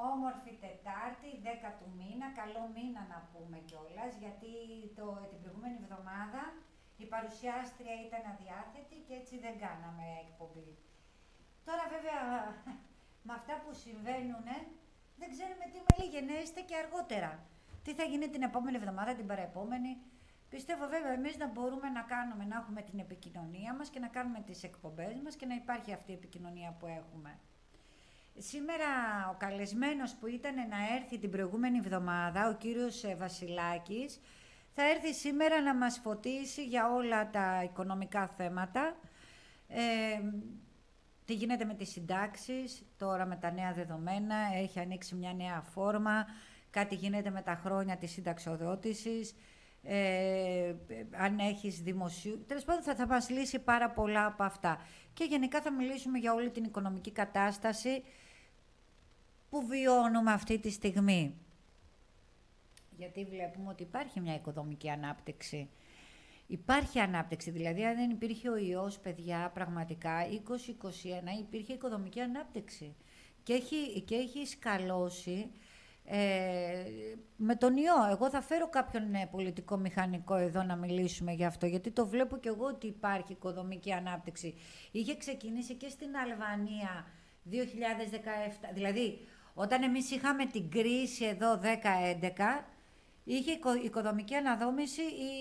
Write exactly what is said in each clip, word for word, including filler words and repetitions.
Όμορφη Τετάρτη, δέκα του μήνα, καλό μήνα να πούμε κιόλας, γιατί το, την προηγούμενη εβδομάδα η παρουσιάστρια ήταν αδιάθετη και έτσι δεν κάναμε εκπομπή. Τώρα βέβαια με αυτά που συμβαίνουν δεν ξέρουμε τι μέλη γενέστε και αργότερα. Τι θα γίνει την επόμενη εβδομάδα, την παραεπόμενη. Πιστεύω βέβαια εμείς να μπορούμε να κάνουμε, να έχουμε την επικοινωνία μας και να κάνουμε τις εκπομπές μας και να υπάρχει αυτή η επικοινωνία που έχουμε. Σήμερα ο καλεσμένος που ήταν να έρθει την προηγούμενη εβδομάδα, ο κύριος Βασιλάκης, θα έρθει σήμερα να μας φωτίσει για όλα τα οικονομικά θέματα. Ε, τι γίνεται με τις συντάξεις, τώρα με τα νέα δεδομένα, έχει ανοίξει μια νέα φόρμα, κάτι γίνεται με τα χρόνια της συνταξιοδότησης, ε, αν έχεις δημοσίου... Τέλος πάντων θα, θα μας λύσει πάρα πολλά από αυτά. Και γενικά θα μιλήσουμε για όλη την οικονομική κατάσταση που βιώνουμε αυτή τη στιγμή. Γιατί βλέπουμε ότι υπάρχει μια οικονομική ανάπτυξη. Υπάρχει ανάπτυξη, δηλαδή αν δεν υπήρχε ο ιός, παιδιά, πραγματικά είκοσι είκοσι ένα υπήρχε οικονομική ανάπτυξη. Και έχει, και έχει σκαλώσει ε, με τον ιό. Εγώ θα φέρω κάποιον ε, πολιτικό μηχανικό εδώ να μιλήσουμε γι' αυτό, γιατί το βλέπω και εγώ ότι υπάρχει οικονομική ανάπτυξη. Είχε ξεκινήσει και στην Αλβανία δύο χιλιάδες δεκαεπτά, δηλαδή όταν εμείς είχαμε την κρίση εδώ δέκα έντεκα, είχε οικονομική αναδόμηση η,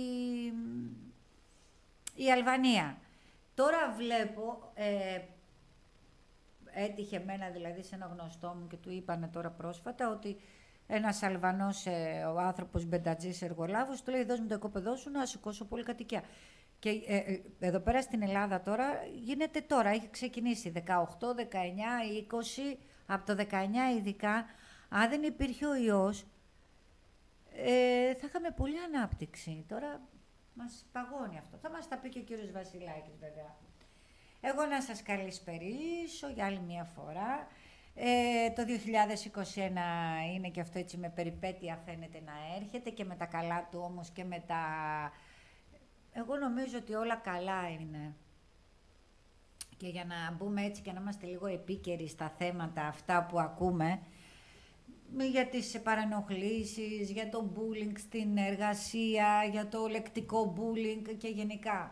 η Αλβανία. Τώρα βλέπω, ε, έτυχε εμένα δηλαδή σε ένα γνωστό μου και του είπανε τώρα πρόσφατα ότι ένας Αλβανός, ε, ο άνθρωπος Μπεντατζής εργολάβος, του λέει δώσ' μου το οικόπεδό σου να σηκώσω πολυκατοικία. Και ε, ε, εδώ πέρα στην Ελλάδα τώρα γίνεται τώρα, έχει ξεκινήσει δεκαοκτώ, δεκαεννιά, είκοσι, από το δεκαεννιά ειδικά, αν δεν υπήρχε ο ιός, ε, θα είχαμε πολλή ανάπτυξη. Τώρα μας παγώνει αυτό. Θα μας τα πει και ο κύριος Βασιλάκης βέβαια. Εγώ να σας καλησπερίσω για άλλη μια φορά. Ε, το δύο χιλιάδες είκοσι ένα είναι και αυτό έτσι με περιπέτεια φαίνεται να έρχεται και με τα καλά του όμως και με τα... Εγώ νομίζω ότι όλα καλά είναι. Και για να μπούμε έτσι και να είμαστε λίγο επίκαιροι στα θέματα αυτά που ακούμε, για τις παρενοχλήσεις, για το bullying στην εργασία, για το λεκτικό bullying και γενικά.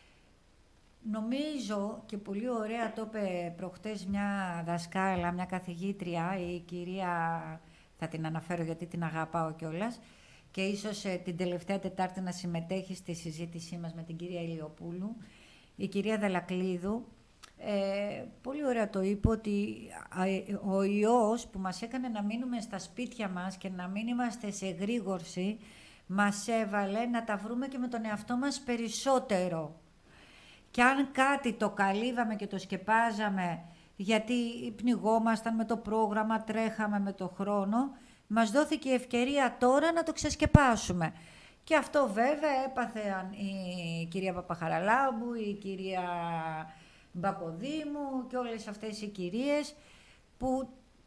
Νομίζω και πολύ ωραία το είπε προχτές μια δασκάλα, μια καθηγήτρια, η κυρία, θα την αναφέρω γιατί την αγαπάω κιόλας, και ίσως ε, την τελευταία Τετάρτη να συμμετέχει στη συζήτησή μας με την κυρία Ηλιοπούλου, η κυρία Δαλακλίδου. Ε, πολύ ωραία το είπε ότι ο ιός που μας έκανε να μείνουμε στα σπίτια μας και να μην είμαστε σε εγρήγορση μας έβαλε να τα βρούμε και με τον εαυτό μας περισσότερο. Και αν κάτι το καλύβαμε και το σκεπάζαμε γιατί πνιγόμασταν με το πρόγραμμα, τρέχαμε με το χρόνο, μας δόθηκε η ευκαιρία τώρα να το ξεσκεπάσουμε. Και αυτό βέβαια έπαθε η κυρία Παπαχαραλάμπου, η κυρία Μπακοδήμου και όλες αυτές οι κυρίες που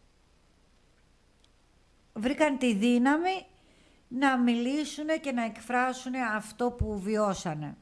βρήκαν τη δύναμη να μιλήσουν και να εκφράσουν αυτό που βιώσανε.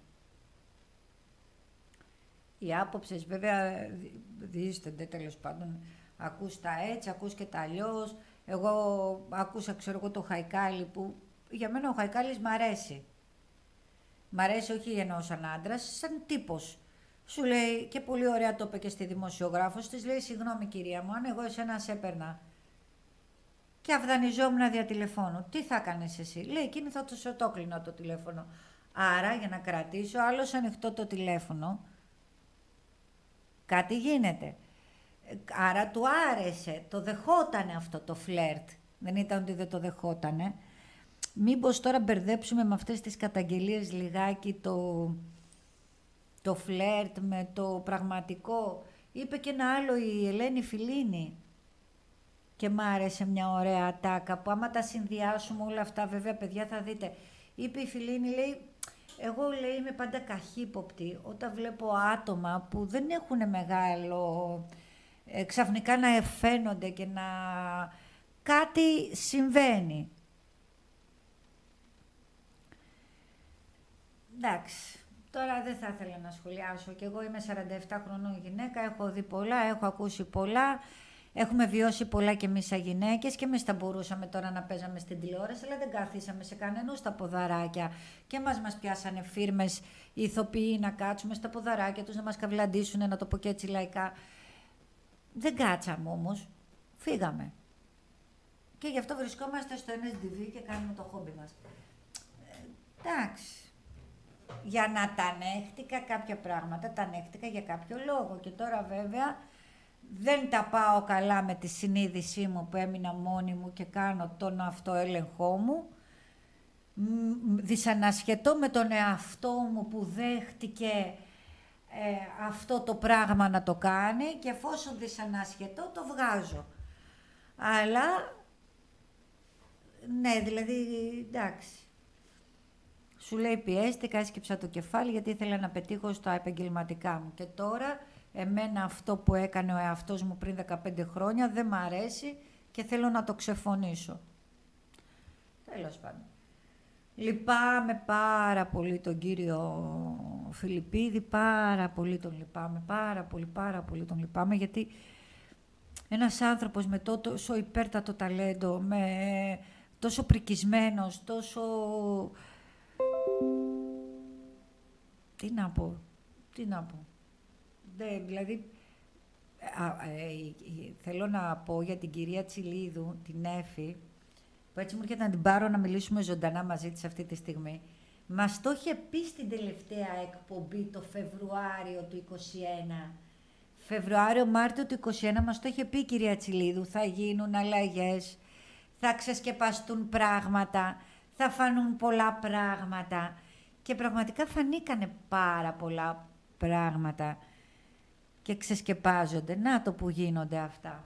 Οι άποψεις βέβαια δίστανται, τέλος πάντων, ακούς τα έτσι, ακούς και τα αλλιώς. Εγώ άκουσα, ξέρω εγώ, το Χαϊκάλι που για μένα ο Χαϊκάλης μ' αρέσει. Μ' αρέσει όχι ενώ σαν άντρας, σαν τύπος. Σου λέει, και πολύ ωραία το είπε και στη δημοσιογράφος της, λέει συγγνώμη κυρία μου, αν εγώ εσένα σε έπαιρνα και αυδανιζόμουν δια τηλεφώνου, τι θα κάνεις εσύ? Λέει, εκείνη θα το σε το κλείνω το τηλέφωνο. Άρα για να κρατήσω άλλος ανοιχτό το τηλέφωνο, κάτι γίνεται. Άρα του άρεσε, το δεχότανε αυτό το φλερτ. Δεν ήταν ότι δεν το δεχότανε. Μήπως τώρα μπερδέψουμε με αυτές τις καταγγελίες λιγάκι το, το φλερτ με το πραγματικό. Είπε και ένα άλλο η Ελένη Φιλίνη και μ' άρεσε μια ωραία ατάκα που άμα τα συνδυάσουμε όλα αυτά, βέβαια παιδιά θα δείτε. Είπε η Φιλίνη, λέει, εγώ λέει είμαι πάντα καχύποπτη όταν βλέπω άτομα που δεν έχουν μεγάλο, ε, ξαφνικά να εφαίνονται και να κάτι συμβαίνει. Εντάξει, τώρα δεν θα ήθελα να σχολιάσω και εγώ είμαι σαράντα επτά χρονών γυναίκα, έχω δει πολλά, έχω ακούσει πολλά. Έχουμε βιώσει πολλά κι εμείς σαν γυναίκες και εμείς θα μπορούσαμε τώρα να παίζαμε στην τηλεόραση, αλλά δεν καθίσαμε σε κανέναν στα ποδαράκια και μας μας πιάσανε φίρμες οι ηθοποιοί να κάτσουμε στα ποδαράκια τους, να μας καυλαντήσουν, να το πω και έτσι λαϊκά. Δεν κάτσαμε όμως, φύγαμε. Και γι' αυτό βρισκόμαστε στο εν ες ντι βι και κάνουμε το χόμπι μας. Ε, εντάξει. Για να τα ανέχτηκα κάποια πράγματα, τα ανέχτηκα για κάποιο λόγο. Και τώρα βέβαια δεν τα πάω καλά με τη συνείδησή μου που έμεινα μόνη μου και κάνω τον αυτοέλεγχό μου. Δυσανασχετώ με τον εαυτό μου που δέχτηκε ε, αυτό το πράγμα να το κάνει και εφόσον δυσανασχετώ το βγάζω. Αλλά, ναι, δηλαδή, εντάξει. Σου λέει πιέστηκα, έσκυψα το κεφάλι γιατί ήθελα να πετύχω στα επαγγελματικά μου. Και τώρα εμένα αυτό που έκανε ο εαυτός μου πριν δεκαπέντε χρόνια δεν μ' αρέσει και θέλω να το ξεφωνήσω. Τέλος πάντων. Λυπάμαι πάρα πολύ τον κύριο Φιλιππίδη, πάρα πολύ τον λυπάμαι, πάρα πολύ, πάρα πολύ τον λυπάμαι, γιατί ένας άνθρωπος με τόσο υπέρτατο ταλέντο, με τόσο πρικισμένος, τόσο... Τι να πω, τι να πω. Δε, δηλαδή, α, ε, ε, θέλω να πω για την κυρία Τσιλίδου, την Έφη, που έτσι μου έρχεται να την πάρω να μιλήσουμε ζωντανά μαζί της αυτή τη στιγμή. Μας το είχε πει στην τελευταία εκπομπή το Φεβρουάριο του είκοσι ένα. Φεβρουάριο-Μάρτιο του είκοσι ένα μας το είχε πει η κυρία Τσιλίδου. Θα γίνουν αλλαγές, θα ξεσκεπαστούν πράγματα, θα φανούν πολλά πράγματα. Και πραγματικά φανήκανε πάρα πολλά πράγματα και ξεσκεπάζονται. Να το που γίνονται αυτά.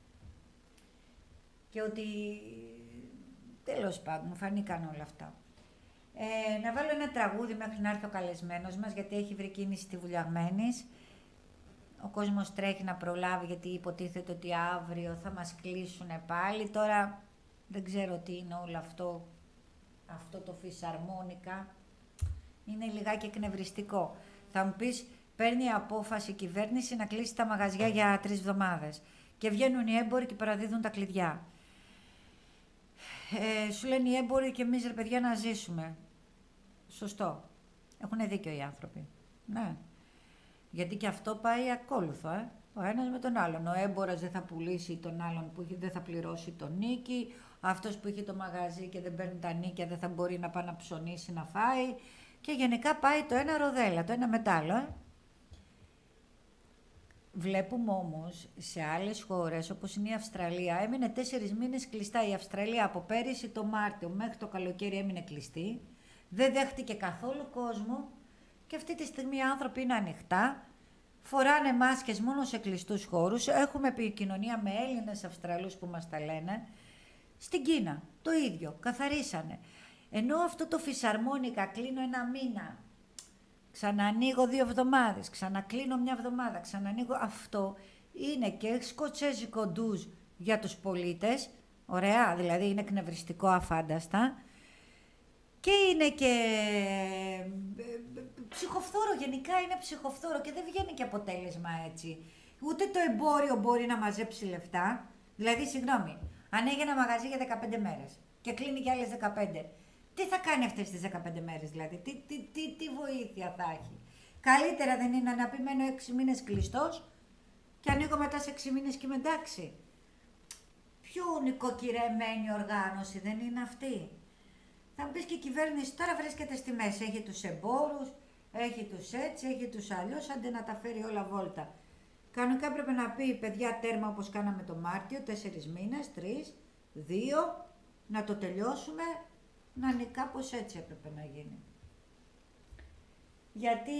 Και ότι... Τέλος πάντων, μου φανήκαν όλα αυτά. Ε, να βάλω ένα τραγούδι μέχρι να έρθει ο καλεσμένος μας, γιατί έχει βρει κίνηση στη Βουλιαγμένης. Ο κόσμος τρέχει να προλάβει, γιατί υποτίθεται ότι αύριο θα μας κλείσουν πάλι. Τώρα δεν ξέρω τι είναι όλο αυτό, αυτό το φυσαρμόνικα. Είναι λιγάκι εκνευριστικό. Θα μου πεις, παίρνει απόφαση η κυβέρνηση να κλείσει τα μαγαζιά για τρεις εβδομάδες. Και βγαίνουν οι έμποροι και παραδίδουν τα κλειδιά. Ε, σου λένε οι έμποροι και εμείς ρε παιδιά να ζήσουμε. Σωστό. Έχουν δίκιο οι άνθρωποι. Ναι. Γιατί και αυτό πάει ακόλουθο, ε. Ο ένας με τον άλλον. Ο έμπορας δεν θα πουλήσει τον άλλον που δεν θα πληρώσει τον νίκη. Αυτός που έχει το μαγαζί και δεν παίρνει τα νίκια δεν θα μπορεί να πάει να ψωνίσει, να φάει. Και γενικά πάει το ένα ροδέλα, το ένα μετάλλο, ε. Βλέπουμε όμως σε άλλες χώρες, όπως είναι η Αυστραλία, έμεινε τέσσερις μήνες κλειστά. Η Αυστραλία από πέρυσι το Μάρτιο μέχρι το καλοκαίρι έμεινε κλειστή. Δεν δέχτηκε καθόλου κόσμο και αυτή τη στιγμή οι άνθρωποι είναι ανοιχτά. Φοράνε μάσκες μόνο σε κλειστούς χώρους. Έχουμε επικοινωνία με Έλληνες Αυστραλούς που μας τα λένε. Στην Κίνα το ίδιο, καθαρίσανε. Ενώ αυτό το φυσαρμόνικα κλείνω ένα μήνα. Ξανανοίγω δύο εβδομάδες, ξανακλίνω μια εβδομάδα, ξανανοίγω. Αυτό είναι και σκοτσέζικο ντουζ για τους πολίτες, ωραία, δηλαδή είναι εκνευριστικό αφάνταστα. Και είναι και ψυχοφθόρο, γενικά είναι ψυχοφθόρο και δεν βγαίνει και αποτέλεσμα έτσι. Ούτε το εμπόριο μπορεί να μαζέψει λεφτά, δηλαδή συγγνώμη, ανοίγει ένα μαγαζί για δεκαπέντε μέρες και κλείνει για άλλες δεκαπέντε. Τι θα κάνει αυτές τις δεκαπέντε μέρες, δηλαδή, τι, τι, τι, τι βοήθεια θα έχει. Καλύτερα δεν είναι να πει μένω έξι μήνες κλειστός και ανοίγω μετά σε έξι μήνες και είμαι εντάξει. Πιο νοικοκυρεμένη οργάνωση δεν είναι αυτή. Θα μου πεις και η κυβέρνηση τώρα βρίσκεται στη μέση. Έχει τους εμπόρους, έχει τους έτσι, έχει τους αλλιώς, άντε να τα φέρει όλα βόλτα. Κανονικά έπρεπε να πει παιδιά τέρμα όπως κάναμε το Μάρτιο, τέσσερις μήνες, τρεις, δύο, να το τελειώσουμε. Να είναι κάπως έτσι έπρεπε να γίνει. Γιατί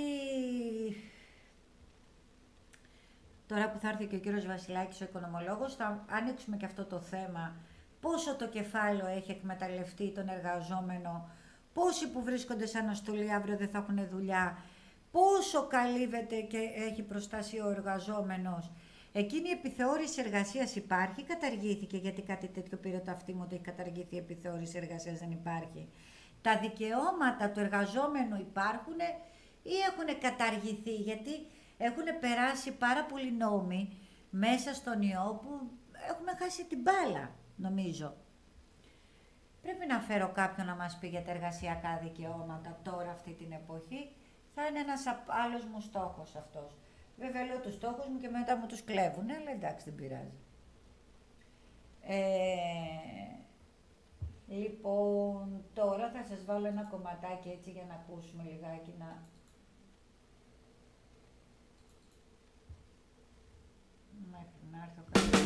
τώρα που θα έρθει και ο κύριος Βασιλάκης, ο οικονομολόγος, θα ανοίξουμε και αυτό το θέμα. Πόσο το κεφάλαιο έχει εκμεταλλευτεί τον εργαζόμενο, πόσοι που βρίσκονται σαν αστολή αύριο δεν θα έχουν δουλειά, πόσο καλύβεται και έχει προστασία ο εργαζόμενος. Εκείνη η επιθεώρηση εργασίας υπάρχει, καταργήθηκε, γιατί κάτι τέτοιο πήρε το αυτί μου ότι έχει καταργηθεί η επιθεώρηση εργασίας, δεν υπάρχει. Τα δικαιώματα του εργαζόμενου υπάρχουν ή έχουν καταργηθεί, γιατί έχουν περάσει πάρα πολλοί νόμοι μέσα στον ιό που έχουμε χάσει την μπάλα, νομίζω. Πρέπει να φέρω κάποιον να μας πει για τα εργασιακά δικαιώματα τώρα αυτή την εποχή. Θα είναι ένας άλλος μου στόχος αυτός. Βέβαια λέω τους στόχους μου και μετά μου τους κλέβουν, αλλά εντάξει δεν πειράζει. Ε, λοιπόν, τώρα θα σας βάλω ένα κομματάκι έτσι για να ακούσουμε λιγάκι να... Μέχρι να έρθω κάτι.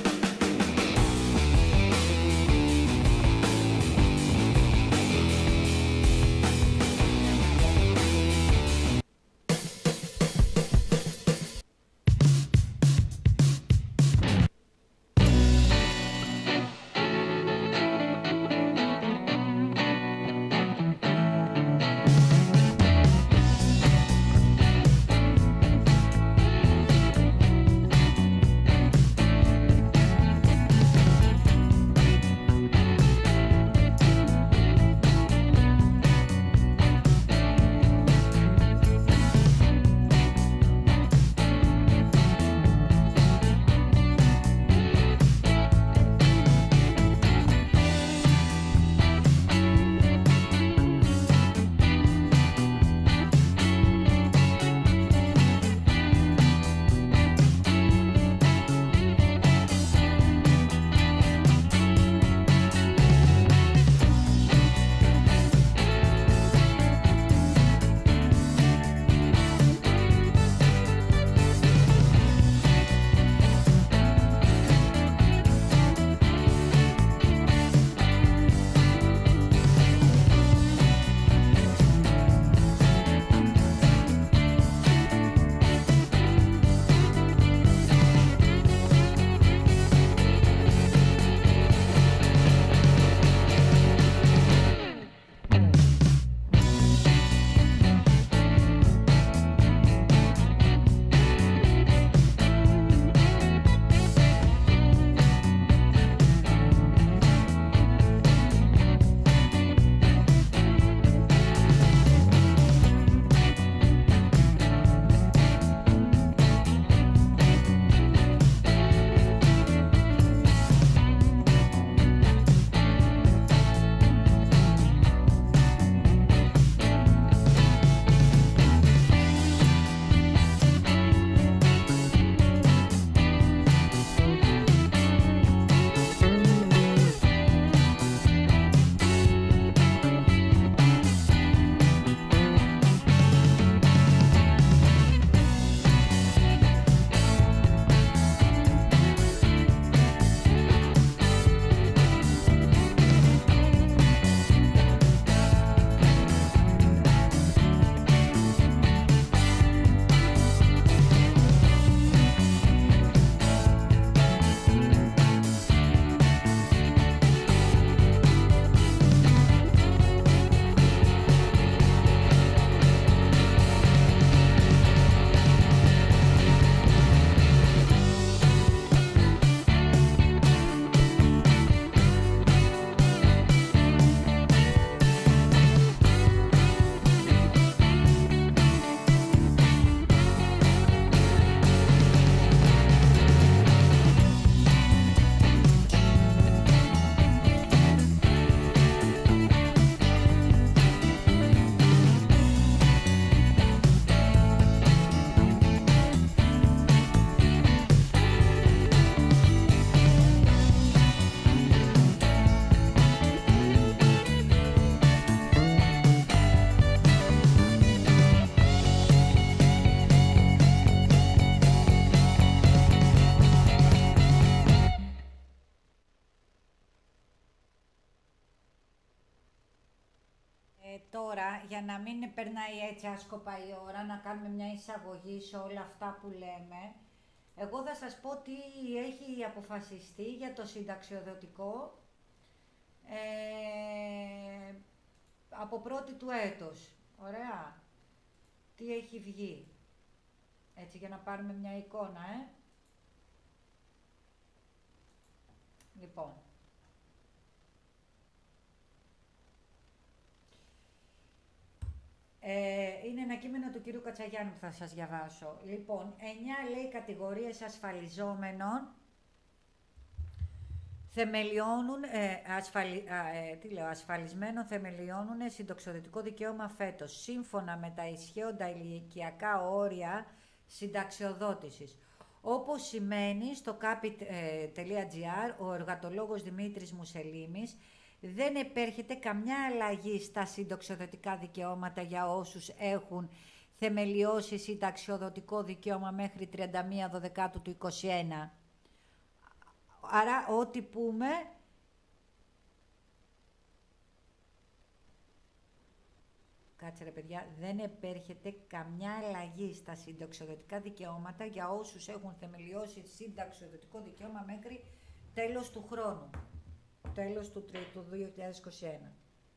Τώρα, για να μην περνάει έτσι άσκοπα η ώρα, να κάνουμε μια εισαγωγή σε όλα αυτά που λέμε, εγώ θα σας πω τι έχει αποφασιστεί για το συνταξιοδοτικό ε, από πρώτη του έτος. Ωραία. Τι έχει βγει. Έτσι για να πάρουμε μια εικόνα, ε. Λοιπόν. Ε, είναι ένα κείμενο του κυρίου Κατσαγιάννου που θα σας διαβάσω. Λοιπόν, εννιά λέει κατηγορίες ασφαλιζόμενων θεμελιώνουν, ε, ασφαλι, α, ε, τι λέω, ασφαλισμένων θεμελιώνουν συνταξιοδοτικό δικαίωμα φέτος, σύμφωνα με τα ισχύοντα ηλικιακά όρια συνταξιοδότησης. Όπως σημαίνει στο capit.gr, ο εργατολόγος Δημήτρης Μουσελήμης, δεν επέρχεται καμιά αλλαγή στα συνταξιοδοτικά δικαιώματα για όσους έχουν θεμελιώσει συνταξιοδοτικό δικαίωμα μέχρι τριάντα μία Δεκάτου του είκοσι ένα. Άρα ό,τι πούμε, κάτσε ρε παιδιά, δεν επέρχεται καμιά αλλαγή στα συνταξιοδοτικά δικαιώματα για όσους έχουν θεμελιώσει συνταξιοδοτικό δικαίωμα μέχρι τέλος του χρόνου, τέλος του, του δύο χιλιάδες είκοσι ένα.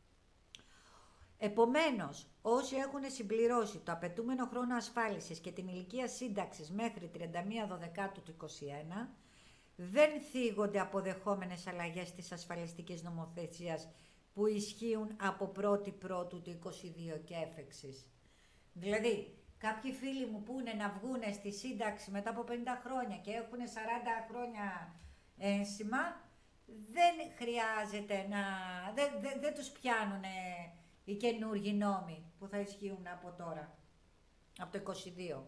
Επομένως, όσοι έχουν συμπληρώσει το απαιτούμενο χρόνο ασφάλισης και την ηλικία σύνταξης μέχρι τριάντα μία Δεκάτου του είκοσι ένα, δεν θίγονται αποδεχόμενες αλλαγές της ασφαλιστικής νομοθεσίας που ισχύουν από πρώτη Πρώτου του είκοσι δύο και έφεξης. Δηλαδή, κάποιοι φίλοι μου που είναι να βγουν στη σύνταξη μετά από πενήντα χρόνια και έχουν σαράντα χρόνια ένσημα, δεν χρειάζεται να... δεν, δεν, δεν τους πιάνουν οι καινούργοι νόμοι που θα ισχύουν από τώρα, από το είκοσι δύο.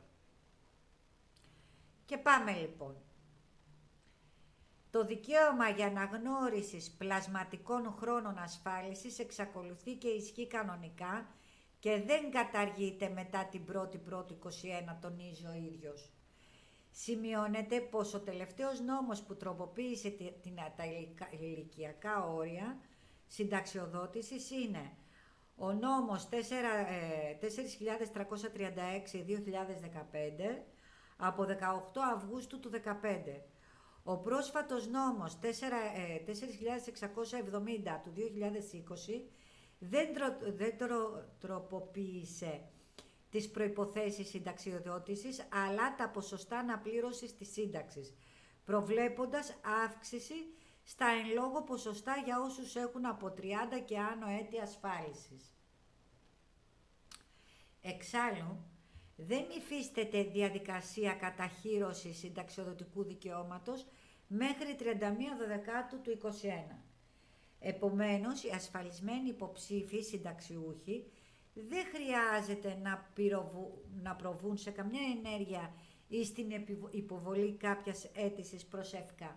Και πάμε λοιπόν. Το δικαίωμα για αναγνώρισης πλασματικών χρόνων ασφάλισης εξακολουθεί και ισχύει κανονικά και δεν καταργείται μετά την πρώτη Πρώτου είκοσι ένα, τονίζει ο ίδιος. Σημειώνεται πως ο τελευταίος νόμος που τροποποίησε την, τα ηλικιακά όρια συνταξιοδότησης είναι ο νόμος τέσσερις χιλιάδες τριακόσια τριάντα έξι δύο χιλιάδες δεκαπέντε από δεκαοκτώ Αυγούστου του δύο χιλιάδες δεκαπέντε. Ο πρόσφατος νόμος τέσσερις χιλιάδες εξακόσια εβδομήντα του δύο χιλιάδες είκοσι δεν, τρο, δεν τρο, τροποποίησε τις προϋποθέσεις συνταξιοδότησης, αλλά τα ποσοστά αναπλήρωσης της σύνταξης, προβλέποντας αύξηση στα εν λόγω ποσοστά για όσους έχουν από τριάντα και άνω έτη ασφάλισης. Εξάλλου, δεν υφίσταται διαδικασία καταχύρωσης συνταξιοδοτικού δικαιώματος μέχρι τριάντα μία Δεκάτου του είκοσι ένα. Επομένως, οι ασφαλισμένοι υποψήφοι συνταξιούχοι δεν χρειάζεται να, πυροβου, να προβούν σε καμιά ενέργεια ή στην υποβολή κάποιας αίτησης προς ΕΦΚΑ.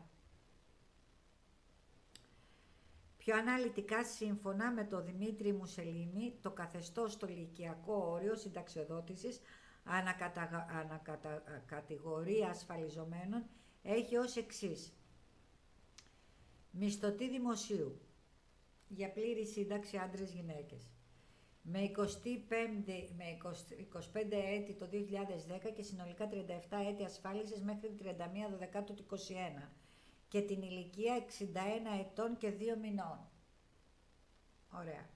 Πιο αναλυτικά, σύμφωνα με τον Δημήτρη Μουσελήμη, το καθεστώς στο ηλικιακό όριο συνταξιοδότησης ανακατηγορία ασφαλιζομένων έχει ως εξής. Μισθωτή δημοσίου για πλήρη σύνταξη άντρες-γυναίκες με, με είκοσι πέντε έτη το δύο χιλιάδες δέκα και συνολικά τριάντα επτά έτη ασφάλισης μέχρι τριάντα μία Δεκάτου του είκοσι ένα και την ηλικία εξήντα ένα ετών και δύο μηνών. Ωραία.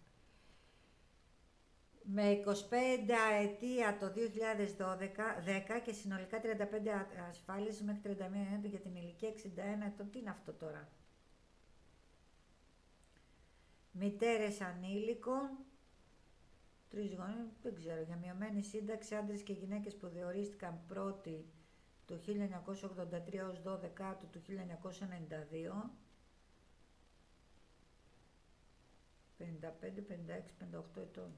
Με είκοσι πέντε ετία το δύο χιλιάδες δέκα και συνολικά τριάντα πέντε ασφάλισης μέχρι τριάντα μία έτη για την ηλικία εξήντα ένα ετών. Τι είναι αυτό τώρα? Μητέρες ανήλικων, τρεις γονείς, δεν ξέρω, για μειωμένη σύνταξη, άντρες και γυναίκες που διορίστηκαν πρώτη το χίλια εννιακόσια ογδόντα τρία ως δώδεκα του χίλια εννιακόσια ενενήντα δύο, πενήντα πέντε, πενήντα έξι, πενήντα οκτώ ετών.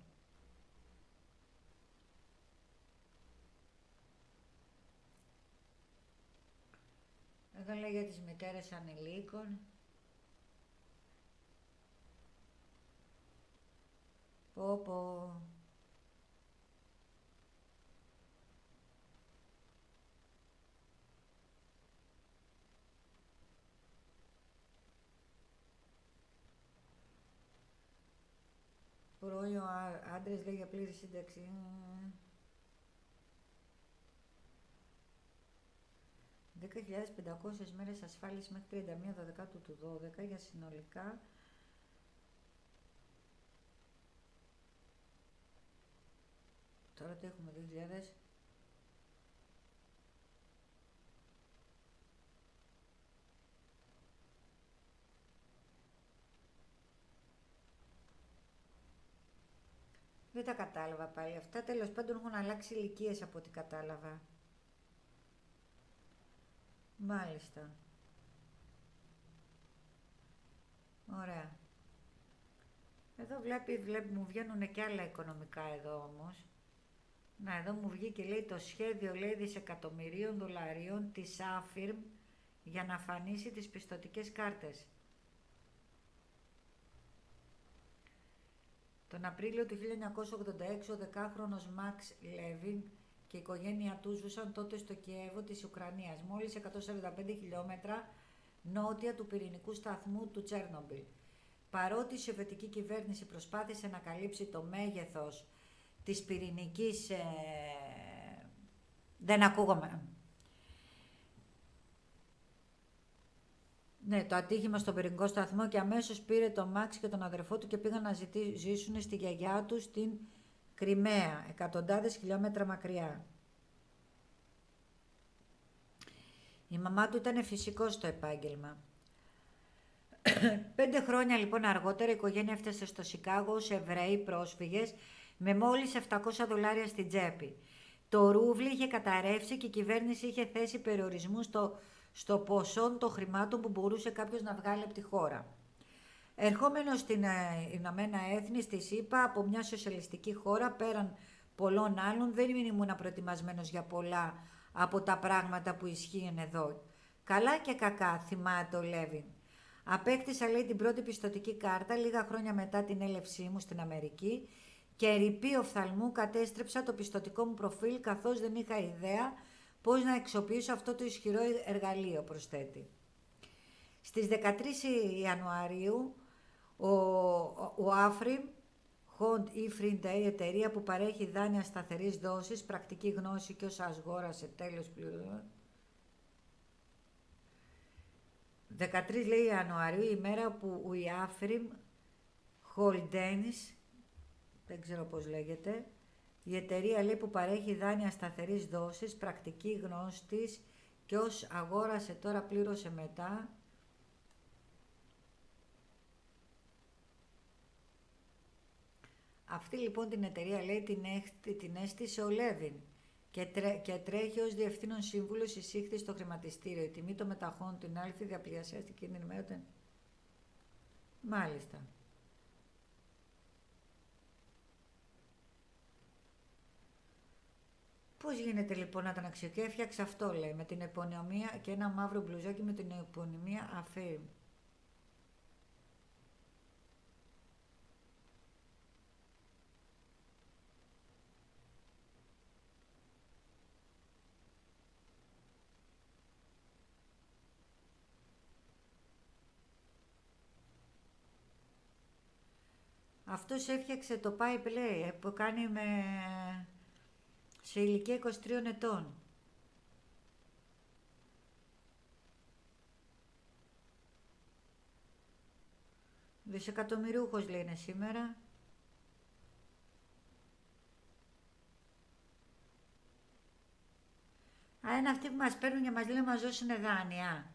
Εδώ λέει για τις μητέρες ανηλίκων. Πω πω. Πρώην άντρες λέει για πλήρη σύνταξη. δέκα χιλιάδες πεντακόσιες μέρες ασφάλιση μέχρι τριάντα μία Δεκάτου του δώδεκα για συνολικά τώρα τι έχουμε, δύο χιλιάδες Δεν τα κατάλαβα πάλι αυτά. Τέλος πάντων έχουν αλλάξει ηλικίες από ό,τι κατάλαβα. Μάλιστα. Ωραία. Εδώ βλέπει, βλέπει, μου βγαίνουν και άλλα οικονομικά εδώ όμως. Να, εδώ μου βγήκε, λέει, το σχέδιο, λέει, δισεκατομμυρίων δολαρίων της Affirm για να αφανίσει τις πιστωτικές κάρτες. Τον Απρίλιο του χίλια εννιακόσια ογδόντα έξι ο δεκάχρονος Μαξ Λέβιν και η οικογένειά του ζούσαν τότε στο Κιέβο της Ουκρανίας, μόλις εκατόν σαράντα πέντε χιλιόμετρα νότια του πυρηνικού σταθμού του Τσέρνομπιλ. Παρότι η σοβιετική κυβέρνηση προσπάθησε να καλύψει το μέγεθος της πυρηνικής... Ε... Δεν ακούγομαι. Ναι, το ατύχημα στον πυρηνικό σταθμό και αμέσως πήρε τον Μάξ και τον αδερφό του και πήγαν να ζήσουν στη γιαγιά του στην Κριμαία, εκατοντάδες χιλιόμετρα μακριά. Η μαμά του ήταν φυσικός στο επάγγελμα. Πέντε χρόνια λοιπόν αργότερα η οικογένεια έφτασε στο Σικάγο ως Εβραίοι πρόσφυγες με μόλις επτακόσια δολάρια στην τσέπη. Το ρούβλι είχε καταρρεύσει και η κυβέρνηση είχε θέσει περιορισμού στο, στο ποσό των χρημάτων που μπορούσε κάποιος να βγάλει από τη χώρα. Ερχόμενος στην ε, Ηνωμένα Έθνη, στη ΣΥΠΑ, από μια σοσιαλιστική χώρα πέραν πολλών άλλων, δεν ήμουν προετοιμασμένος για πολλά από τα πράγματα που ισχύουν εδώ. Καλά και κακά, θυμάται ο Λέβιν. Απέκτησα, λέει, την πρώτη πιστωτική κάρτα λίγα χρόνια μετά την έλευσή μου στην Αμερική και ερειπή οφθαλμού κατέστρεψα το πιστωτικό μου προφίλ καθώς δεν είχα ιδέα πώς να αξιοποιήσω αυτό το ισχυρό εργαλείο, προσθέτει. Στις δεκατρείς Ιανουαρίου ο, ο, ο Affirm Hond Ifrin Day, εταιρεία που παρέχει δάνεια σταθερής δόσης, πρακτική γνώση και όσα αγόρασε τέλος πληρών. δεκατρείς λέει Ιανουαρίου, η μέρα που η Affirm Holdings, δεν ξέρω πώς λέγεται, η εταιρεία, λέει, που παρέχει δάνεια σταθερής δόσης, πρακτική γνώστης και ως αγόρασε τώρα πλήρωσε μετά. Αυτή λοιπόν την εταιρεία, λέει, την, έχ, την έστησε ο Λέβιν και, τρέ, και τρέχει ως διευθύνων σύμβουλος, εισήχθη στο χρηματιστήριο. Η τιμή των μεταχών την άλφη διαπλασιάστηκε την ημέρα. Μάλιστα. Πώς γίνεται λοιπόν να τον αξιοκαίει? Έφτιαξε αυτό, λέει, με την επωνυμία και ένα μαύρο μπλουζάκι με την επωνυμία Affirm. Αυτός έφτιαξε το Pipe Play που κάνει με... σε ηλικία είκοσι τριών ετών. Δισεκατομμυριούχος, λέει, είναι σήμερα. Α, είναι αυτοί που μας παίρνουν και μας λένε μας δώσουν δάνεια.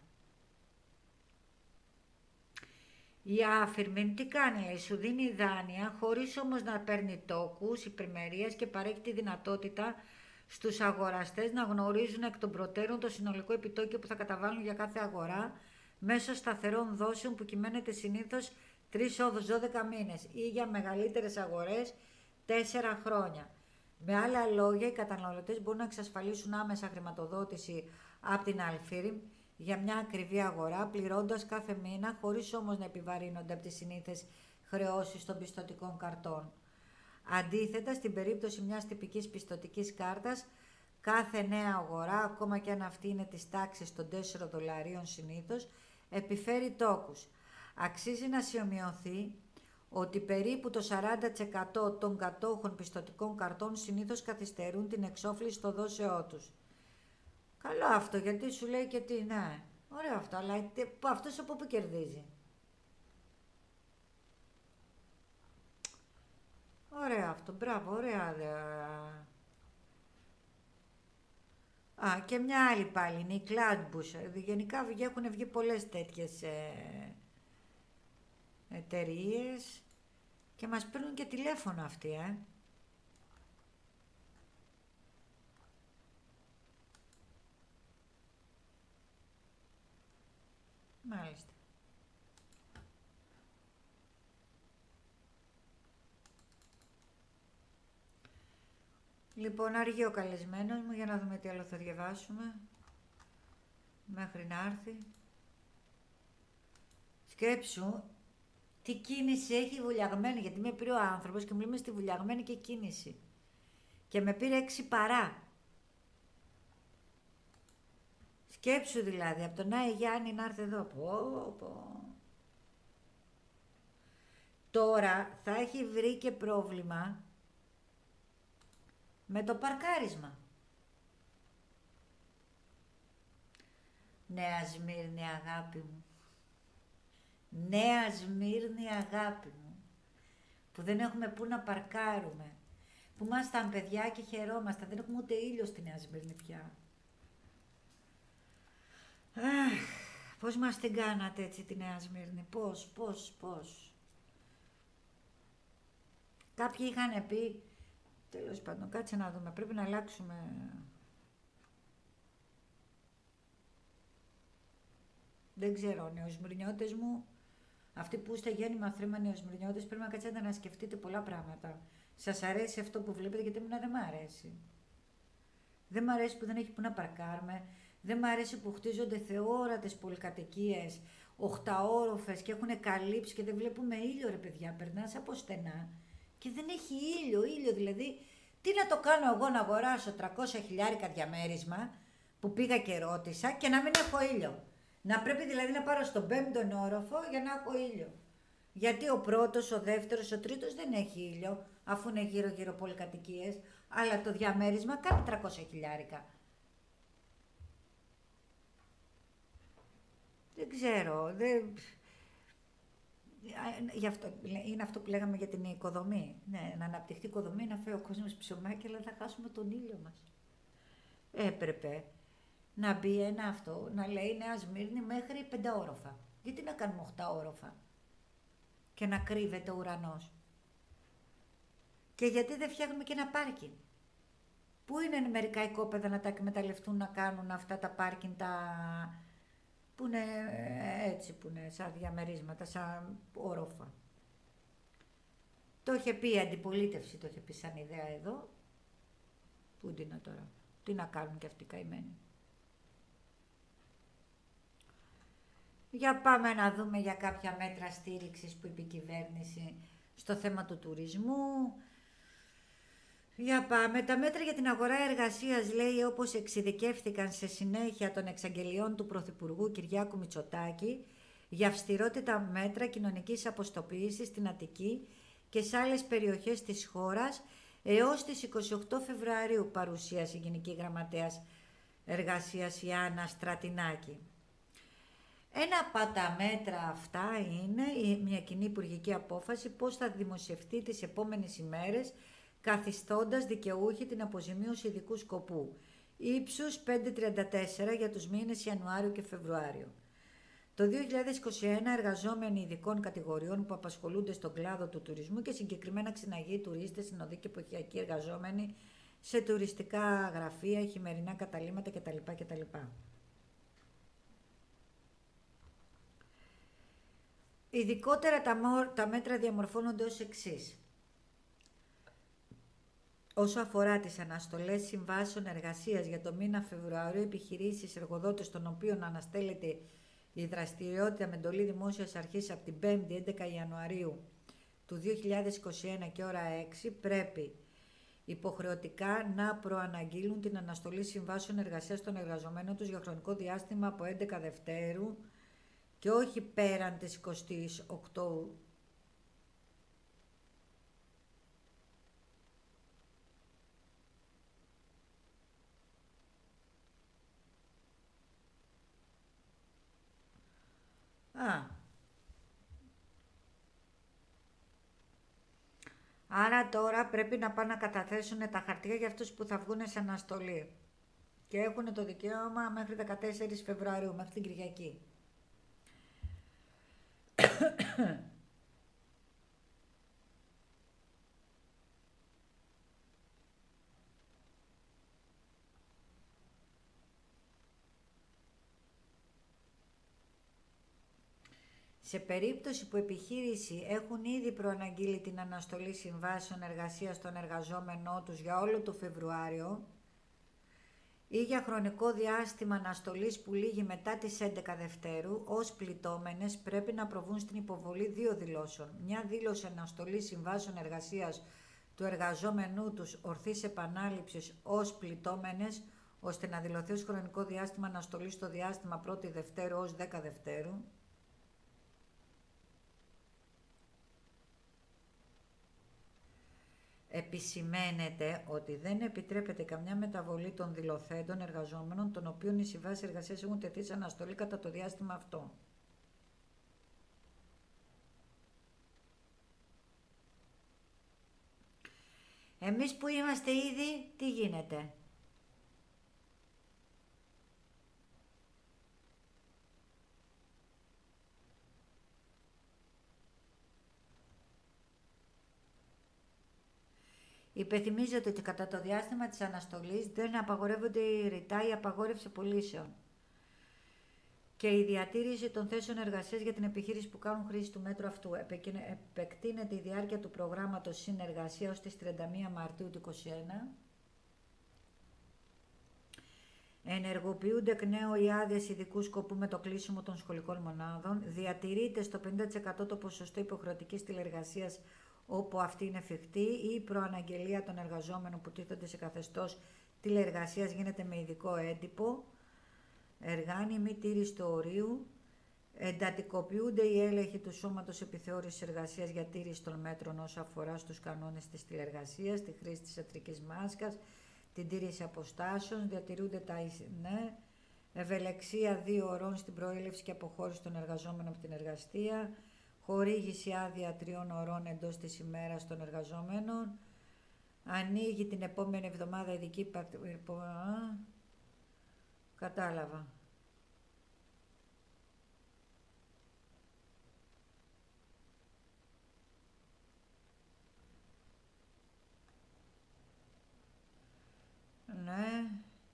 Η Affirm τι κάνει, λέει, σου δίνει δάνεια χωρίς όμως να παίρνει τόκους υπερμερίας και παρέχει τη δυνατότητα στους αγοραστές να γνωρίζουν εκ των προτέρων το συνολικό επιτόκιο που θα καταβάλουν για κάθε αγορά μέσω σταθερών δόσεων που κυμαίνεται συνήθως τρεις όδους δώδεκα μήνες ή για μεγαλύτερες αγορές τέσσερα χρόνια. Με άλλα λόγια, οι καταναλωτές μπορούν να εξασφαλίσουν άμεσα χρηματοδότηση από την Affirm για μια ακριβή αγορά, πληρώντας κάθε μήνα, χωρίς όμως να επιβαρύνονται από τις συνήθες χρεώσεις των πιστωτικών καρτών. Αντίθετα, στην περίπτωση μιας τυπικής πιστωτικής κάρτας, κάθε νέα αγορά, ακόμα και αν αυτή είναι της τάξης των τεσσάρων δολαρίων συνήθως, επιφέρει τόκους. Αξίζει να σημειωθεί ότι περίπου το σαράντα τοις εκατό των κατόχων πιστωτικών καρτών συνήθως καθυστερούν την εξόφληση των δόσεών τους. Καλό αυτό, γιατί σου λέει και τι, ναι, ωραίο αυτό, αλλά αυτός από πού κερδίζει? Ωραίο αυτό, μπράβο, ωραία. Α, και μια άλλη πάλι, είναι η Cloudbush. Γενικά έχουν βγει πολλές τέτοιες ε, εταιρείες και μας παίρνουν και τηλέφωνο αυτοί, ε. Μάλιστα. Λοιπόν, αργεί ο καλεσμένος μου, για να δούμε τι άλλο θα διαβάσουμε μέχρι να έρθει. Σκέψου τι κίνηση έχει βουλιαγμένη, γιατί με πήρε ο άνθρωπος και μου λέμε στη βουλιαγμένη και κίνηση. Και με πήρε έξι παρά. Σκέψου δηλαδή, από τον Άι Γιάννη να έρθει εδώ. Πω, πω. Τώρα θα έχει βρει και πρόβλημα με το παρκάρισμα. Νέα Σμύρνη αγάπη μου. Νέα Σμύρνη αγάπη μου. Που δεν έχουμε πού να παρκάρουμε. Που ήμασταν παιδιά και χαιρόμασταν. Δεν έχουμε ούτε ήλιο στη Νέα Σμύρνη πια. Αχ, πώς μας την κάνατε έτσι τη Νέα Σμύρνη. Πώς, πώς, πώς. Κάποιοι είχαν πει, τέλος πάντων, κάτσε να δούμε, πρέπει να αλλάξουμε. Δεν ξέρω, νεοσμυρνιώτες μου, αυτοί που είστε γέννημα θρήμα νεοσμυρνιώτες, πρέπει να κάτσετε να σκεφτείτε πολλά πράγματα. Σας αρέσει αυτό που βλέπετε, γιατί εμένα δεν μ' αρέσει. Δεν μ' αρέσει που δεν έχει που να παρκάρουμε. Δεν μ' αρέσει που χτίζονται θεόρατες πολυκατοικίες, οχταόροφες και έχουν καλύψει και δεν βλέπουμε ήλιο, ρε παιδιά. Περνάς από στενά και δεν έχει ήλιο, ήλιο δηλαδή. Τι να το κάνω εγώ να αγοράσω τριακόσια χιλιάρικα διαμέρισμα που πήγα και ρώτησα και να μην έχω ήλιο. Να πρέπει δηλαδή να πάρω στον πέμπτον όροφο για να έχω ήλιο. Γιατί ο πρώτος, ο δεύτερος, ο τρίτος δεν έχει ήλιο, αφού είναι γύρω-γύρω πολυκατοικίες, αλλά το διαμέρισμα κάνει τριακόσια χιλιάρικα. Δεν ξέρω, δεν... Γι' αυτό, είναι αυτό που λέγαμε για την οικοδομή. Ναι, να αναπτυχθεί η οικοδομή, να φέρει ο κόσμος ψωμάκι, αλλά θα χάσουμε τον ήλιο μας. Έπρεπε να μπει ένα αυτό, να λέει Νέα Σμύρνη μέχρι πενταόροφα. Γιατί να κάνουμε οχταόροφα και να κρύβεται ο ουρανός. Και γιατί δεν φτιάχνουμε και ένα πάρκινγκ. Πού είναι μερικά οικόπεδα να τα εκμεταλλευτούν να κάνουν αυτά τα πάρκινγκ, τα... που είναι έτσι, που είναι σαν διαμερίσματα, σαν όροφα. Το είχε πει η αντιπολίτευση, το είχε πει σαν ιδέα εδώ. Πού είναι τώρα, τι να κάνουν και αυτοί οι καημένοι. Για πάμε να δούμε για κάποια μέτρα στήριξης που είπε η κυβέρνηση στο θέμα του τουρισμού. Για πάμε. Τα μέτρα για την αγορά εργασίας, λέει, όπως εξειδικεύθηκαν σε συνέχεια των εξαγγελιών του Πρωθυπουργού Κυριάκου Μητσοτάκη για αυστηρότητα μέτρα κοινωνικής αποστοποίησης στην Αττική και σε άλλες περιοχές της χώρας έως τις είκοσι οκτώ Φεβρουαρίου, παρουσίασε η Γενική Γραμματέας Εργασίας η Άννα Στρατινάκη. Ένα από τα μέτρα αυτά είναι μια κοινή υπουργική απόφαση πώς θα δημοσιευτεί τις επόμενες ημέρες, καθιστώντας δικαιούχη την αποζημίωση ειδικού σκοπού, ύψους πεντακόσια τριάντα τέσσερα για τους μήνες Ιανουάριο και Φεβρουάριο. Το δύο χιλιάδες είκοσι ένα, εργαζόμενοι ειδικών κατηγοριών που απασχολούνται στον κλάδο του τουρισμού και συγκεκριμένα ξεναγοί, τουρίστες, συνοδοί και εποχιακοί εργαζόμενοι σε τουριστικά γραφεία, χειμερινά καταλύματα κτλ. κτλ. Ειδικότερα τα, τα μέτρα διαμορφώνονται ως εξής. Όσο αφορά τις αναστολές συμβάσεων εργασίας για το μήνα Φεβρουαρίου, επιχειρήσεις, εργοδότες των οποίων αναστέλλεται η δραστηριότητα με εντολή δημόσιας αρχής από την πέμπτη έντεκα Ιανουαρίου του δύο χιλιάδες είκοσι ένα και ώρα έξι, πρέπει υποχρεωτικά να προαναγγείλουν την αναστολή συμβάσεων εργασίας των εργαζομένων τους για χρονικό διάστημα από έντεκα Δευτέρου και όχι πέραν της εικοστής Οκτώου. Α. Άρα τώρα πρέπει να πάνε να καταθέσουν τα χαρτιά για αυτούς που θα βγουν σε αναστολή. Και έχουν το δικαίωμα μέχρι δεκατέσσερις Φεβρουαρίου, μέχρι την Κυριακή. Σε περίπτωση που επιχείρηση έχουν ήδη προαναγγείλει την αναστολή συμβάσεων εργασίας των εργαζόμενών τους για όλο το Φεβρουάριο ή για χρονικό διάστημα αναστολής που λήγει μετά τις έντεκα Δευτέρου, ως πληττόμενες πρέπει να προβούν στην υποβολή δύο δηλώσεων. Μια δήλωση αναστολής συμβάσεων εργασίας του εργαζόμενού τους ορθής επανάληψης ως πληττόμενες, ώστε να δηλωθεί ως χρονικό διάστημα αναστολής στο διάστημα πρώτη Δευτέρου ως δέκα Δευτέρου. Επισημαίνεται ότι δεν επιτρέπεται καμιά μεταβολή των δηλωθέντων εργαζόμενων, των οποίων οι συμβάσεις εργασίας έχουν τεθεί σε αναστολή κατά το διάστημα αυτό. Εμείς που είμαστε ήδη, τι γίνεται? Υπενθυμίζεται ότι κατά το διάστημα της αναστολής δεν απαγορεύονται ρητά η απαγόρευση πωλήσεων και η διατήρηση των θέσεων εργασίας για την επιχείρηση που κάνουν χρήση του μέτρου αυτού. Επεκτείνεται η διάρκεια του προγράμματος συνεργασία ως τις τριάντα μία Μαρτίου του είκοσι ένα. Ενεργοποιούνται εκ νέου οι άδειες ειδικού σκοπού με το κλείσιμο των σχολικών μονάδων. Διατηρείται στο πενήντα τοις εκατό το ποσοστό υποχρεωτικής τηλεργασίας όπου αυτή είναι εφικτή, ή η προαναγγελία των εργαζόμενων που τίθενται σε καθεστώς τηλεργασίας γίνεται με ειδικό έντυπο. Εργάνη μη τήρηση του ορίου. Εντατικοποιούνται οι έλεγχοι του Σώματος Επιθεώρησης Εργασίας για τήρηση των μέτρων όσο αφορά στους κανόνες της τηλεργασίας, τη χρήση της ιατρικής μάσκας, την τήρηση αποστάσεων. Διατηρούνται τα ναι, ευελεξία δύο ωρών στην προέλευση και αποχώρηση των εργαζόμενων από την εργαστία. Χορήγηση άδεια τριών ωρών εντός της ημέρας των εργαζόμενων. Ανοίγει την επόμενη εβδομάδα ειδική... Κατάλαβα. Ναι.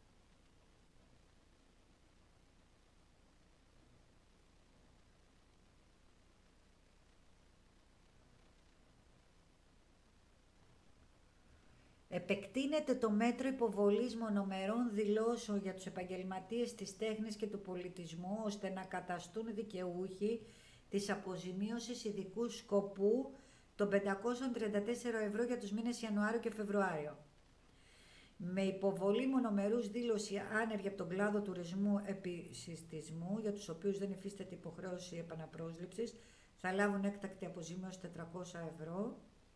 Επεκτείνεται το μέτρο υποβολής μονομερών δηλώσεων για τους επαγγελματίες της τέχνης και του πολιτισμού, ώστε να καταστούν δικαιούχοι της αποζημίωσης ειδικού σκοπού των πεντακόσια τριάντα τέσσερα ευρώ για τους μήνες Ιανουάριο και Φεβρουάριο. Με υποβολή μονομερούς δήλωση άνεργοι από τον κλάδο τουρισμού επισυστισμού, για τους οποίους δεν υφίσταται υποχρέωση επαναπρόσληψης, θα λάβουν έκτακτη αποζημίωση τετρακόσια ευρώ.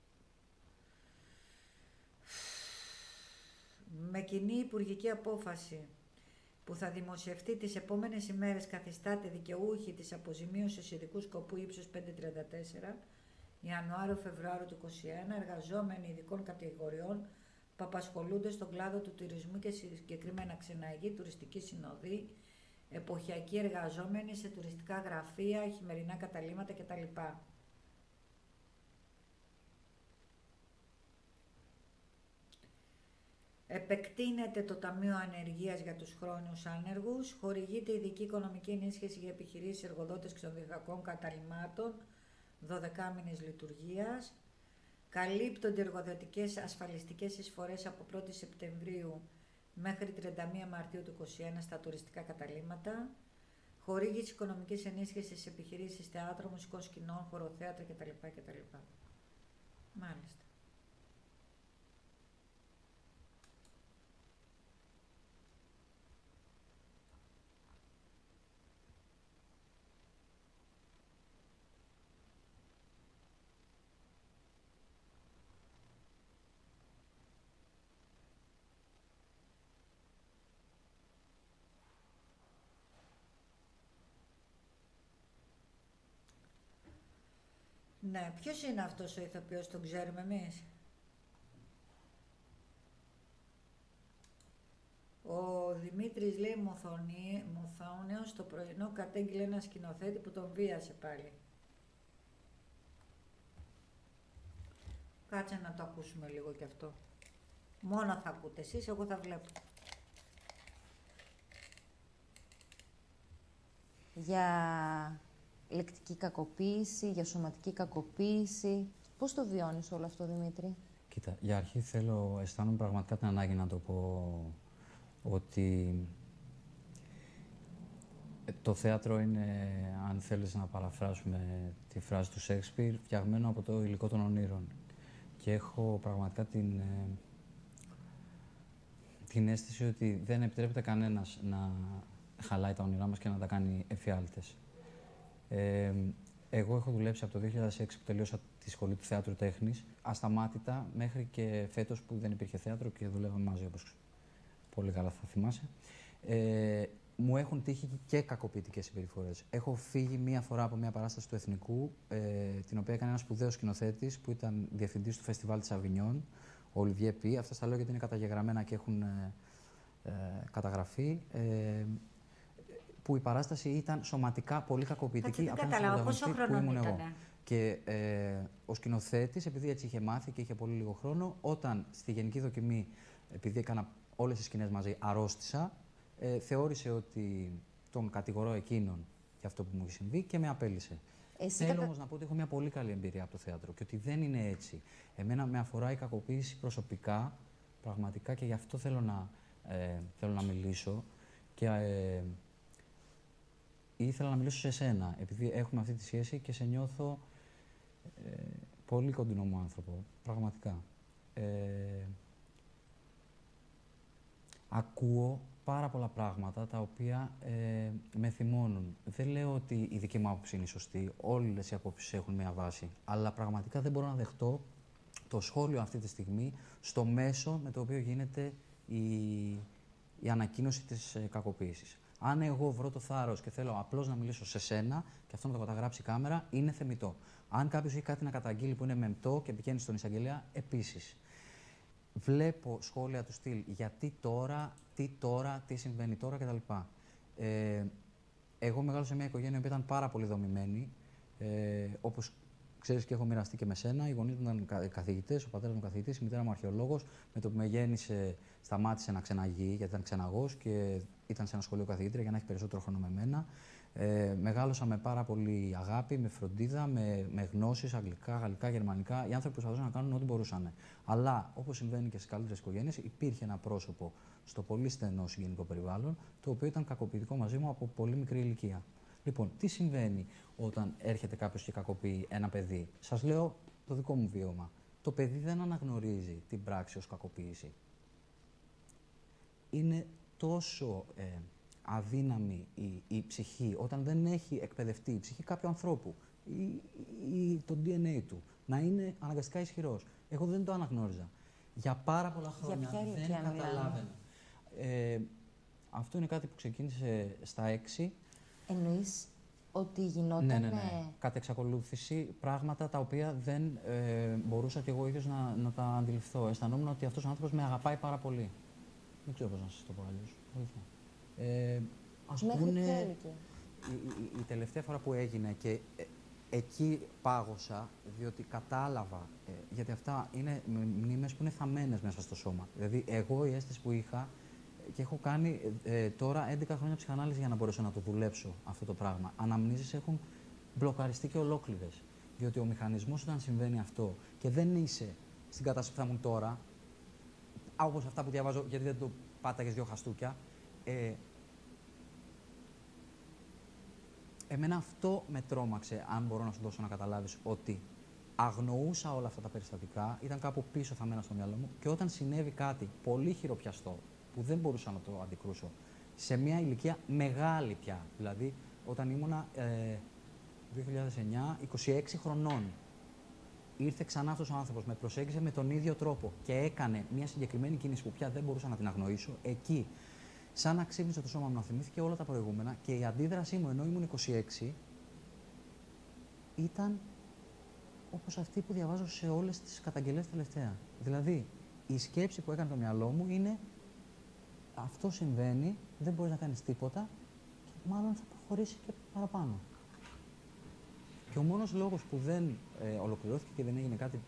Με κοινή υπουργική απόφαση που θα δημοσιευτεί τις επόμενες ημέρες, καθιστάται δικαιούχοι της αποζημίωσης ειδικού σκοπού ύψους πεντακόσια τριάντα τέσσερα Ιανουάριο-Φεβρουάριο του είκοσι ένα εργαζόμενοι ειδικών κατηγοριών που απασχολούνται στον κλάδο του τουρισμού και συγκεκριμένα ξεναγή, τουριστική συνοδή, εποχιακοί εργαζόμενοι σε τουριστικά γραφεία, χειμερινά καταλύματα κτλ. Επεκτείνεται το Ταμείο Ανεργίας για τους χρόνιους άνεργους, χορηγείται ειδική οικονομική ενίσχυση για επιχειρήσεις, εργοδότες ξενοδοχειακών καταλυμάτων, δώδεκα μήνες λειτουργίας, καλύπτονται εργοδοτικές ασφαλιστικές εισφορές από πρώτη Σεπτεμβρίου μέχρι τριάντα μία Μαρτίου του είκοσι ένα στα τουριστικά καταλύματα, χορήγηση οικονομικής ενίσχυσης σε επιχειρήσεις θεάτρων, μουσικών σκηνών, χωροθέατρα κτλ. κτλ. Μάλιστα. Ναι, ποιος είναι αυτός ο ηθοποιός, τον ξέρουμε εμείς? Ο Δημήτρης λέει Μουθόνιος το πρωινό κατέγγειλε ένα σκηνοθέτη που τον βίασε πάλι. Κάτσε να το ακούσουμε λίγο κι αυτό. Μόνο θα ακούτε εσείς, εγώ θα βλέπω. Για λεκτική κακοποίηση, για σωματική κακοποίηση. Πώς το βιώνεις όλο αυτό, Δημήτρη? Κοίτα, για αρχή θέλω, αισθάνομαι πραγματικά την ανάγκη να το πω ότι το θέατρο είναι, αν θέλεις να παραφράσουμε τη φράση του Σέξπιρ, φτιαγμένο από το υλικό των ονείρων. Και έχω πραγματικά την, την αίσθηση ότι δεν επιτρέπεται κανένας να χαλάει τα όνειρά μας και να τα κάνει εφιάλτες. Ε, εγώ έχω δουλέψει από το δύο χιλιάδες έξι που τελείωσα τη Σχολή του Θεάτρου Τέχνης, ασταμάτητα μέχρι και φέτος που δεν υπήρχε θέατρο και δουλεύαμε μαζί, όπως πολύ καλά θα θυμάσαι. Ε, μου έχουν τύχει και κακοποιητικές συμπεριφορές. Έχω φύγει μία φορά από μία παράσταση του Εθνικού, ε, την οποία έκανε ένας σπουδαίος σκηνοθέτης που ήταν διευθυντής του Φεστιβάλ της Αβινιόν, ο Ολιβιέ Πι. Αυτά τα λέω γιατί είναι καταγεγραμμένα και έχουν ε, ε, καταγραφεί. Ε, που η παράσταση ήταν σωματικά πολύ κακοποιητική. Δεν κατάλαβα πόσο χρόνο ήταν. Και ε, ο σκηνοθέτης, επειδή έτσι είχε μάθει και είχε πολύ λίγο χρόνο, όταν στη γενική δοκιμή, επειδή έκανα όλες τις σκηνές μαζί, αρρώστησα, ε, θεώρησε ότι τον κατηγορώ εκείνον για αυτό που μου είχε συμβεί και με απέλυσε. Εσύ Θέλω κατα... όμως να πω ότι έχω μια πολύ καλή εμπειρία από το θέατρο και ότι δεν είναι έτσι. Εμένα με αφορά η κακοποίηση προσωπικά, πραγματικά, και γι' αυτό θέλω να, ε, θέλω να μιλήσω. Και, ε, ήθελα να μιλήσω σε σένα, επειδή έχουμε αυτή τη σχέση και σε νιώθω ε, πολύ κοντινό μου άνθρωπο, πραγματικά. Ε, ακούω πάρα πολλά πράγματα τα οποία ε, με θυμώνουν. Δεν λέω ότι η δική μου άποψη είναι σωστή, όλες οι απόψεις έχουν μια βάση, αλλά πραγματικά δεν μπορώ να δεχτώ το σχόλιο αυτή τη στιγμή στο μέσο με το οποίο γίνεται η, η ανακοίνωση της ε, κακοποίησης. Αν εγώ βρω το θάρρος και θέλω απλώς να μιλήσω σε σένα και αυτό να το καταγράψει η κάμερα, είναι θεμιτό. Αν κάποιος έχει κάτι να καταγγείλει που είναι μεμπτό και πηγαίνει στον εισαγγελέα, επίσης. Βλέπω σχόλια του στυλ γιατί τώρα, τι τώρα, τι συμβαίνει τώρα κτλ. Ε, εγώ μεγάλωσα σε μια οικογένεια που ήταν πάρα πολύ δομημένη. Ε, όπως ξέρεις και έχω μοιραστεί και με σένα. Οι γονείς μου ήταν καθηγητές, ο πατέρας μου καθηγητής, η μητέρα μου αρχαιολόγος. Με το που με γέννησε, σταμάτησε να ξεναγεί, γιατί ήταν ξεναγός και ήταν σε ένα σχολείο καθηγήτρια για να έχει περισσότερο χρόνο με μένα. Ε, μεγάλωσα με πάρα πολύ αγάπη, με φροντίδα, με, με γνώσεις, αγγλικά, γαλλικά, γερμανικά. Οι άνθρωποι προσπαθούσαν να κάνουν ό,τι μπορούσαν. Αλλά όπως συμβαίνει και στις καλύτερες οικογένειες, υπήρχε ένα πρόσωπο στο πολύ στενό συγγενικό περιβάλλον, το οποίο ήταν κακοποιητικό μαζί μου από πολύ μικρή ηλικία. Λοιπόν, τι συμβαίνει όταν έρχεται κάποιος και κακοποιεί ένα παιδί? Σας λέω το δικό μου βίωμα. Το παιδί δεν αναγνωρίζει την πράξη ως κακοποίηση. Είναι τόσο ε, αδύναμη η, η ψυχή, όταν δεν έχει εκπαιδευτεί η ψυχή κάποιου ανθρώπου ή, ή το ντι εν έι του να είναι αναγκαστικά ισχυρός. Εγώ δεν το αναγνώριζα. Για πάρα πολλά χρόνια δεν καταλάβαινα. Ε, αυτό είναι κάτι που ξεκίνησε στα έξι. Εννοείς ότι γινόταν... Ναι, ναι, ναι. Κατ' εξακολούθηση, πράγματα τα οποία δεν ε, μπορούσα κι εγώ ίδιος να, να τα αντιληφθώ. Αισθανόμουν ότι αυτός ο άνθρωπος με αγαπάει πάρα πολύ. Δεν ξέρω πώς να σας το πω αλλιώς. Ε, ας πούμε, η, η, η τελευταία φορά που έγινε και ε, εκεί πάγωσα, διότι κατάλαβα, ε, γιατί αυτά είναι μνήμες που είναι θαμμένες μέσα στο σώμα. Δηλαδή, εγώ η αίσθηση που είχα, και έχω κάνει ε, τώρα έντεκα χρόνια ψυχανάλυση για να μπορέσω να το δουλέψω αυτό το πράγμα. Αναμνήσεις έχουν μπλοκαριστεί και ολόκληρες. Διότι ο μηχανισμός, όταν συμβαίνει αυτό και δεν είσαι στην κατάσταση που θα ήμουν τώρα, όπως αυτά που διαβάζω, γιατί δεν το πάταγες δύο χαστούκια, ε, εμένα αυτό με τρόμαξε, αν μπορώ να σου δώσω να καταλάβεις, ότι αγνοούσα όλα αυτά τα περιστατικά, ήταν κάπου πίσω θαμμένα στο μυαλό μου και όταν συνέβη κάτι πολύ χειροπιαστό, που δεν μπορούσα να το αντικρούσω, σε μια ηλικία μεγάλη πια, δηλαδή όταν ήμουνα ε, δύο χιλιάδες εννιά, είκοσι έξι χρονών, ήρθε ξανά αυτός ο άνθρωπος, με προσέγγισε με τον ίδιο τρόπο και έκανε μια συγκεκριμένη κίνηση που πια δεν μπορούσα να την αγνοήσω. Εκεί, σαν να ξύπνησε το σώμα μου, να θυμήθηκε όλα τα προηγούμενα και η αντίδρασή μου, ενώ ήμουν είκοσι έξι, ήταν όπως αυτή που διαβάζω σε όλες τις καταγγελίες τελευταία. Δηλαδή, η σκέψη που έκανε το μυαλό μου είναι αυτό συμβαίνει, δεν μπορείς να κάνεις τίποτα και μάλλον θα προχωρήσει και παραπάνω. Και ο μόνος λόγος που δεν ε, ολοκληρώθηκε και δεν έγινε κάτι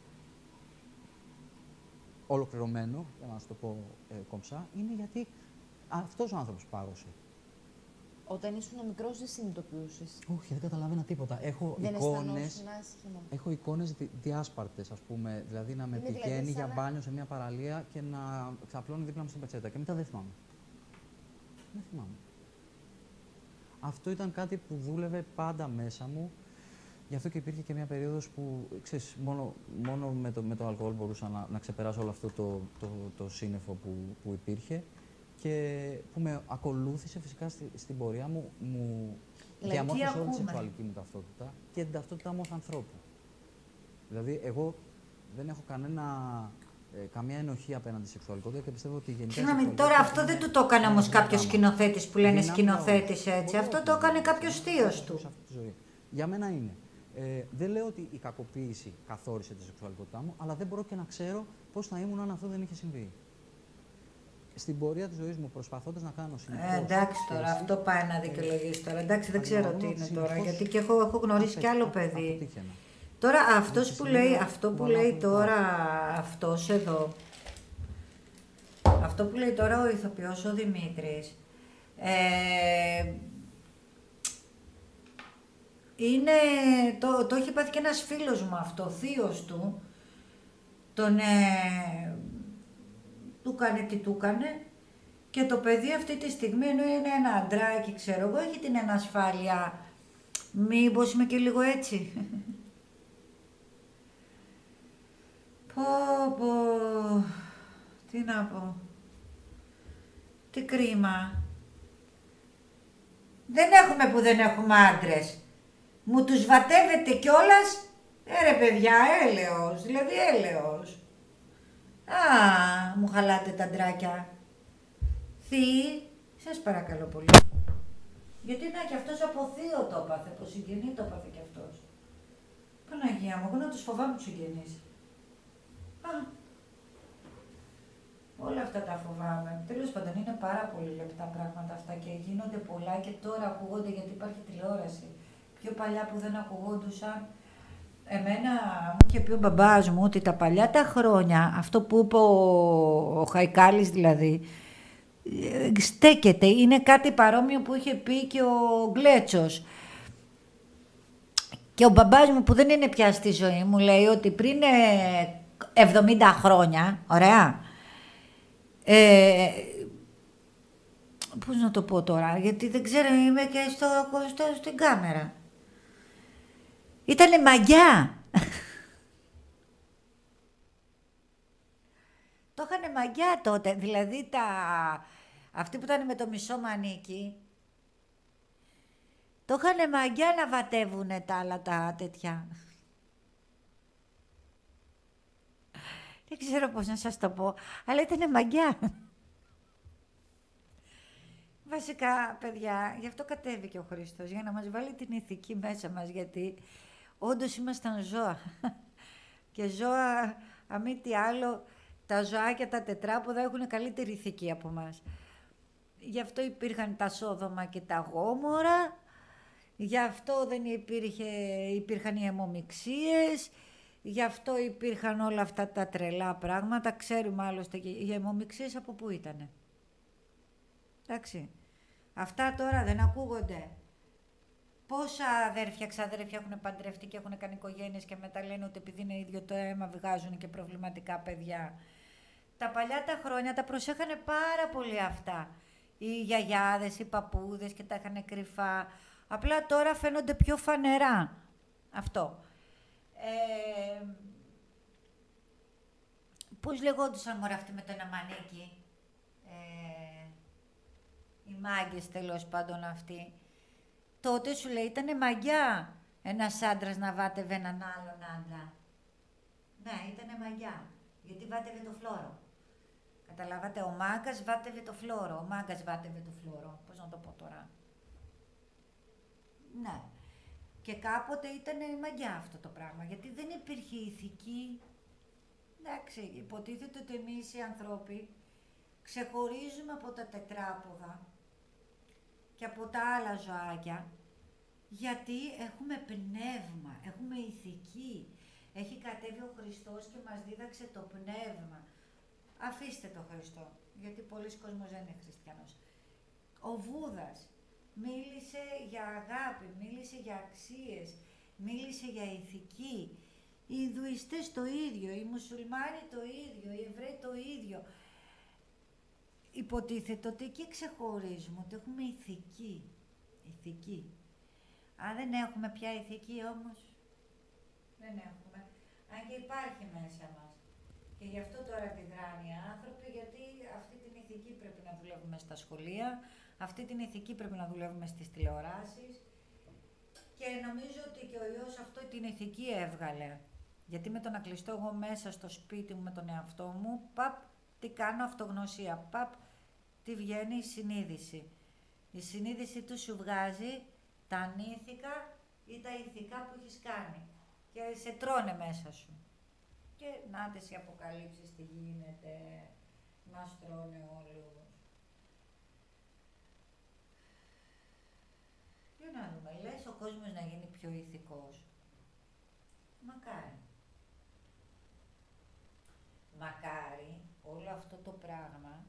ολοκληρωμένο, για να σου το πω ε, κομψά, είναι γιατί αυτός ο άνθρωπος πάγωσε. Όταν ήσουν μικρός δεν συνειδητοποιούσες? Όχι, δεν καταλάβαινα τίποτα. Έχω Δεν εικόνες, αισθανόσουν άσχημα? έχω εικόνες δι, διάσπαρτες, ας πούμε. Δηλαδή να με Είναι πηγαίνει δηλαδή για σαν να- μπάνιο σε μια παραλία και να ξαπλώνει δίπλα μου στην πετσέτα. Και μετά δεν θυμάμαι. Δεν θυμάμαι. Αυτό ήταν κάτι που δούλευε πάντα μέσα μου. Γι' αυτό και υπήρχε και μια περίοδος που, ξέρεις, μόνο, μόνο με, το, με το αλκοόλ μπορούσα να, να ξεπεράσω όλο αυτό το, το, το σύννεφο που, που υπήρχε και που με ακολούθησε φυσικά στη, στην πορεία μου, μου Δηλαδή, διαμόρφωσε όλη τη ακούμε. σεξουαλική μου ταυτότητα και την ταυτότητά μου ως ανθρώπου. Δηλαδή, εγώ δεν έχω κανένα, ε, καμία ενοχή απέναντι στη σεξουαλικότητα και πιστεύω ότι γενικά. η Συγγνώμη, σεξουαλικότητα τώρα αυτό είναι δεν του το έκανε ένα όμως ζώο κάποιος γάμα. σκηνοθέτης που λένε Δυνάμει σκηνοθέτης όλους. έτσι. Μπορεί Αυτό όχι το να έκανε είναι κάποιος έτσι, θείος σε του. αυτή τη ζωή. Για μένα είναι. Ε, δεν λέω ότι η κακοποίηση καθόρισε τη σεξουαλικότητά μου, αλλά δεν μπορώ και να ξέρω πώς θα ήμουν αν αυτό δεν είχε συμβεί. Στην πορεία της ζωής μου, προσπαθώντας να κάνω συνεχώς. Ε, εντάξει τώρα, σχέσεις, αυτό πάει να ε, δικαιολογήσει τώρα. Εντάξει, δεν ξέρω τι αντιλαμβάνομαι είναι ότι τώρα, συνεχώς γιατί και έχω, έχω γνωρίσει απε- κι άλλο απ- παιδί. αποτύχαινα. Τώρα Και αυτός στη που συνέχεια λέει, αυτό που κουβαλάω λέει αυτό το τώρα, αυτός εδώ, αυτό που λέει τώρα ο ηθοποιός ο Δημήτρης, ε, είναι, το, το έχει πάθει και ένας φίλος μου αυτό, ο θείος του, τον, ε, του κάνε τι του κάνε και το παιδί αυτή τη στιγμή ενώ είναι ένα αντράκι, ξέρω εγώ, έχει την ανασφάλεια, μήπως είμαι και λίγο έτσι. Πω πω, τι να πω, τι κρίμα. Δεν έχουμε που δεν έχουμε άντρες. Μου τους βατεύετε κιόλας, ε ρε παιδιά, έλεος, δηλαδή έλεος. Α, μου χαλάτε τα ντράκια. Θείοι, σας παρακαλώ πολύ. Γιατί να και αυτός από θείο το έπαθε, από συγγενή το έπαθε κι αυτός. Παναγία μου, εγώ να τους φοβάμαι τους συγγενείς. Α, όλα αυτά τα φοβάμαι. Τέλος πάντων, είναι πάρα πολύ λεπτά πράγματα αυτά και γίνονται πολλά και τώρα ακούγονται γιατί υπάρχει τηλεόραση. Πιο παλιά που δεν ακουγόντουσαν. Εμένα μου είχε πει ο μπαμπάς μου ότι τα παλιά τα χρόνια, αυτό που είπε ο, ο Χαϊκάλης δηλαδή, ε, στέκεται. Είναι κάτι παρόμοιο που είχε πει και ο Γκλέτσος. Και ο μπαμπάς μου που δεν είναι πια στη ζωή μου λέει ότι πριν ε, εβδομήντα χρόνια, ωραία, ε, πώς να το πω τώρα, γιατί δεν ξέρω, είμαι και στο, στο, στην κάμερα. Ήτανε μαγιά. Το είχανε μαγιά τότε, δηλαδή τα... αυτοί που ήταν με το μισό μανίκι, το είχανε μαγιά να βατεύουνε τα άλλα τα τέτοια. Δεν ξέρω πώς να σας το πω, αλλά ήτανε μαγιά. Βασικά, παιδιά, γι' αυτό κατέβηκε ο Χριστός, για να μας βάλει την ηθική μέσα μας, γιατί όντως ήμασταν ζώα. Και ζώα, αμή τι άλλο, τα ζωάκια, τα τετράποδα έχουν καλύτερη ηθική από μας. Γι' αυτό υπήρχαν τα Σόδομα και τα Γόμορα, γι' αυτό δεν υπήρχε, υπήρχαν οι αιμομιξίες, γι' αυτό υπήρχαν όλα αυτά τα τρελά πράγματα. Ξέρουμε άλλωστε και οι αιμομιξίες από πού ήτανε. Εντάξει. Αυτά τώρα δεν ακούγονται. Πόσα αδέρφια, ξαδέρφια έχουν παντρευτεί και έχουν κάνει οικογένειες και μετά λένε ότι επειδή είναι ίδιο το αίμα βγάζουν και προβληματικά παιδιά. Τα παλιά τα χρόνια τα προσέχανε πάρα πολύ αυτά. Οι γιαγιάδες, οι παππούδες και τα είχαν κρυφά. Απλά τώρα φαίνονται πιο φανερά. Αυτό. Ε, πώς λεγόντουσαν μωρά αυτοί με το ένα μανίκι. Ε, οι μάγκες τέλος πάντων αυτοί. Τότε σου λέει ήτανε μαγιά ένας άντρας να βάτευε έναν άλλον άντρα. Ναι, ήτανε μαγιά. Γιατί βάτευε το φλόρο. Καταλάβατε, ο μάγκας βάτευε το φλόρο. Ο μάγκας βάτευε το φλόρο. Πώς να το πω τώρα. Ναι. Και κάποτε ήτανε μαγιά αυτό το πράγμα. Γιατί δεν υπήρχε ηθική. Εντάξει, υποτίθεται ότι εμείς οι ανθρώποι ξεχωρίζουμε από τα τετράποδα και από τα άλλα ζωάκια, γιατί έχουμε πνεύμα, έχουμε ηθική. Έχει κατέβει ο Χριστός και μας δίδαξε το πνεύμα. Αφήστε το Χριστό, γιατί πολλοί κόσμος δεν είναι χριστιανός. Ο Βούδας μίλησε για αγάπη, μίλησε για αξίες, μίλησε για ηθική. Οι Ινδουιστές το ίδιο, οι Μουσουλμάνοι το ίδιο, οι Εβραίοι το ίδιο. Υποτίθεται ότι εκεί ξεχωρίζουμε, ότι έχουμε ηθική. Ηθική. Αν δεν έχουμε πια ηθική όμως, δεν έχουμε. Αν και υπάρχει μέσα μας. Και γι' αυτό τώρα αντιδράνε οι άνθρωποι, γιατί αυτή την ηθική πρέπει να δουλεύουμε στα σχολεία, αυτή την ηθική πρέπει να δουλεύουμε στις τηλεοράσεις. Και νομίζω ότι και ο ιός αυτό την ηθική έβγαλε. Γιατί με το να κλειστώ εγώ μέσα στο σπίτι μου με τον εαυτό μου, παπ, τι κάνω, αυτογνωσία, παπ, τι βγαίνει, η συνείδηση. Η συνείδηση του σου βγάζει τα ανήθικα ή τα ηθικά που έχεις κάνει και σε τρώνε μέσα σου. Και νάτες οι αποκαλύψεις, τι γίνεται, μας τρώνε όλους. Για να δούμε, λες ο κόσμος να γίνει πιο ηθικός. Μακάρι. Μακάρι όλο αυτό το πράγμα,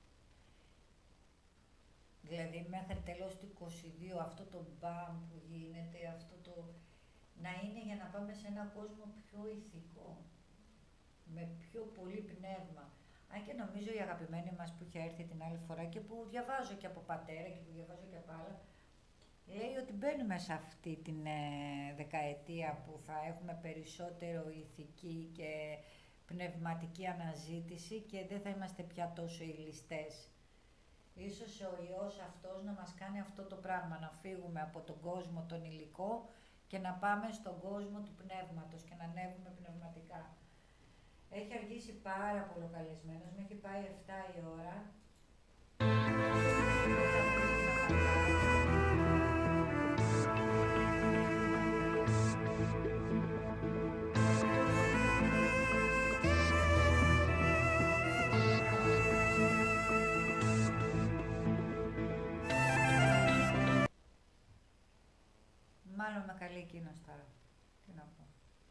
δηλαδή μέχρι τέλος του είκοσι δύο αυτό το μπαμ που γίνεται, αυτό το να είναι για να πάμε σε έναν κόσμο πιο ηθικό, με πιο πολύ πνεύμα. Αν και νομίζω η αγαπημένη μας που είχε έρθει την άλλη φορά και που διαβάζω και από πατέρα και που διαβάζω και από άλλα, λέει ότι μπαίνουμε σε αυτή την ε, δεκαετία που θα έχουμε περισσότερο ηθική και πνευματική αναζήτηση και δεν θα είμαστε πια τόσο ηλιστές. Ίσως ο ιός αυτός να μας κάνει αυτό το πράγμα, να φύγουμε από τον κόσμο τον υλικό και να πάμε στον κόσμο του πνεύματος και να ανέβουμε πνευματικά. Έχει αργήσει πάρα πολύ καλεσμένος, με έχει πάει εφτά η ώρα. Μάλλον με καλεί εκείνος τώρα. Τι να πω.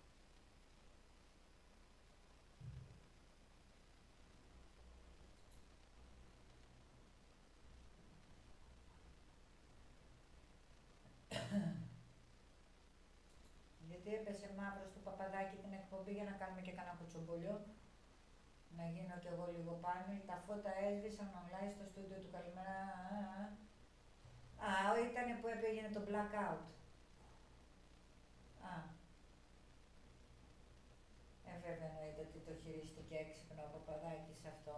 Γιατί έπεσε μαύρο στο Παπαδάκι την εκπομπή για να κάνουμε και κανένα κουτσομπολιό. Να γίνω κι εγώ λίγο πάνω. Τα φώτα έσβησαν online στο στούντιο του. Καλημέρα. Α, ήταν που έπαιγε το blackout. Α. Ε, βέβαια εννοείται ότι το χειρίστηκε έξυπνο ο Παπαδάκης αυτό.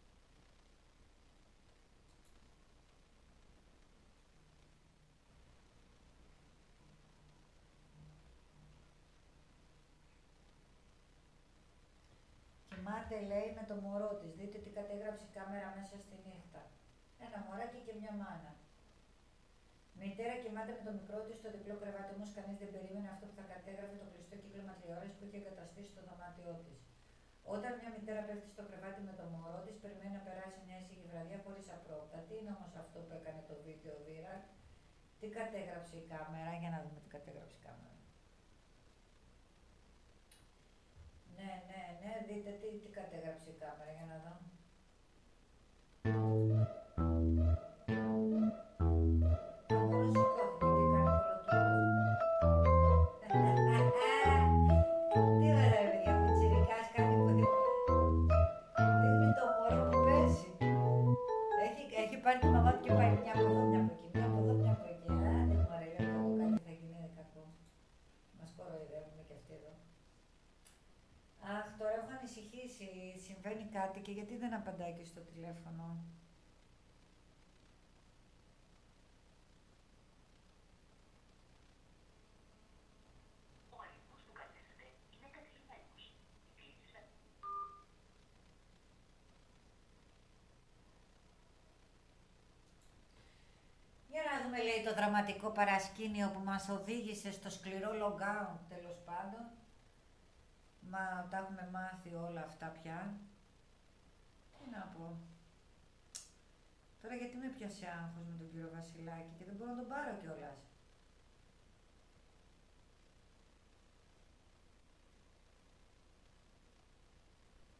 Κοιμάται, λέει, με το μωρό της. Δείτε τι κατέγραψε η κάμερα μέσα στη νύχτα. Ένα μωράκι και μια μάνα. Μητέρα κοιμάται με το μικρό της στο διπλό κρεβάτι, όμως κανείς δεν περίμενε αυτό που θα κατέγραφε το κλειστό κύκλωμα τηλεόρασης που είχε εγκαταστήσει στο δωμάτιό της. Όταν μια μητέρα πέφτει στο κρεβάτι με το μωρό της, περιμένει να περάσει μια ήσυχη βραδιά χωρίς απρόπτα. Τι είναι όμως αυτό που έκανε το βίντεο viral? Τι κατέγραψε η κάμερα? Για να δούμε τι κατέγραψε η κάμερα. Ναι, ναι, ναι, δείτε τι, τι κατέγραψε η κάμερα, για να δω. Πάρει τη μαμά του και πάει μια από εδώ, μια από εκεί, μια από εδώ, μια από εκεί. Άντε μωρέ, λέω εγώ κάτι θα γίνει κακό. Μας κοροϊδεύουν και αυτοί εδώ. Αχ, τώρα έχω ανησυχήσει, συμβαίνει κάτι και γιατί δεν απαντάει και στο τηλέφωνο. Με λέει το δραματικό παρασκήνιο που μας οδήγησε στο σκληρό lockdown, τέλος πάντων. Μα τα έχουμε μάθει όλα αυτά πια. Τι να πω. Τώρα γιατί με πιάσε άγχος με τον κύριο Βασιλάκη και δεν μπορώ να τον πάρω κιόλας.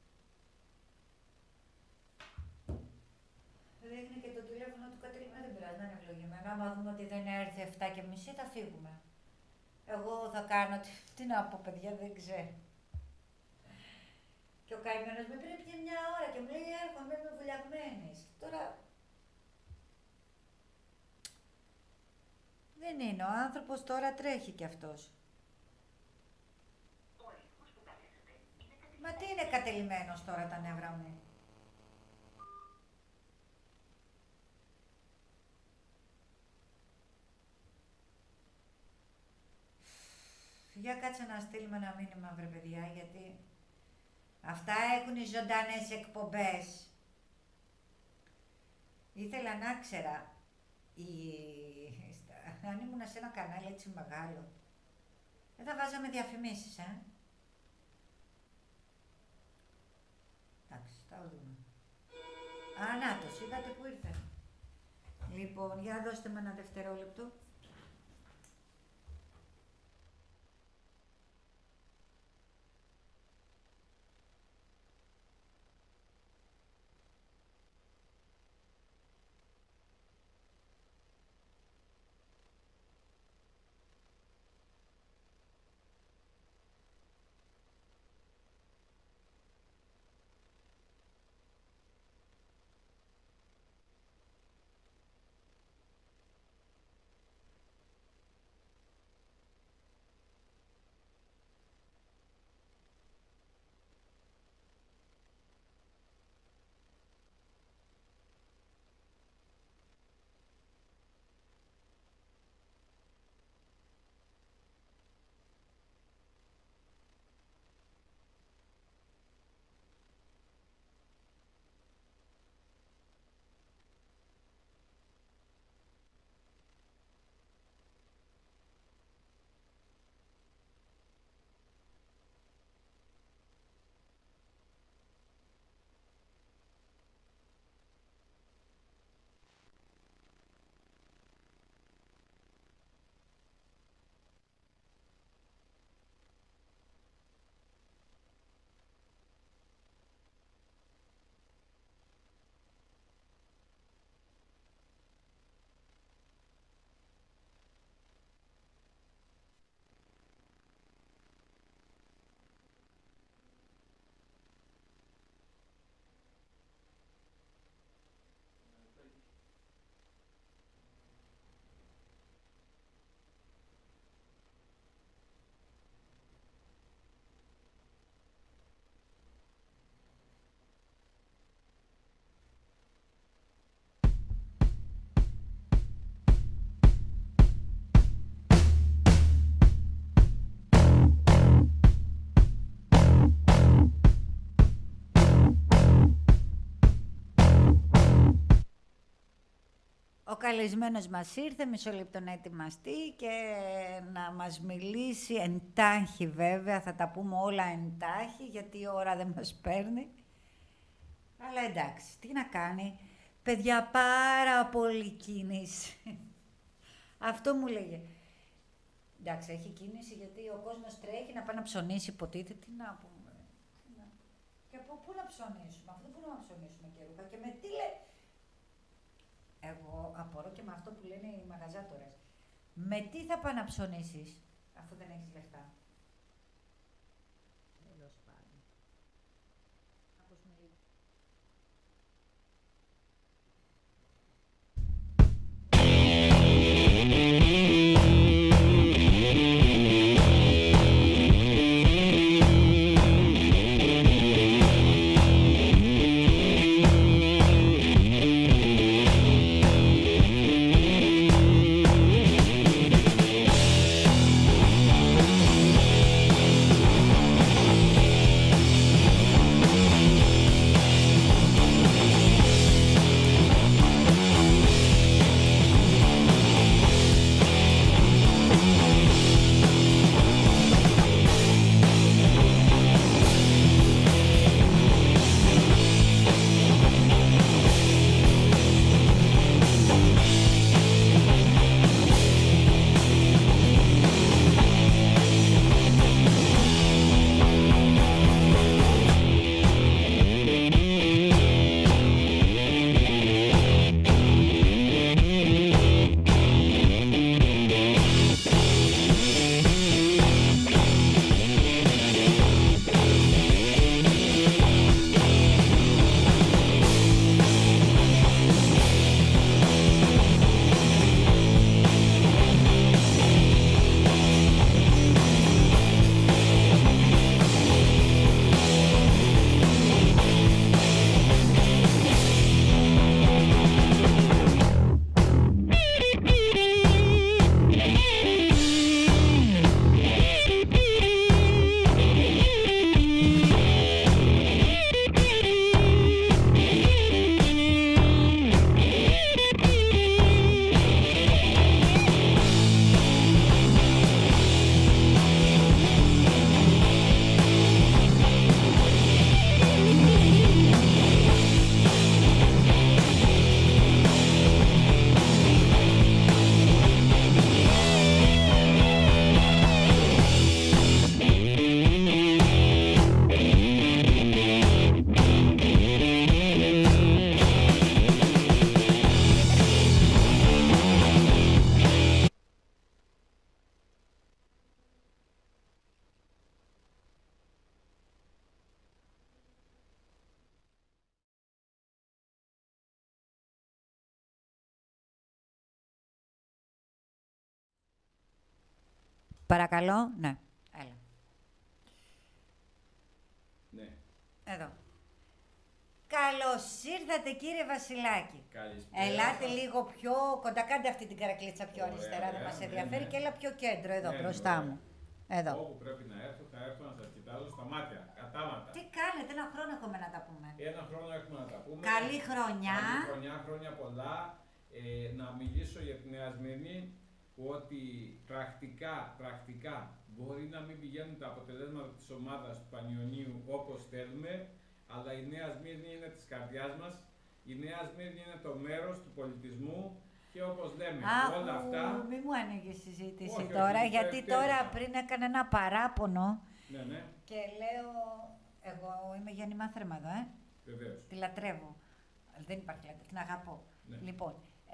Δείχνει και το τηλέφωνο του Κατερίνα, δεν πειράζει. κιόλας, να είναι ευλογημένο. Άμα δούμε ότι δεν έρθει εφτά και μισή, θα φύγουμε. Εγώ θα κάνω, τι, τι να πω παιδιά, δεν ξέρω. Και ο καημένος με πήρε πια μια ώρα και μου λέει έρχομαι, είμαι βουλιαγμένης. Τώρα... Δεν είναι, ο άνθρωπος τώρα τρέχει κι αυτός. Μα τι είναι κατελημένος τώρα τα νεύρα μου. Για κάτσε να στείλουμε ένα μήνυμα, βρε παιδιά, γιατί αυτά έχουν οι ζωντανές εκπομπές. Ήθελα να ξέρα, η... αν ήμουν σε ένα κανάλι έτσι μεγάλο, δεν θα βάζαμε διαφημίσεις, ε. Εντάξει, θα δούμε. Α, νάτος, είδατε που ήρθε. Λοιπόν, για δώστε με ένα δευτερόλεπτο. Ο καλεσμένος μας ήρθε, μισό λεπτό να ετοιμαστεί και να μας μιλήσει εντάχει βέβαια, θα τα πούμε όλα εντάχει γιατί η ώρα δεν μας παίρνει. Αλλά εντάξει, τι να κάνει, παιδιά πάρα πολύ κίνηση. Αυτό μου λέγε. Εντάξει, έχει κίνηση γιατί ο κόσμος τρέχει να πάει να ψωνίσει, υποτίθεται, τι να πούμε. Τι να... Και από πού να ψωνίσουμε, αυτό πού να ψωνίσουμε και ρούχα και με τι λέει. Εγώ απορώ και με αυτό που λένε οι μαγαζάτορες. Με τι θα πάει να ψωνίσεις, αφού δεν έχεις λεφτά. Τέλος πάντων. Παρακαλώ, ναι. Έλα. Ναι. Εδώ. Καλώς ήρθατε κύριε Βασιλάκη. Καλησπέρα. Ελάτε σας. λίγο πιο κοντά, κάντε αυτή την καρακλίτσα πιο Ωραία, αριστερά, δεν ωραία, μας ναι, ενδιαφέρει ναι. και έλα πιο κέντρο εδώ Ναι, μπροστά ωραία. μου. Εδώ. Όπου πρέπει να έρθω, θα έρθω να σας κοιτάζω στα μάτια. Κατάματα. Τι κάνετε, ένα χρόνο έχουμε να τα πούμε. Ένα χρόνο έχουμε να τα πούμε. Καλή χρονιά. Καλή χρονιά, χρόνια πολλά. Ε, να μιλήσω για τη Νέα Σμύρνη ότι πρακτικά, πρακτικά μπορεί να μην πηγαίνουν τα αποτελέσματα της ομάδας του Πανιωνίου όπως θέλουμε, αλλά η Νέα Σμύρνη είναι της καρδιάς μας. Η Νέα Σμύρνη είναι το μέρος του πολιτισμού και όπως λέμε Α, όλα αυτά... Μη μου ανοίγει η συζήτηση Όχι, τώρα, όχι, γιατί δεν τώρα θέλει. πριν έκανα ένα παράπονο Ναι, ναι, και λέω, εγώ είμαι γέννημα θρέμα εδώ, ε. βεβαίως. Τη λατρεύω. Δεν υπάρχει λατρεύω, την αγαπώ. Ναι. Λοιπόν,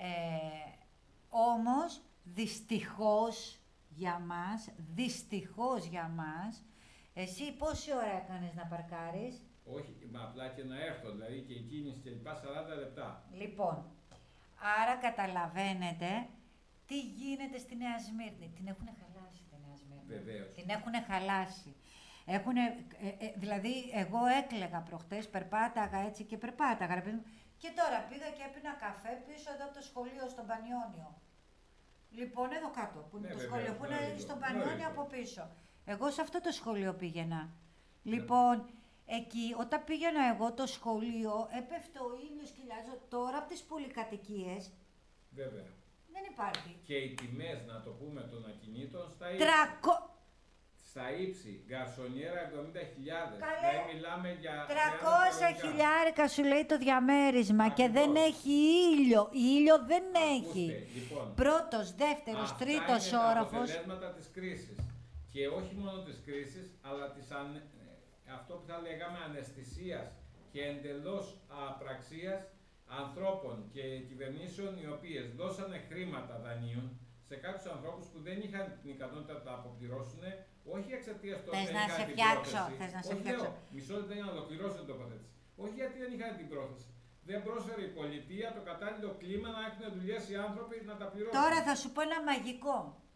ε, όμως, δυστυχώς για μας, δυστυχώς για μας, εσύ πόση ώρα έκανες να παρκάρεις? Όχι, μα απλά και να έρθω, δηλαδή και η κίνηση και λοιπά σαράντα λεπτά. Λοιπόν, άρα καταλαβαίνετε τι γίνεται στη Νέα Σμύρνη. Την έχουν χαλάσει τη Νέα Σμύρνη. Βεβαίως. Την έχουν χαλάσει. Έχουνε, ε, ε, δηλαδή, εγώ έκλαιγα προχτές, περπάταγα έτσι και περπάταγα. ρε παιδί μου. Και τώρα πήγα και έπινα καφέ πίσω εδώ από το σχολείο στον Πανιόνιο. Λοιπόν, εδώ κάτω, που είναι Ναι, το βέβαια, σχολείο, που είναι γνωρίζω, στον Πανιόνιο γνωρίζω. από πίσω. Εγώ σε αυτό το σχολείο πήγαινα. Λοιπόν, εκεί όταν πήγαινα εγώ το σχολείο, έπεφτε ο ήλιος κυλιάζω. Τώρα από τις πολυκατοικίες Βέβαια. δεν υπάρχει. Και οι τιμές, να το πούμε, των ακινήτων στα ύψη. Τρακο... Στα ύψη, γκαρσονιέρα εβδομήντα χιλιάδες. Καλέ, Δηλαδή μιλάμε για... τριακόσια για ένα χιλιάρικα σου λέει το διαμέρισμα και Ακριβώς. δεν έχει ήλιο. Ήλιο δεν Ακούστε, έχει. λοιπόν, Πρώτος, δεύτερος, αυτά τρίτος είναι τα όροφος. αποτελέσματα της κρίσης. Και όχι μόνο της κρίσης, αλλά της ανε... αυτό που θα λέγαμε αναισθησίας και εντελώς απραξίας ανθρώπων και κυβερνήσεων οι οποίες δώσανε χρήματα δανείων σε κάποιους ανθρώπους που δεν είχαν την ικανότητα να τα αποπληρώσουν, όχι εξαιτίας του ότι Θες δεν να είχαν σε την φτιάξω, πρόθεση. θες να σε Όχι, φτιάξω. λέω, μισό λεπτό για να ολοκληρώσω την τοποθέτηση. Όχι γιατί δεν είχαν την πρόθεση. Δεν πρόσφερε η πολιτεία το κατάλληλο κλίμα να έχουν δουλειές οι άνθρωποι να τα πληρώσουν. Τώρα θα σου πω ένα μαγικό.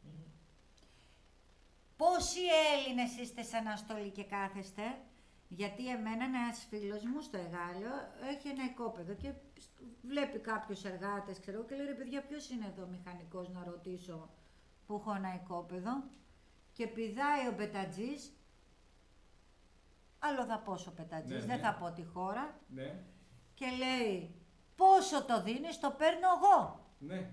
Πόσοι Έλληνες είστε σε αναστολή και κάθεστε? Γιατί εμένα ένας φίλος μου στο Εγάλεο έχει ένα οικόπεδο και βλέπει κάποιους εργάτες, ξέρω, και λέει ρε παιδιά ποιος είναι εδώ μηχανικός να ρωτήσω που έχω ένα οικόπεδο, και πηδάει ο πετατζής, άλλο θα πω ο πετατζής, Ναι, δεν ναι. θα πω τη χώρα, Ναι, και λέει πόσο το δίνεις, το παίρνω εγώ. ναι.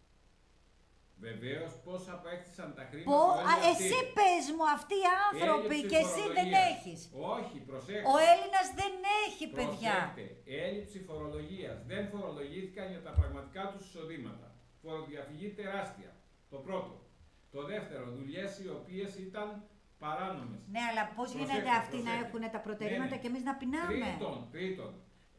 Βεβαίως πώς απέκτησαν τα χρήματα. Πω, όλοι α, αυτοί. εσύ πες μου, αυτοί οι άνθρωποι Έλλειψη και εσύ δεν φορολογίας. έχεις. Όχι, προσέξτε. Ο Έλληνας δεν έχει, παιδιά. Προσέξτε, έλλειψη φορολογίας. Δεν φορολογήθηκαν για τα πραγματικά τους εισοδήματα. Φοροδιαφυγή τεράστια. Το πρώτο. Το δεύτερο, δουλειές οι οποίες ήταν παράνομες. Ναι, αλλά πώς Προσέξτε, γίνεται αυτοί να προσέξτε. έχουν τα προτερήματα Ναι, ναι. και εμείς να πεινάμε. Τρίτον, τρίτον,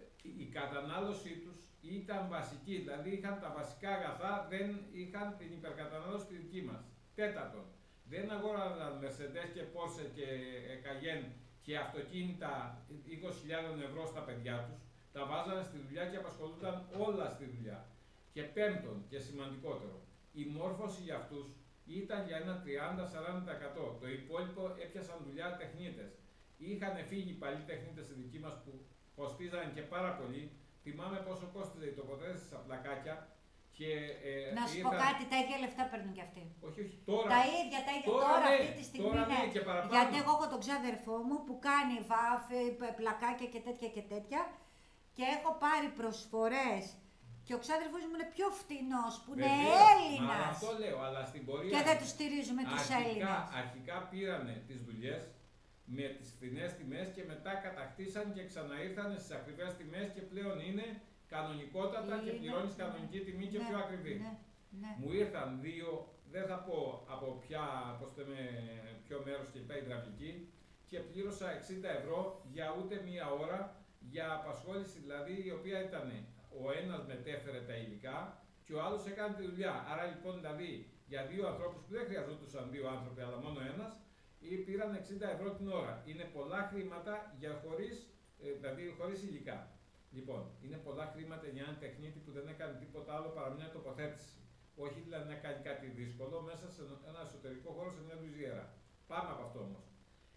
η κατανάλωσή τους ήταν βασική, δηλαδή είχαν τα βασικά αγαθά, δεν είχαν την υπερκατανάλωση τη δική μας. Τέταρτον, δεν αγόραζαν Mercedes και Porsche και Cayenne και αυτοκίνητα είκοσι χιλιάδες ευρώ στα παιδιά τους, τα βάζανε στη δουλειά και απασχολούνταν όλα στη δουλειά. Και πέμπτον και σημαντικότερο, η μόρφωση για αυτούς ήταν για ένα τριάντα με σαράντα τοις εκατό. Το υπόλοιπο έπιασαν δουλειά τεχνίτες. Είχαν φύγει παλιοί τεχνίτες στη δική μας που κοστίζαν και πάρα πολύ. Θυμάμαι πόσο κόστιζε η τοποθέτηση στα πλακάκια. Και, ε, Να σου ήρθαν... πω κάτι, τα ίδια λεφτά παίρνουν κι αυτοί. Όχι, όχι, τώρα. Τα ίδια, τα ίδια. Τώρα, Τώρα, ναι, αυτή τη στιγμή. τώρα ναι, ναι. και παραπάνω. Γιατί εγώ έχω τον ξάδερφό μου που κάνει βάφη, πλακάκια και τέτοια και τέτοια. Και έχω πάρει προσφορές. Και ο ξάδερφός μου είναι πιο φτηνός, που είναι Βεβαίως, Έλληνας. μα αυτό λέω, αλλά στην πορεία. Και δεν τους στηρίζουμε τους αρχικά, Έλληνες. Αρχικά πήρανε τις δουλειές με τις φθηνές τιμές και μετά κατακτήσαν και ξαναήρθαν στις ακριβές τιμές και πλέον είναι κανονικότατα και Είναι, πληρώνεις ναι, κανονική τιμή και ναι, πιο ακριβή. Ναι, ναι. Μου ήρθαν δύο, δεν θα πω από ποια, πώς το λέμε, ποιο μέρος και λοιπά, υδραυλική, και πλήρωσα εξήντα ευρώ για ούτε μία ώρα για απασχόληση, δηλαδή η οποία ήταν ο ένας μετέφερε τα υλικά και ο άλλος έκανε τη δουλειά. Άρα λοιπόν, δηλαδή, για δύο ανθρώπους που δεν χρειαζόντουσαν δύο άνθρωποι, αλλά μόνο ένας, ή πήραν εξήντα ευρώ την ώρα. Είναι πολλά χρήματα για χωρίς, ε, δηλαδή χωρίς υλικά. Λοιπόν, είναι πολλά χρήματα για έναν τεχνίτη που δεν έκανε τίποτα άλλο παρά μια τοποθέτηση. Όχι δηλαδή να κάνει κάτι δύσκολο μέσα σε ένα εσωτερικό χώρο, σε μια ντουζιέρα. Πάμε από αυτό όμως.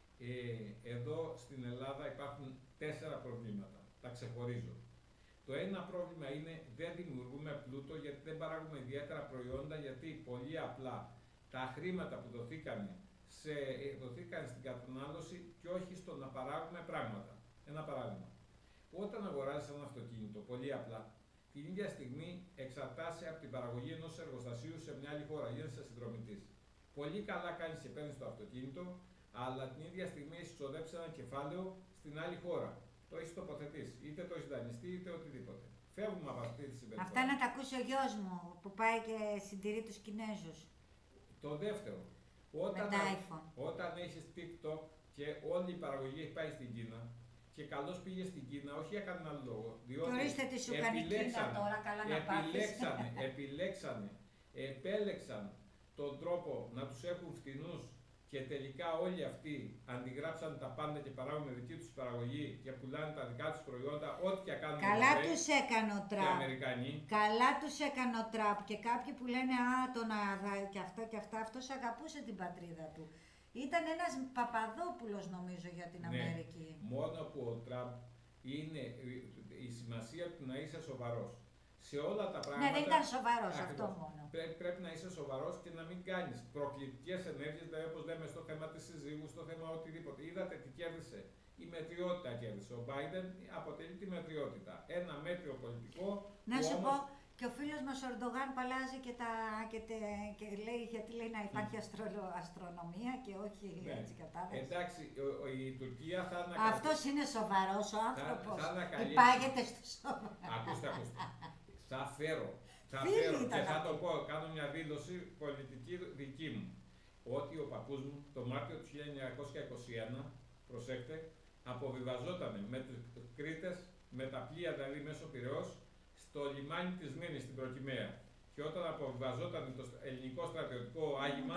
Ε, εδώ στην Ελλάδα υπάρχουν τέσσερα προβλήματα. Τα ξεχωρίζω. Το ένα πρόβλημα είναι δεν δημιουργούμε πλούτο γιατί δεν παράγουμε ιδιαίτερα προϊόντα, γιατί πολύ απλά τα χρήματα που δοθήκαν, σε, δοθήκαν στην κατανάλωση και όχι στο να παράγουμε πράγματα. Ένα παράδειγμα. Όταν αγοράζεις ένα αυτοκίνητο, πολύ απλά, την ίδια στιγμή εξαρτάσαι από την παραγωγή ενός εργοστασίου σε μια άλλη χώρα, γίνεσαι συνδρομητής. Πολύ καλά κάνεις και παίρνεις το αυτοκίνητο, αλλά την ίδια στιγμή έχεις ξοδέψει ένα κεφάλαιο στην άλλη χώρα. Το έχεις τοποθετήσει, είτε το έχεις δανειστεί είτε οτιδήποτε. Φεύγουμε από αυτή τη συμπεριφορά. Αυτά να τα ακούσει ο γιος μου που πάει και συντηρεί τους Κινέζους. Το δεύτερο, όταν, με τα iPhone. Όταν έχεις TikTok και όλη η παραγωγή έχει πάει στην Κίνα και καλώς πήγε στην Κίνα, όχι για κανέναν άλλο λόγο. Διότι και ορίστε τι σου κάνει η Κίνα τώρα, καλά να επιλέξανε, επιλέξανε, επέλεξαν τον τρόπο να τους έχουν φτηνούς και τελικά όλοι αυτοί αντιγράψαν τα πάντα και παράγουν δική τους παραγωγή και πουλάνε τα δικά τους προϊόντα, ό,τι και κάνουν. Καλά τους έκανε ο Τραμπ. Αμερικανοί. Καλά τους έκανε ο Τραμπ και κάποιοι που λένε α, τον αγα... και αυτά και αυτά, αυτός αγαπούσε την πατρίδα του. Ήταν ένας Παπαδόπουλος νομίζω για την ναι, Αμερική. Μόνο που ο Τραμπ είναι η σημασία του να είσαι σοβαρός. Σε όλα τα πράγματα. Ναι, δεν ήταν σοβαρός αυτό μόνο. Πρέπει, πρέπει να είσαι σοβαρός και να μην κάνεις προκλητικές ενέργειες, δηλαδή όπως λέμε στο θέμα της συζύγου, στο θέμα οτιδήποτε. Είδατε τι κέρδισε. Η μετριότητα κέρδισε. Ο Biden αποτελεί τη μετριότητα. Ένα μέτριο πολιτικό. Να σου όμως... πω, και ο φίλος μας ο Ερντογάν παλάζει και, τα, και, τε, και λέει γιατί λέει να υπάρχει αστρολο, αστρονομία και όχι ναι. έτσι κατάλαβες. Εντάξει, ο, ο, η Τουρκία θα ανακαλύψει. Αυτός είναι σοβαρός ο άνθρωπος. Θα, θα υπάγεται στο σώμα. Ακούστε, ακούστε. Θα φέρω. Θα Φίλοι φέρω και θα αυτό. το πω, κάνω μια δήλωση πολιτική δική μου. Ότι ο παππούς μου το Μάρτιο του χίλια εννιακόσια είκοσι ένα, προσέξτε, αποβιβαζόταν με τους Κρήτες, με τα πλοία δηλαδή μέσω Πειραιώς, στο λιμάνι της Μήνης στην Προκυμαία. Και όταν αποβιβαζόταν το ελληνικό στρατιωτικό άγημα,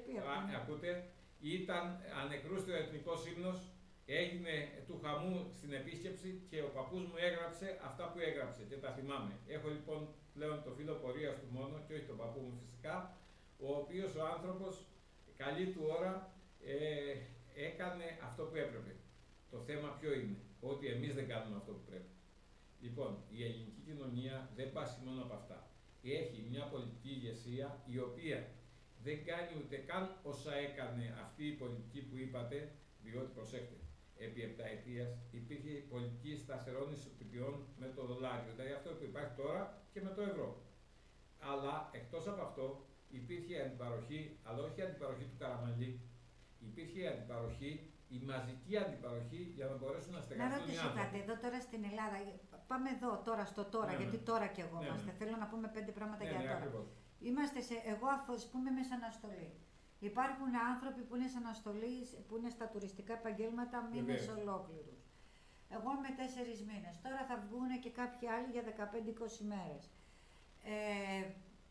α, ακούτε, ήταν ανεκρούστη ο εθνικός ύμνος, έγινε του χαμού στην επίσκεψη και ο παππούς μου έγραψε αυτά που έγραψε και τα θυμάμαι. Έχω λοιπόν πλέον το φίλο πορείας του μόνο και όχι τον παππού μου φυσικά, ο οποίος ο άνθρωπος, καλή του ώρα, ε, έκανε αυτό που έπρεπε. Το θέμα ποιο είναι, ότι εμείς δεν κάνουμε αυτό που πρέπει. Λοιπόν, η ελληνική κοινωνία δεν πάσει μόνο από αυτά. Έχει μια πολιτική ηγεσία η οποία δεν κάνει ούτε καν όσα έκανε αυτή η πολιτική που είπατε, διότι προσέχτε, επί επταετίας υπήρχε πολιτική σταθερών ισοτιμιών με το δολάριο, δηλαδή αυτό που υπάρχει τώρα και με το ευρώ. Αλλά εκτός από αυτό υπήρχε αντιπαροχή, αλλά όχι η αντιπαροχή του Καραμανλή, υπήρχε η αντιπαροχή, η μαζική αντιπαροχή για να μπορέσουν να στεγαστούν οι άνθρωποι. Να ρωτήσω κάτι, εδώ τώρα στην Ελλάδα, πάμε εδώ τώρα στο τώρα, ναι, γιατί τώρα κι εγώ ναι, είμαστε, ναι. θέλω να πούμε πέντε πράγματα ναι, για ναι, τώρα. Ακριβώς. Είμαστε σε, εγώ ας πούμε με σαν αναστολή. Υπάρχουν άνθρωποι που είναι σε αναστολή, που είναι στα τουριστικά επαγγέλματα μήνες ολόκληρους. Εγώ είμαι τέσσερις μήνες. Τώρα θα βγουν και κάποιοι άλλοι για δεκαπέντε είκοσι μέρες. Ε,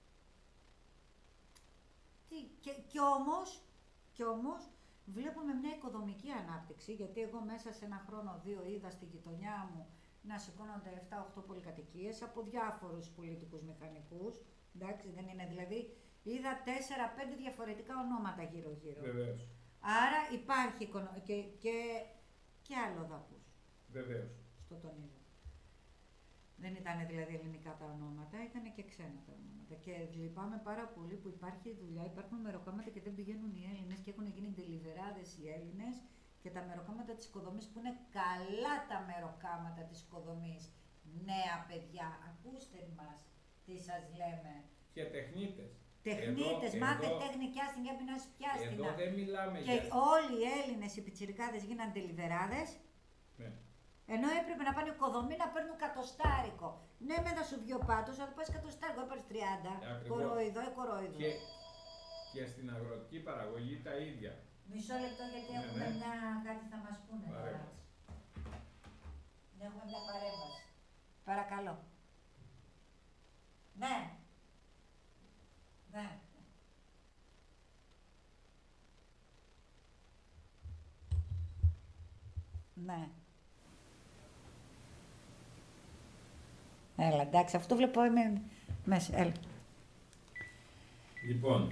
τι, και, και, όμως, και όμως βλέπουμε μια οικοδομική ανάπτυξη, γιατί εγώ μέσα σε ένα χρόνο δύο είδα στη γειτονιά μου να σηκώνονται επτά οχτώ πολυκατοικίες από διάφορους πολιτικούς μηχανικούς. Εντάξει, δεν είναι δηλαδή. Είδα τέσσερα πέντε διαφορετικά ονόματα γύρω-γύρω. Βεβαίως. Άρα υπάρχει και, και, και άλλο δαπούς. Βεβαίως. Στο τον είδα. Δεν ήταν δηλαδή ελληνικά τα ονόματα, ήταν και ξένα τα ονόματα. Και λυπάμαι πάρα πολύ που υπάρχει δουλειά, υπάρχουν μεροκάματα και δεν πηγαίνουν οι Έλληνες και έχουν γίνει ντελιβεράδες οι Έλληνες και τα μεροκάματα της οικοδομής που είναι καλά τα μεροκάματα της οικοδομής. Νέα παιδιά, ακούστε μας τι σας λέμε. Και τεχνίτες. Τεχνίτες, εδώ, μάθε εδώ, τέχνη κι άστην για πεινάς πιάστηνα. Εδώ δεν μιλάμε και για... όλοι οι Έλληνες οι πιτσιρικάδες γίναν τελιβεράδες. Ναι. Ενώ έπρεπε να πάνε οικοδομή να παίρνουν κατοστάρικο. Ναι, με θα σου βγει ο πάτος, αλλά πας κατοστάρικο, έπαιρνες τριάντα. Κοροϊδό ή κοροϊδό. Και, και στην αγροτική παραγωγή τα ίδια. Μισό λεπτό γιατί ναι, έχουμε ναι. μια κάτι θα μας πούνε. Παρέμβαση. Έχουμε μια παρέμβαση. Παρακαλώ. Ναι. Ναι. Ναι. Έλα, εντάξει, αυτό βλέπω είμαι μέσα. Έλα. Λοιπόν,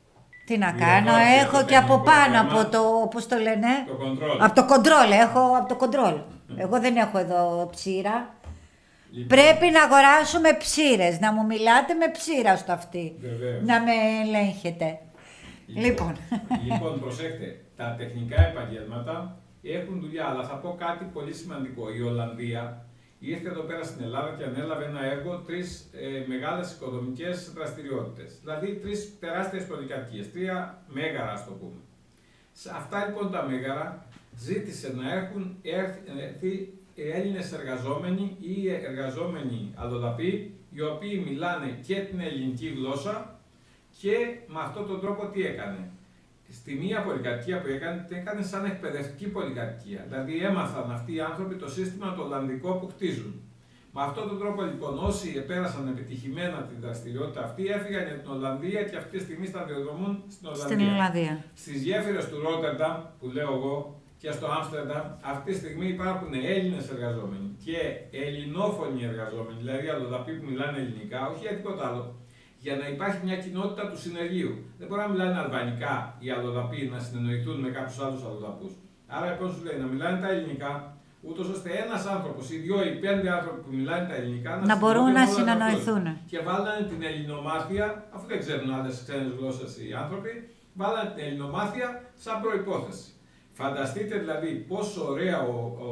τι να η κάνω, εδώ έχω το και από τεχνικό πάνω, θέμα, από το, πώς το λένε, το κοντρόλ. από το κοντρόλ, έχω από το κοντρόλ. Εγώ δεν έχω εδώ ψήρα. Λοιπόν, Πρέπει να αγοράσουμε ψήρες, να μου μιλάτε με ψήρα στο αυτή, βεβαίως. να με ελέγχετε. Λοιπόν. Λοιπόν, προσέχτε, τα τεχνικά επαγγέλματα έχουν δουλειά, αλλά θα πω κάτι πολύ σημαντικό. Η Ολλανδία ήρθε εδώ πέρα στην Ελλάδα και ανέλαβε ένα έργο, τρεις ε, μεγάλες οικοδομικές δραστηριότητες. Δηλαδή τρεις τεράστιες πολυκατοικίες, τρία μέγαρα, ας το πούμε. Σε αυτά λοιπόν τα μέγαρα ζήτησε να έχουν έρθει Έλληνες εργαζόμενοι ή εργαζόμενοι αλλοδαποί, οι οποίοι μιλάνε και την ελληνική γλώσσα και με αυτόν τον τρόπο τι έκανε. Στη μία πολυκατοικία που έκανε, την έκανε σαν εκπαιδευτική πολυκατοικία. Δηλαδή έμαθαν αυτοί οι άνθρωποι το σύστημα το Ολλανδικό που χτίζουν. Με αυτόν τον τρόπο λοιπόν όσοι επέρασαν επιτυχημένα την δραστηριότητα αυτή έφυγαν για την Ολλανδία και αυτή τη στιγμή σταδιοδρομούν στην Ολλανδία. Στην Ολλανδία. Στις γέφυρες του Ρότερνταμ που λέω εγώ και στο Άμστερνταμ αυτή τη στιγμή υπάρχουν Έλληνες εργαζόμενοι και ελληνόφωνοι εργαζόμενοι, δηλαδή αλλοδαποί που μιλάνε ελληνικά, όχι για τίποτα άλλο. Για να υπάρχει μια κοινότητα του συνεργείου. Δεν μπορεί να μιλάνε αλβανικά οι αλλοδαποί να συνεννοηθούν με κάποιους άλλους αλλοδαπούς. Άρα λοιπόν σου λέει να μιλάνε τα ελληνικά, ούτως ώστε ένας άνθρωπος ή δυο ή πέντε άνθρωποι που μιλάνε τα ελληνικά να, να μπορούν να συνεννοηθούν. Και βάλανε την ελληνομάθεια, αφού δεν ξέρουν άλλες ξένες γλώσσες οι άνθρωποι, βάλανε την ελληνομάθεια σαν προϋπόθεση. Φανταστείτε δηλαδή πόσο ωραία ο, ο,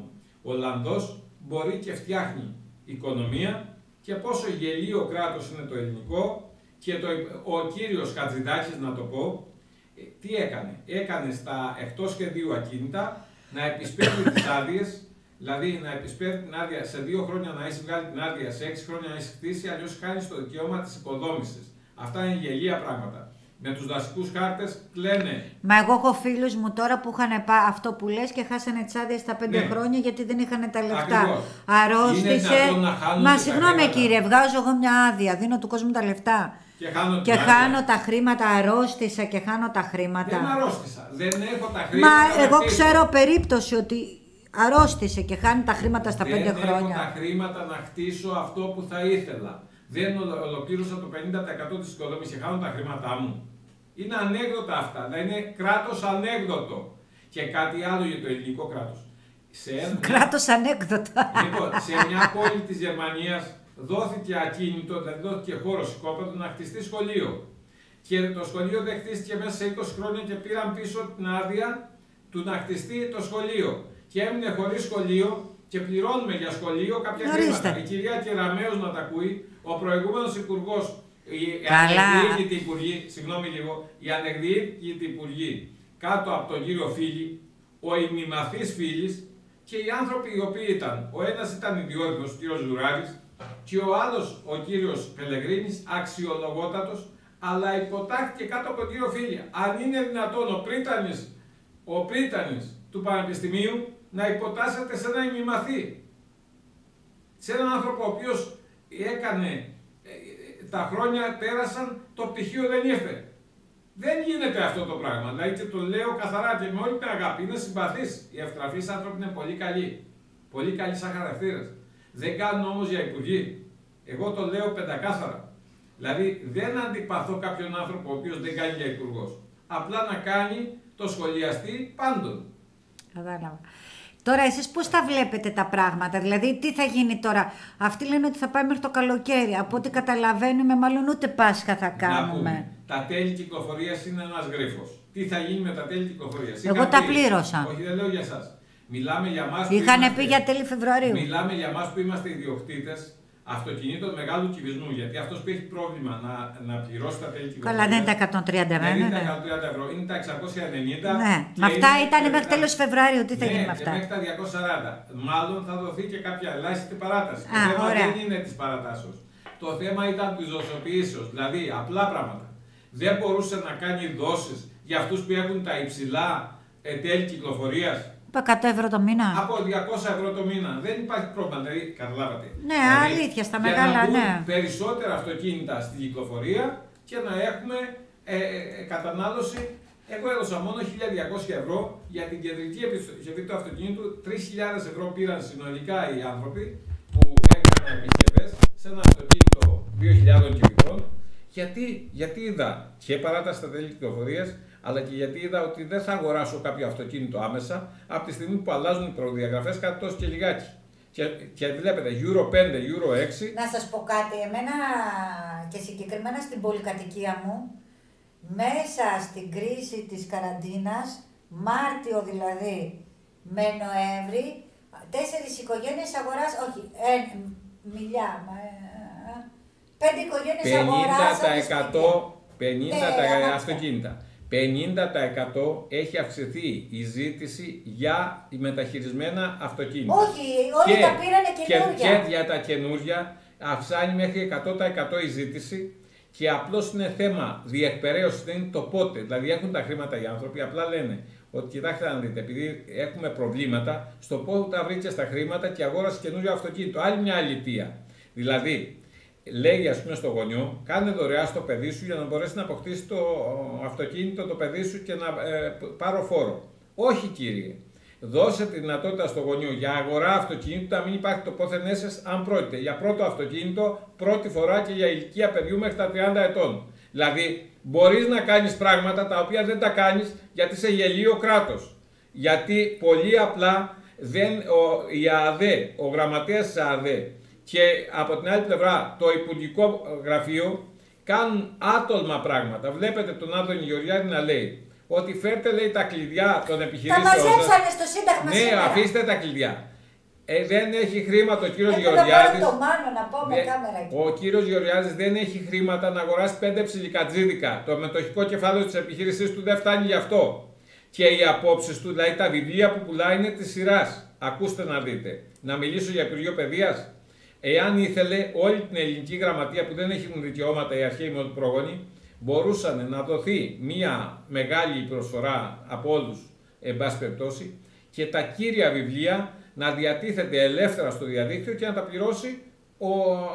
ο Ολλανδός μπορεί και φτιάχνει οικονομία. Και πόσο γελίο κράτος είναι το ελληνικό και το, ο κύριος Χατζηδάκης, να το πω, τι έκανε. Έκανε στα εκτός σχεδίου ακίνητα να επισπέρνει τις άδειες, δηλαδή να επισπέρνει την άδεια σε δύο χρόνια να έχει βγάλει την άδεια, σε έξι χρόνια να έχει χτίσει, αλλιώς χάνει το δικαίωμα της οικοδόμησης. Αυτά είναι γελία πράγματα. Με τους δασικούς χάρτες κλαίνε. Μα εγώ έχω φίλους μου τώρα που είχαν αυτό που λες και χάσανε τις άδειες στα πέντε ναι. χρόνια γιατί δεν είχαν τα λεφτά. Ακριβώς. Αρρώστησε. Μα συγγνώμη κύριε, βγάζω εγώ μια άδεια, δίνω του κόσμου τα λεφτά. Και χάνω, και χάνω τα χρήματα, αρρώστησα και χάνω τα χρήματα. Δεν αρρώστησα, δεν έχω τα χρήματα. Μα εγώ ξέρω περίπτωση ότι αρρώστησε και χάνει τα χρήματα στα δεν πέντε χρόνια. Δεν έχω τα χρήματα να χτίσω αυτό που θα ήθελα. Δεν ολοκλήρωσα το πενήντα τοις εκατό της οικοδόμησης και χάνω τα χρήματά μου. Είναι ανέκδοτα αυτά, δηλαδή είναι κράτος ανέκδοτο. Και κάτι άλλο για το ελληνικό κράτος. Σε ένα... Κράτος ανέκδοτα. Λοιπόν, σε μια πόλη της Γερμανίας δόθηκε ακίνητο, δηλαδή δόθηκε χώρο οικόπεδο να χτιστεί σχολείο. Και το σχολείο δεν χτίστηκε μέσα σε είκοσι χρόνια και πήραν πίσω την άδεια του να χτιστεί το σχολείο. Και έμεινε χωρίς σχολείο και πληρώνουμε για σχολείο κάποια χρήματα. Η κυρία Κεραμέως να τα ακούει, ο προηγούμενος υπουργός, η ανεκδιοίκητη υπουργή, συγγνώμη λίγο, η ανεκδιοίκητη υπουργή κάτω από τον κύριο Φίλη, ο ημιμαθής Φίλης και οι άνθρωποι οι οποίοι ήταν, ο ένας ήταν ιδιότιμος, ο κύριος Ζουράρης, και ο άλλος, ο κύριος Πελεγρίνης, αξιολογότατος, αλλά υποτάχθηκε κάτω από τον κύριο Φίλη. Αν είναι δυνατόν ο πρίτανης, ο πρίτανης του Πανεπιστημίου να υποτάσσεται σε ένα ημιμαθή. Σε έναν άνθρωπο ο οποίος έκανε, ε, τα χρόνια πέρασαν, το πτυχίο δεν ήρθε. Δεν γίνεται αυτό το πράγμα. Δηλαδή και το λέω καθαρά και με όλη την αγάπη. Είναι συμπαθής. Οι ευτραφείς άνθρωποι είναι πολύ καλοί. Πολύ καλοί σαν χαρακτήρες. Δεν κάνουν όμως για υπουργοί. Εγώ το λέω πεντακάθαρα. Δηλαδή δεν αντιπαθώ κάποιον άνθρωπο ο οποίος δεν κάνει για υπουργός. Απλά να κάνει το σχολιαστή πάντων. Κατάλαβα. Τώρα εσείς πώς τα βλέπετε τα πράγματα, δηλαδή τι θα γίνει τώρα. Αυτοί λένε ότι θα πάει μέχρι το καλοκαίρι. Από ό,τι καταλαβαίνουμε μάλλον ούτε Πάσχα θα κάνουμε. Να πούμε, τα τέλη κυκλοφορίας είναι ένας γρίφος. Τι θα γίνει με τα τέλη κυκλοφορίας. Εγώ Είχα τα πει, πλήρωσα. Όχι, δεν λέω για εσάς. Μιλάμε για μας. Είχαν πει για τέλη Φεβρουαρίου. Μιλάμε για μας που είμαστε ιδιοκτήτες αυτοκινήτων μεγάλου κυβισμού. Γιατί αυτός που έχει πρόβλημα να, να πληρώσει τα τέλη κυκλοφορίας. Καλά, δεν είναι τα εκατόν τριάντα ευρώ. Δεν είναι τα εκατόν τριάντα ευρώ, είναι τα εξακόσια ενενήντα. Ναι, με αυτά ήταν μέχρι τέλος Φεβρουαρίου. Τι θα ναι, γίνει με αυτά. Και μέχρι τα διακόσια σαράντα. Μάλλον θα δοθεί και κάποια ελάχιστη παράταση. Α, το θέμα ωραία. δεν είναι της παρατάσεως. Το θέμα ήταν της δοσοποιήσεως. Δηλαδή απλά πράγματα. Δεν μπορούσε να κάνει δόσεις για αυτούς που έχουν τα υψηλά τέλη κυκλοφορίας. εκατό ευρώ το μήνα. Από διακόσια ευρώ το μήνα. Δεν υπάρχει πρόβλημα, δηλαδή καταλάβατε. Ναι, δηλαδή, αλήθεια, στα για μεγάλα, να ναι. Περισσότερα αυτοκίνητα στην κυκλοφορία και να έχουμε ε, ε, κατανάλωση. Εγώ έδωσα μόνο χίλια διακόσια ευρώ για την κεντρική επισκευή του αυτοκίνητου. τρεις χιλιάδες ευρώ πήραν συνολικά οι άνθρωποι που έκαναν επισκευές σε ένα αυτοκίνητο δύο χιλιάδων κυβικών. Γιατί, γιατί είδα και παράταση στα τέλη κυκλοφορίας, αλλά και γιατί είδα ότι δεν θα αγοράσω κάποιο αυτοκίνητο άμεσα από τη στιγμή που αλλάζουν οι προδιαγραφές κάτι τόσο και λιγάκι. Και, και βλέπετε, Euro πέντε, Euro έξι. Να σας πω κάτι, εμένα και συγκεκριμένα στην πολυκατοικία μου, μέσα στην κρίση της καραντίνας, Μάρτιο δηλαδή με Νοέμβρη, τέσσερις οικογένειες αγοράσαν, όχι, ε, μιλιά, ε, πέντε οικογένειες αγοράσαν πενήντα τοις εκατό ναι, αυτοκίνητα. πενήντα τοις εκατό έχει αυξηθεί η ζήτηση για μεταχειρισμένα αυτοκίνητα. Όχι, όλοι και, τα πήρανε καινούργια. Και, και για τα καινούργια αυξάνει μέχρι εκατό τοις εκατό η ζήτηση και απλώς είναι θέμα διεκπαιρέωσης, δεν είναι το πότε. Δηλαδή έχουν τα χρήματα οι άνθρωποι, απλά λένε ότι κοιτάξτε να δείτε, επειδή έχουμε προβλήματα, στο πότε τα βρήκε στα χρήματα και αγόρασε καινούριο αυτοκίνητο. Άλλη μια αλητεία. Δηλαδή, λέει ας πούμε στο γονιό, κάνε δωρεά στο παιδί σου για να μπορέσει να αποκτήσει το αυτοκίνητο το παιδί σου και να ε, πάρω φόρο. Όχι κύριε. Δώσε τη δυνατότητα στο γονιό για αγορά αυτοκίνητο να μην υπάρχει το πόθεν έσες αν πρόκειται για πρώτο αυτοκίνητο πρώτη φορά και για ηλικία παιδιού μέχρι τα τριάντα ετών. Δηλαδή μπορείς να κάνεις πράγματα τα οποία δεν τα κάνεις γιατί σε γελίο κράτος. Γιατί πολύ απλά δεν, ο, η ΑΔΕ, ο γραμματέας της ΑΔΕ και από την άλλη πλευρά το Υπουργικό Γραφείο κάνουν άτολμα πράγματα. Βλέπετε τον Άδωνη Γεωργιάδη να λέει ότι φέρτε λέει τα κλειδιά των επιχειρήσεων. Τα μαζέψανε στο Σύνταγμα ναι, σήμερα. αφήστε τα κλειδιά. Ε, δεν έχει χρήματα ο κύριος ε, Γεωργιάδης. Το μάνο, να πω με δε, κάμερα εκεί. Ο κύριος Γεωργιάδης δεν έχει χρήματα να αγοράσει πέντε ψιλικατζίδικα. Το μετοχικό κεφάλαιο της επιχείρησής του δεν φτάνει γι' αυτό. Και οι απόψεις του, δηλαδή τα βιβλία που πουλάει είναι της σειράς. Ακούστε να δείτε. Να μιλήσω για Υπουργείο Παιδείας. Εάν ήθελε όλη την ελληνική γραμματεία που δεν έχουν δικαιώματα οι αρχαίοι μου πρόγονοι, μπορούσαν να δοθεί μία μεγάλη προσφορά από όλους, εν πάση περιπτώσει, και τα κύρια βιβλία να διατίθεται ελεύθερα στο διαδίκτυο και να τα πληρώσει ο,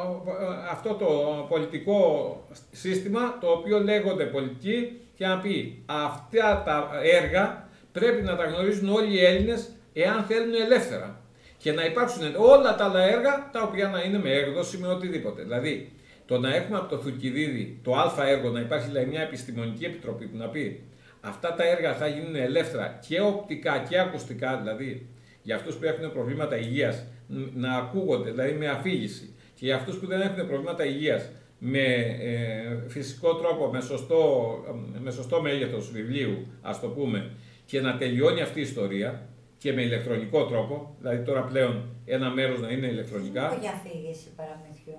αυτό το πολιτικό σύστημα, το οποίο λέγονται πολιτική, και να πει αυτά τα έργα πρέπει να τα γνωρίζουν όλοι οι Έλληνες εάν θέλουν ελεύθερα. Και να υπάρξουν όλα τα άλλα έργα τα οποία να είναι με έκδοση, με οτιδήποτε. Δηλαδή, το να έχουμε από το Θουκυδίδη το Α έργο να υπάρχει δηλαδή μια επιστημονική επιτροπή που να πει αυτά τα έργα θα γίνουν ελεύθερα και οπτικά και ακουστικά, δηλαδή για αυτούς που έχουν προβλήματα υγείας να ακούγονται, δηλαδή με αφήγηση, και για αυτούς που δεν έχουν προβλήματα υγείας με ε, φυσικό τρόπο, με σωστό, με σωστό μέγεθος βιβλίου, ας το πούμε, και να τελειώνει αυτή η ιστορία. Και με ηλεκτρονικό τρόπο, δηλαδή τώρα πλέον ένα μέρος να είναι ηλεκτρονικά. Δεν για αφήγηση παραμυθιού.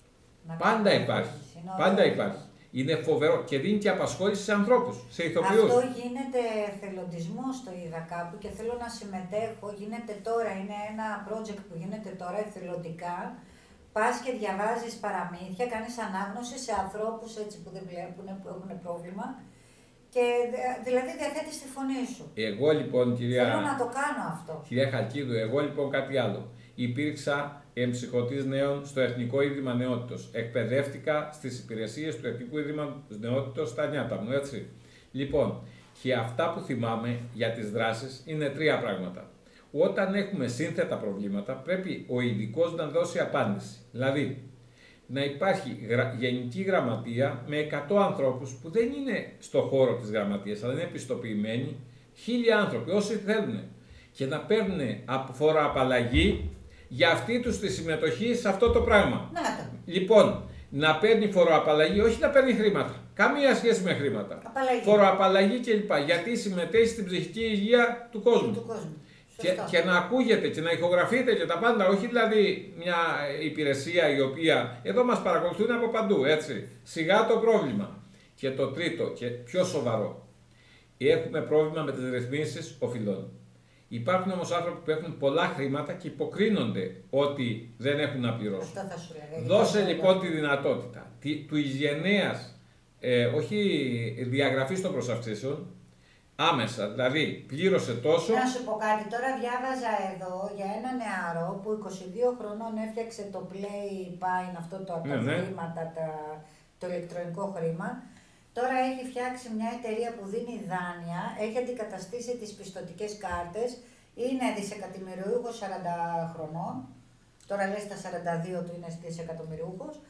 Πάντα υπάρχει. Πάντα υπάρχει. Είναι φοβερό και δίνει και απασχόληση σε ανθρώπους, σε ηθοποιούς. Αυτό γίνεται εθελοντισμό, το είδα κάπου και θέλω να συμμετέχω. Γίνεται τώρα, είναι ένα project που γίνεται τώρα εθελοντικά. Πας και διαβάζεις παραμύθια, κάνεις ανάγνωση σε ανθρώπους έτσι που δεν βλέπουν, που έχουν πρόβλημα. Και δηλαδή διαθέτεις τη φωνή σου. Εγώ λοιπόν, κυρία. Θέλω να το κάνω αυτό. Κυρία Χαλκίδου, εγώ λοιπόν κάτι άλλο. Υπήρξα εμψυχωτής νέων στο Εθνικό Ίδρυμα Νεότητος. Εκπαιδεύτηκα στις υπηρεσίες του Εθνικού Ίδρυματος Νεότητος στα νιάτα μου, έτσι. Λοιπόν, και αυτά που θυμάμαι για τις δράσεις είναι τρία πράγματα. Όταν έχουμε σύνθετα προβλήματα, πρέπει ο ειδικός να δώσει απάντηση. Δηλαδή, να υπάρχει γρα... γενική γραμματεία με εκατό ανθρώπους που δεν είναι στο χώρο της γραμματείας, αλλά είναι επιστοποιημένοι, χίλια άνθρωποι, όσοι θέλουν, και να παίρνουν φοροαπαλλαγή για αυτή τους τη συμμετοχή σε αυτό το πράγμα. Να το. Λοιπόν, να παίρνει φοροαπαλλαγή, όχι να παίρνει χρήματα. Καμία σχέση με χρήματα. Απαλλαγή. Φοροαπαλλαγή κλπ. Γιατί συμμετέχει στην ψυχική υγεία του κόσμου. Του κόσμου. Και, και να ακούγεται και να ηχογραφείτε και τα πάντα, όχι δηλαδή μια υπηρεσία η οποία εδώ μας παρακολουθούν από παντού, έτσι. Σιγά το πρόβλημα. Και το τρίτο και πιο σοβαρό, έχουμε πρόβλημα με τις ρυθμίσεις οφειλών. Υπάρχουν όμως άνθρωποι που έχουν πολλά χρήματα και υποκρίνονται ότι δεν έχουν να πληρώσουν. Αυτό θα σου λέγα. Δώσε λοιπόν τη δυνατότητα του υγιενέας, ε, όχι διαγραφής των προσαυξήσεων, άμεσα, δηλαδή πλήρωσε τόσο. Να σου πω κάτι, τώρα διάβαζα εδώ για ένα νεαρό που είκοσι δύο χρονών έφτιαξε το Play Pine, αυτό το από τα ναι, χρήματα, τα, το ηλεκτρονικό χρήμα. Τώρα έχει φτιάξει μια εταιρεία που δίνει δάνεια, έχει αντικαταστήσει τις πιστωτικές κάρτες, είναι δισεκατομμυριούχος σαράντα χρονών, τώρα λέει στα σαράντα δύο του είναι δισεκατομμυριούχος.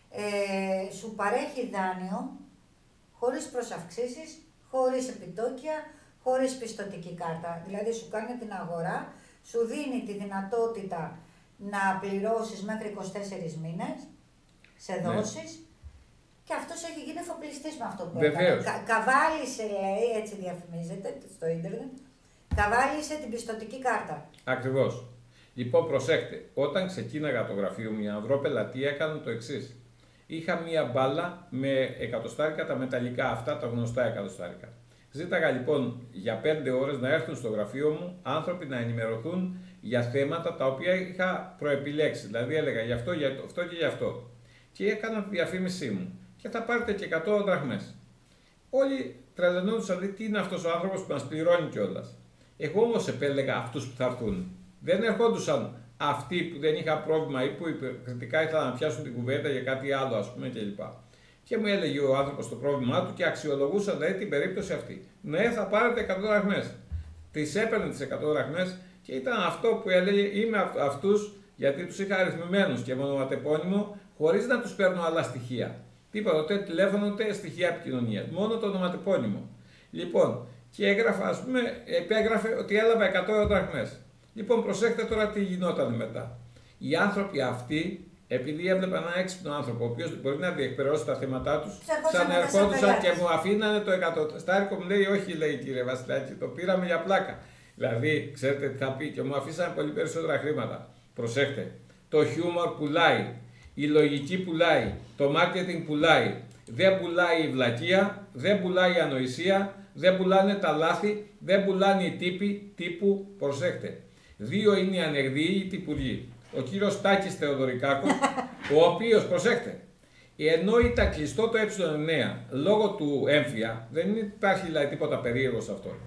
ε, σου παρέχει δάνειο χωρίς προσαυξήσεις, χωρίς επιτόκια, χωρίς πιστωτική κάρτα. Δηλαδή σου κάνει την αγορά, σου δίνει τη δυνατότητα να πληρώσεις μέχρι είκοσι τέσσερις μήνες σε δόσεις, ναι. Και αυτός έχει γίνει εφοπλιστής με αυτό που έκανε. Κα, καβάλισε, λέει, έτσι διαφημίζεται στο ίντερνετ, καβάλισε την πιστωτική κάρτα. Ακριβώς. Λοιπόν, προσέξτε, όταν ξεκίναγα το γραφείο μου, οι ανδρόπελατοί έκαναν το εξής. Είχα μία μπάλα με εκατοστάρικα, τα μεταλλικά αυτά, τα γνωστά εκατοστάρικα. Ζήταγα λοιπόν για πέντε ώρες να έρθουν στο γραφείο μου άνθρωποι να ενημερωθούν για θέματα τα οποία είχα προεπιλέξει. Δηλαδή έλεγα για αυτό, για αυτό και για αυτό. Και έκανα τη διαφήμισή μου. Και θα πάρετε και εκατό δραχμές. Όλοι τρελαινόντουσαν, δηλαδή τι είναι αυτός ο άνθρωπος που μας πληρώνει κιόλας. Εγώ όμως επέλεγα αυτούς που θα έρθουν. Δεν ερχόντουσαν αυτοί που δεν είχαν πρόβλημα ή που κριτικά ήθελαν να πιάσουν την κουβέντα για κάτι άλλο, ας πούμε, κλπ. Και μου έλεγε ο άνθρωπος το πρόβλημά του και αξιολογούσαν δηλαδή την περίπτωση αυτή. Ναι, θα πάρετε εκατό δραχμές. Τις έπαιρνε τις εκατό δραχμές και ήταν αυτό που έλεγε: είμαι αυτούς, γιατί τους είχα αριθμημένους και ονοματεπώνυμο, χωρίς να τους παίρνω άλλα στοιχεία. Τίποτα, ούτε τηλέφωνο, ούτε στοιχεία επικοινωνίας. Μόνο το ονοματεπώνυμο. Λοιπόν, και έγραφα, ας πούμε, επέγραφε ότι έλαβα εκατό δραχμές. Λοιπόν, προσέξτε τώρα τι γινόταν μετά. Οι άνθρωποι αυτοί, επειδή έβλεπαν έναν έξυπνο άνθρωπο, ο οποίος μπορεί να διεκπαιρεώσει τα θέματα τους, ξαναερχόντουσαν και μου αφήνανε το εκατοστάρικο. Μου λέει: όχι, λέει, κύριε Βασιλάκη, το πήραμε για πλάκα. Δηλαδή, ξέρετε τι θα πει, και μου αφήσανε πολύ περισσότερα χρήματα. Προσέξτε. Το χιούμορ πουλάει, η λογική πουλάει, το marketing πουλάει. Δεν πουλάει η βλακεία, δεν πουλάει η ανοησία, δεν πουλάνε τα λάθη, δεν πουλάνε οι τύποι τύπου, προσέξτε. Δύο είναι οι ανεγδίοι υπουργοί. Ο κύριος Τάκης Θεοδωρικάκος, ο οποίος, προσέξτε, ενώ ήταν κλειστό το ε εννέα λόγω του έμφυα, δεν υπάρχει δηλαδή τίποτα περίεργο σε αυτό,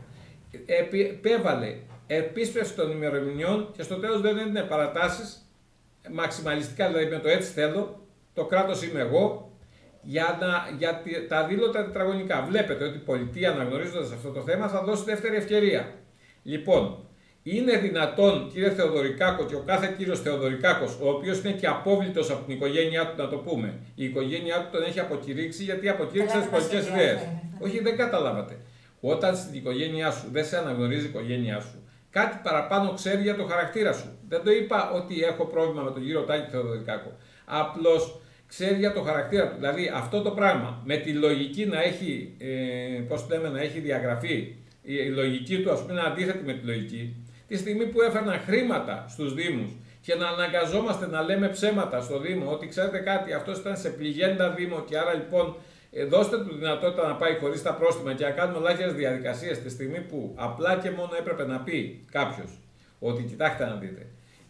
επέβαλε επίσπευση των ημερομηνιών και στο τέλος δεν έδινε παρατάσεις μαξιμαλιστικά, δηλαδή με το έτσι θέλω, το κράτος είμαι εγώ, για, να, για τα δήλωτα τετραγωνικά. Βλέπετε ότι η πολιτεία, αναγνωρίζοντας αυτό το θέμα, θα δώσει δεύτερη ευκαιρία. Λοιπόν, είναι δυνατόν, κύριε Θεοδωρικάκο, και ο κάθε κύριος Θεοδωρικάκος, ο οποίος είναι και απόβλητος από την οικογένειά του, να το πούμε, η οικογένειά του τον έχει αποκηρύξει γιατί αποκήρυξε τις πολιτικές ιδέες. Όχι, δεν καταλάβατε. Όταν στην οικογένειά σου δεν σε αναγνωρίζει η οικογένειά σου, κάτι παραπάνω ξέρει για το χαρακτήρα σου. Δεν το είπα ότι έχω πρόβλημα με τον κύριο Τάκη Θεοδωρικάκο. Απλώς ξέρει για το χαρακτήρα του. Δηλαδή αυτό το πράγμα με τη λογική να έχει, ε, πώς λέμε, να έχει διαγραφεί, η λογική του, ας πούμε, είναι αντίθετη με τη λογική. Τη στιγμή που έφερναν χρήματα στους Δήμους και να αναγκαζόμαστε να λέμε ψέματα στο Δήμο, ότι ξέρετε κάτι, αυτός ήταν σε πληγέντα Δήμο και άρα λοιπόν ε, δώστε του δυνατότητα να πάει χωρίς τα πρόστιμα και να κάνουμε ελάχιστες διαδικασίες, τη στιγμή που απλά και μόνο έπρεπε να πει κάποιος ότι κοιτάξτε να δείτε,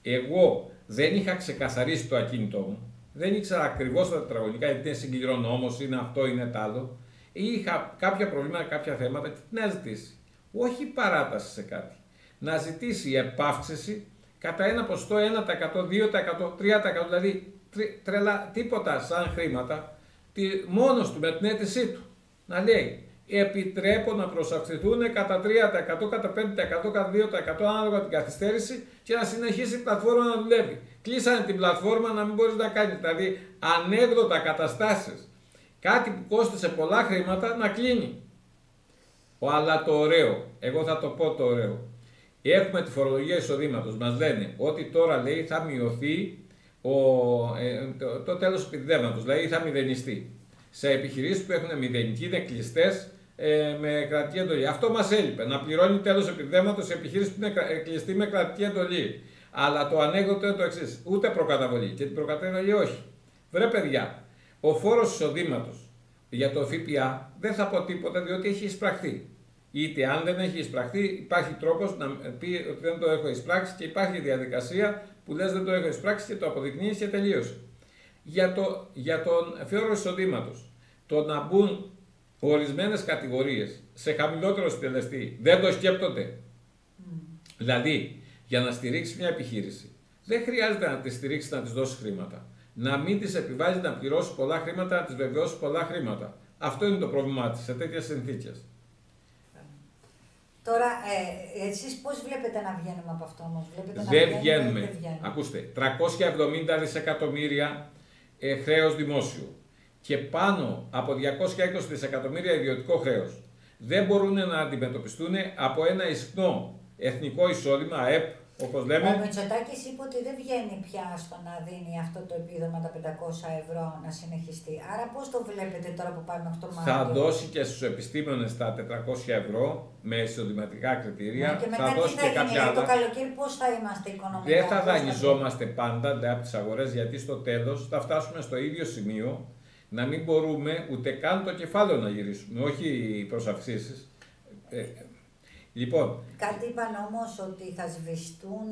εγώ δεν είχα ξεκαθαρίσει το ακίνητό μου, δεν ήξερα ακριβώς τα τετραγωνικά, γιατί είναι συγκληρό νόμος, είναι αυτό, είναι τ' άλλο, είχα κάποια προβλήματα, κάποια θέματα και τι να ζητήσει. Όχι παράταση σε κάτι. Να ζητήσει επαύξηση κατά ένα ποσοστό ένα τοις εκατό, δύο τοις εκατό, τρία τοις εκατό, δηλαδή τρελά, τίποτα σαν χρήματα, τη, μόνος του με την αίτησή του. Να λέει, επιτρέπω να προσαυξηθούν κατά τρία τοις εκατό, κατά πέντε τοις εκατό, κατά δύο τοις εκατό ανάλογα την καθυστέρηση και να συνεχίσει η πλατφόρμα να δουλεύει. Κλείσανε την πλατφόρμα να μην μπορείς να κάνεις, δηλαδή ανέκδοτα καταστάσεις. Κάτι που κόστησε πολλά χρήματα να κλείνει. Αλλά το ωραίο, εγώ θα το πω το ωραίο. Έχουμε τη φορολογία εισοδήματος. Μας λένε ότι τώρα, λέει, θα μειωθεί ο, ε, το, το τέλος επιδεύματος, δηλαδή θα μηδενιστεί. Σε επιχειρήσεις που έχουν μηδενική, είναι κλειστές ε, με κρατική εντολή. Αυτό μας έλειπε, να πληρώνει τέλος επιδεύματος σε επιχειρήσεις που είναι κλειστή με κρατική εντολή. Αλλά το ανέκδοτο είναι το εξής, ούτε προκαταβολή και την προκαταβολή όχι. Βρε παιδιά, ο φόρος εισοδήματος για το ΦΠΑ δεν θα πω τίποτα διότι έχει εισπραχθεί. Είτε αν δεν έχει εισπραχθεί, υπάρχει τρόπος να πει ότι δεν το έχω εισπράξει και υπάρχει διαδικασία που λες δεν το έχω εισπράξει και το αποδεικνύεις και τελείωσε. Για, το, για τον φόρο εισοδήματος, το να μπουν ορισμένες κατηγορίες σε χαμηλότερο συντελεστή δεν το σκέπτονται. Mm. Δηλαδή, για να στηρίξει μια επιχείρηση, δεν χρειάζεται να τη στηρίξει να της δώσει χρήματα. Να μην της επιβάλλει να πληρώσει πολλά χρήματα, να της βεβαιώσει πολλά χρήματα. Αυτό είναι το πρόβλημά της σε τέτοιες συνθήκες. Τώρα, ε, εσείς πώς βλέπετε να βγαίνουμε από αυτό όμως, βλέπετε δεν να βγαίνουμε. Δεν βγαίνουμε. Ακούστε, τριακόσια εβδομήντα δισεκατομμύρια ε, χρέος δημόσιο και πάνω από διακόσια είκοσι δισεκατομμύρια ιδιωτικό χρέος δεν μπορούν να αντιμετωπιστούν από ένα ισχνό εθνικό εισόδημα, ΑΕΠ, όπως λέμε. Ο Μητσοτάκης είπε ότι δεν βγαίνει πια στο να δίνει αυτό το επίδομα τα πεντακόσια ευρώ να συνεχιστεί. Άρα πώς το βλέπετε τώρα που πάμε μέχρι το Μάρτιο? Θα δώσει και στους επιστήμονες τα τετρακόσια ευρώ με εισοδηματικά κριτήρια. Μα και μετά θα τι δώσει θα και γίνει, κάποια άλλα. το καλοκαίρι πώς θα είμαστε οικονομικά? Δεν θα πώς δανειζόμαστε πάντα δε, από τις αγορές, γιατί στο τέλος θα φτάσουμε στο ίδιο σημείο να μην μπορούμε ούτε καν το κεφάλαιο να γυρίσουμε, όχι προς αυξήσεις. Ε, Λοιπόν. Κάτι είπαν όμως ότι θα σβηστούν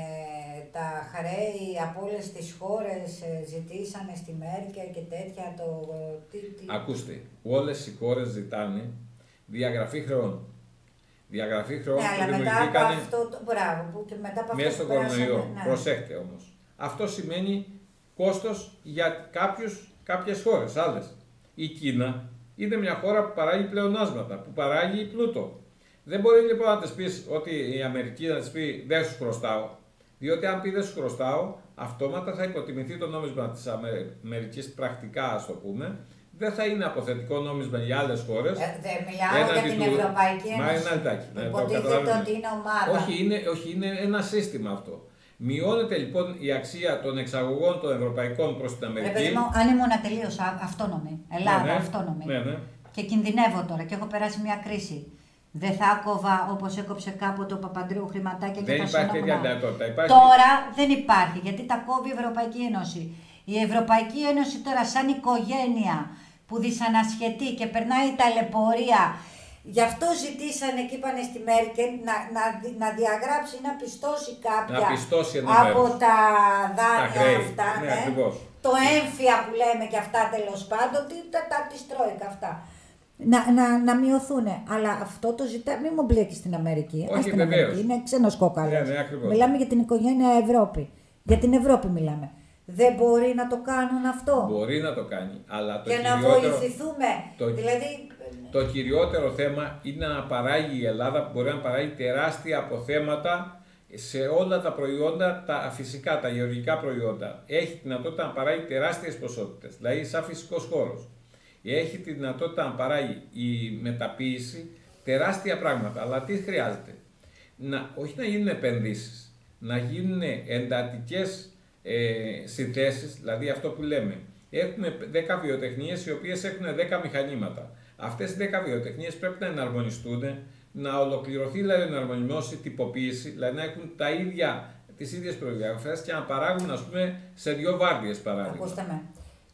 ε, τα χρέη από όλες τις χώρες, ε, ζητήσανε στη Μέρκελ και τέτοια το... Τι, τι... Ακούστε, όλες οι χώρες ζητάνε διαγραφή χρεών. Διαγραφή χρεών ναι, που αλλά μετά από αυτό το μπράβο, που και μετά από μέσα αυτό στον κορονοϊό. Ναι. Προσέχτε όμως. Αυτό σημαίνει κόστος για κάποιους, κάποιες χώρες άλλες. Η Κίνα είναι μια χώρα που παράγει πλεονάσματα, που παράγει πλούτο. Δεν μπορεί λοιπόν να της πεις ότι η Αμερική να της πει δεν σου χρωστάω, διότι αν πει δεν σου χρωστάω, αυτόματα θα υποτιμηθεί το νόμισμα της Αμερικής πρακτικά, ας το πούμε, δεν θα είναι αποθετικό νόμισμα για άλλες χώρες. Ε, δεν μιλάω για την του... Ευρωπαϊκή Ένωση. Μα ένα λεπτάκι. Υποτίθεται ότι είναι ομάδα. Όχι είναι, όχι, είναι ένα σύστημα αυτό. Μειώνεται λοιπόν η αξία των εξαγωγών των ευρωπαϊκών προς την Αμερική. Ρε παιδί μου, αν ήμουν τελείως αυτόνομη, Ελλάδα, ναι, ναι, αυτόνομη, ναι, ναι. και κινδυνεύω τώρα και έχω περάσει μια κρίση, δεν θα κόβα όπως έκοψε κάποτε ο Παπαντρέου χρηματάκια και δεν τα υπάρχει τέτοια δυνατότητα. Υπάρχει... Τώρα δεν υπάρχει, γιατί τα κόβει η Ευρωπαϊκή Ένωση. Η Ευρωπαϊκή Ένωση τώρα σαν οικογένεια που δυσανασχετεί και περνάει ταλαιπωρία. Γι' αυτό ζητήσανε και είπανε στη Μέρκελ να, να, να διαγράψει, να πιστώσει κάποια να πιστώσει από μέρος. τα δάνεια τα αυτά. Ναι, ναι. Το έμφυα που λέμε και αυτά τέλος πάντων, τα, τα της Τρόικα αυτά. Να, να, να μειωθούν. Αλλά αυτό το ζητά, μην μου μπλέκει στην Αμερική. Όχι, στην Αμερική. Είναι ξένος κόκαλος. Ναι, ναι, μιλάμε για την οικογένεια Ευρώπη. Για την Ευρώπη μιλάμε. Δεν μπορεί να το κάνουν αυτό. Μπορεί να το κάνει. Αλλά το και κυριότερο, να βοηθηθούμε. Το, δηλαδή... το κυριότερο θέμα είναι να παράγει η Ελλάδα, που μπορεί να παράγει τεράστια αποθέματα σε όλα τα προϊόντα, τα φυσικά, τα γεωργικά προϊόντα. Έχει τη δυνατότητα να παράγει τεράστιες ποσότητες, δηλαδή σαν φυσικός χώρος. Έχει τη δυνατότητα να παράγει η μεταποίηση τεράστια πράγματα. Αλλά τι χρειάζεται? Να, όχι να γίνουν επενδύσεις, να γίνουν εντατικές ε, συνθέσεις, δηλαδή αυτό που λέμε. Έχουμε δέκα βιοτεχνίες οι οποίες έχουν δέκα μηχανήματα. Αυτές οι δέκα βιοτεχνίες πρέπει να εναρμονιστούν, να ολοκληρωθεί δηλαδή ο εναρμονισμός, η τυποποίηση, δηλαδή να έχουν τα ίδια, τις ίδιες προδιαγραφές και να παράγουν, ας πούμε, σε δύο βάρδιες παράδειγμα. Ακούστε με.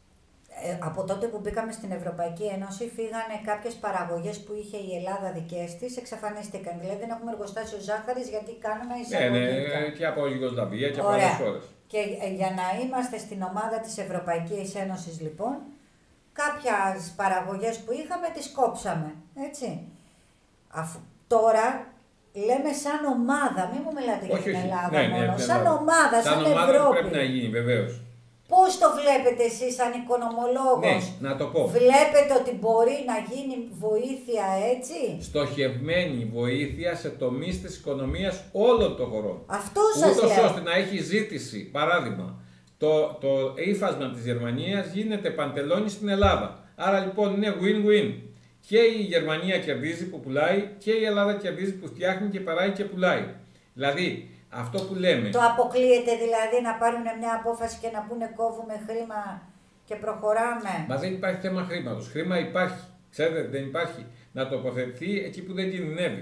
Ε, από τότε που μπήκαμε στην Ευρωπαϊκή Ένωση, φύγανε κάποιες παραγωγές που είχε η Ελλάδα δικές της, εξαφανίστηκαν. Δηλαδή δεν έχουμε εργοστάσιο ζάχαρης γιατί κάνουμε εισαγωγή. Ναι, ναι, και από Ιουγκοσλαβία και από άλλες χώρες. Και για να είμαστε στην ομάδα της Ευρωπαϊκής Ένωσης λοιπόν, κάποιες παραγωγές που είχαμε τις κόψαμε, έτσι. Αφού, τώρα λέμε σαν ομάδα, μην μου μιλάτε για την Ελλάδα ναι, μόνο, ναι, σαν ναι, ομάδα, σαν, σαν Ευρώπη. ομάδα πρέπει να γίνει βεβαίως. Πώς το βλέπετε εσείς σαν οικονομολόγος? Ναι, να το πω. Βλέπετε ότι μπορεί να γίνει βοήθεια έτσι? Στοχευμένη βοήθεια σε τομείς της οικονομίας όλων των χωρών. Αυτό σας Ούτως λέω. ώστε να έχει ζήτηση. Παράδειγμα, το, το ύφασμα της Γερμανίας γίνεται παντελόνι στην Ελλάδα. Άρα λοιπόν είναι win-win. Και η Γερμανία κερδίζει που πουλάει και η Ελλάδα κερδίζει που φτιάχνει και παράγει και πουλάει. Δηλαδή, αυτό που λέμε. Το αποκλείεται δηλαδή να πάρουν μια απόφαση και να πούνε κόβουμε χρήμα και προχωράμε? Μα δεν υπάρχει θέμα χρήματος. Χρήμα υπάρχει. Ξέρετε, δεν υπάρχει. Να τοποθετηθεί εκεί που δεν κινδυνεύει.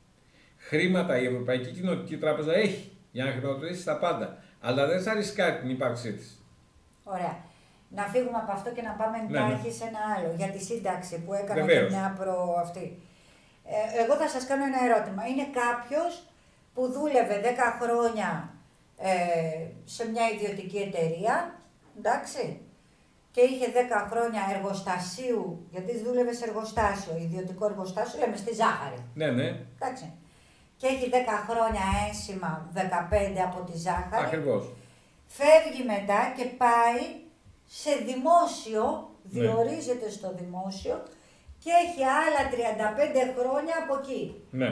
Χρήματα η Ευρωπαϊκή Κοινωνική Τράπεζα έχει για να χρηματοδοτήσει τα πάντα. Αλλά δεν θα ρισκάρει την ύπαρξή της. Ωραία. Να φύγουμε από αυτό και να πάμε εντάχει ναι. σε ένα άλλο. Για τη σύνταξη που έκανα Βεβαίως. και μια προ αυτή. Ε, εγώ θα σας κάνω ένα ερώτημα. Είναι κάποιος που δούλευε δέκα χρόνια ε, σε μια ιδιωτική εταιρεία, εντάξει, και είχε δέκα χρόνια εργοστασίου, γιατί δούλευε σε εργοστάσιο, ιδιωτικό εργοστάσιο, λέμε στη ζάχαρη. Ναι, ναι. Εντάξει. Και έχει δέκα χρόνια ένσημα, δεκαπέντε από τη ζάχαρη. Ακριβώς. Φεύγει μετά και πάει σε δημόσιο, ναι. διορίζεται στο δημόσιο και έχει άλλα τριάντα πέντε χρόνια από εκεί. Ναι.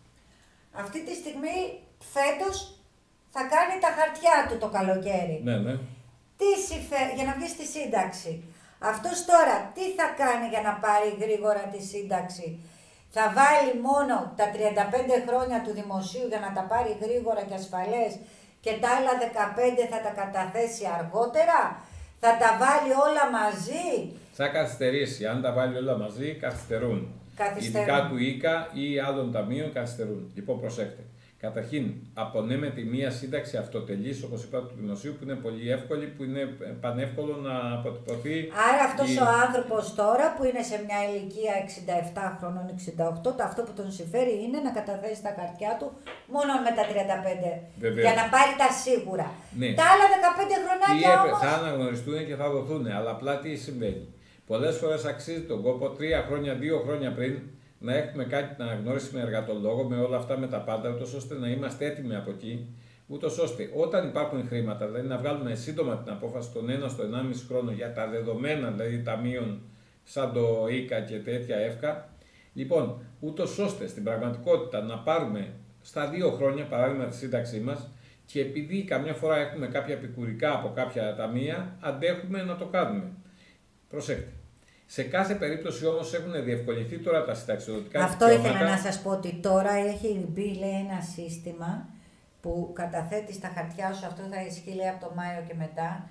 Αυτή τη στιγμή, φέτος, θα κάνει τα χαρτιά του το καλοκαίρι. Ναι, ναι. τι συμφε- για να βγει στη σύνταξη. Αυτός τώρα τι θα κάνει για να πάρει γρήγορα τη σύνταξη? Θα βάλει μόνο τα τριάντα πέντε χρόνια του δημοσίου για να τα πάρει γρήγορα και ασφαλές και τα άλλα δεκαπέντε θα τα καταθέσει αργότερα? Θα τα βάλει όλα μαζί? Θα καθυστερήσει. Αν τα βάλει όλα μαζί, καθυστερούν. Καθυστερούν. Ειδικά του ΙΚΑ ή άλλων ταμείων καθυστερούν. Λοιπόν, προσέξτε. Καταρχήν, απονέμεται μία σύνταξη αυτοτελής, όπως είπα, του δημοσίου, που είναι πολύ εύκολη, που είναι πανεύκολο να αποτυπωθεί. Άρα αυτός η... ο άνθρωπος τώρα που είναι σε μια ηλικία εξήντα επτά χρονών, εξήντα οκτώ, το αυτό που τον συμφέρει είναι να καταθέσει τα χαρτιά του μόνο με τα τριάντα πέντε. Βεβαίως. Για να πάρει τα σίγουρα. Ναι. Τα άλλα δεκαπέντε χρονάκια Τι όμως... θα αναγνωριστούν και θα δοθούν, αλλά απλά τι συμβαίνει. Πολλές φορές αξίζει τον κόπο τρία χρόνια, δύο χρόνια πριν να έχουμε κάτι την αναγνώριση με εργατολόγο, με όλα αυτά, με τα πάντα, ούτως ώστε να είμαστε έτοιμοι από εκεί, ούτως ώστε όταν υπάρχουν χρήματα, δηλαδή να βγάλουμε σύντομα την απόφαση τον ένα στο ενάμιση χρόνο για τα δεδομένα, δηλαδή ταμείων σαν το ΙΚΑ και τέτοια εύκα, λοιπόν, ούτως ώστε στην πραγματικότητα να πάρουμε στα δύο χρόνια, παράδειγμα, τη σύνταξή μας, και επειδή καμιά φορά έχουμε κάποια επικουρικά από κάποια ταμεία, αντέχουμε να το κάνουμε. Προσέξτε. Σε κάθε περίπτωση όμως έχουν διευκολυνθεί τώρα τα συνταξιοδοτικά Αυτό δικαιώματα. ήθελα να σας πω ότι τώρα έχει μπει, λέει, ένα σύστημα που καταθέτει στα χαρτιά σου, αυτό θα ισχύει, λέει, από το Μάιο και μετά.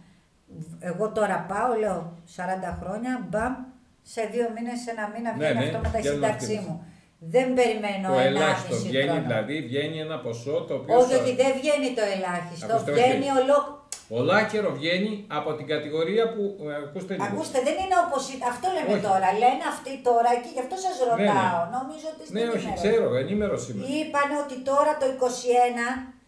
Εγώ τώρα πάω, λέω σαράντα χρόνια, μπαμ, σε δύο μήνες, σε ένα μήνα βγαίνει, Ναι, ναι, αυτό με τα βγαίνουν σύνταξή αυτές. μου. Δεν περιμένω Το ένα ελάχιστο μισή βγαίνει, χρόνο. δηλαδή βγαίνει ένα ποσό το οποίο. Όχι, θα- όχι, δεν βγαίνει το ελάχιστο, Ακούστε, βγαίνει όχι. ολόκληρο. Ολάκερο βγαίνει από την κατηγορία που. Ε, ακούστε λίγο. Ακούστε, δεν είναι όπως ήταν. Αυτό λέμε Όχι. τώρα. Λένε αυτοί τώρα και γι' αυτό σας ρωτάω. ναι. Νομίζω ότι είστε Ναι, όχι, ενήμερος. ξέρω, ενήμερο είμαι. Είπαν ότι τώρα το είκοσι ένα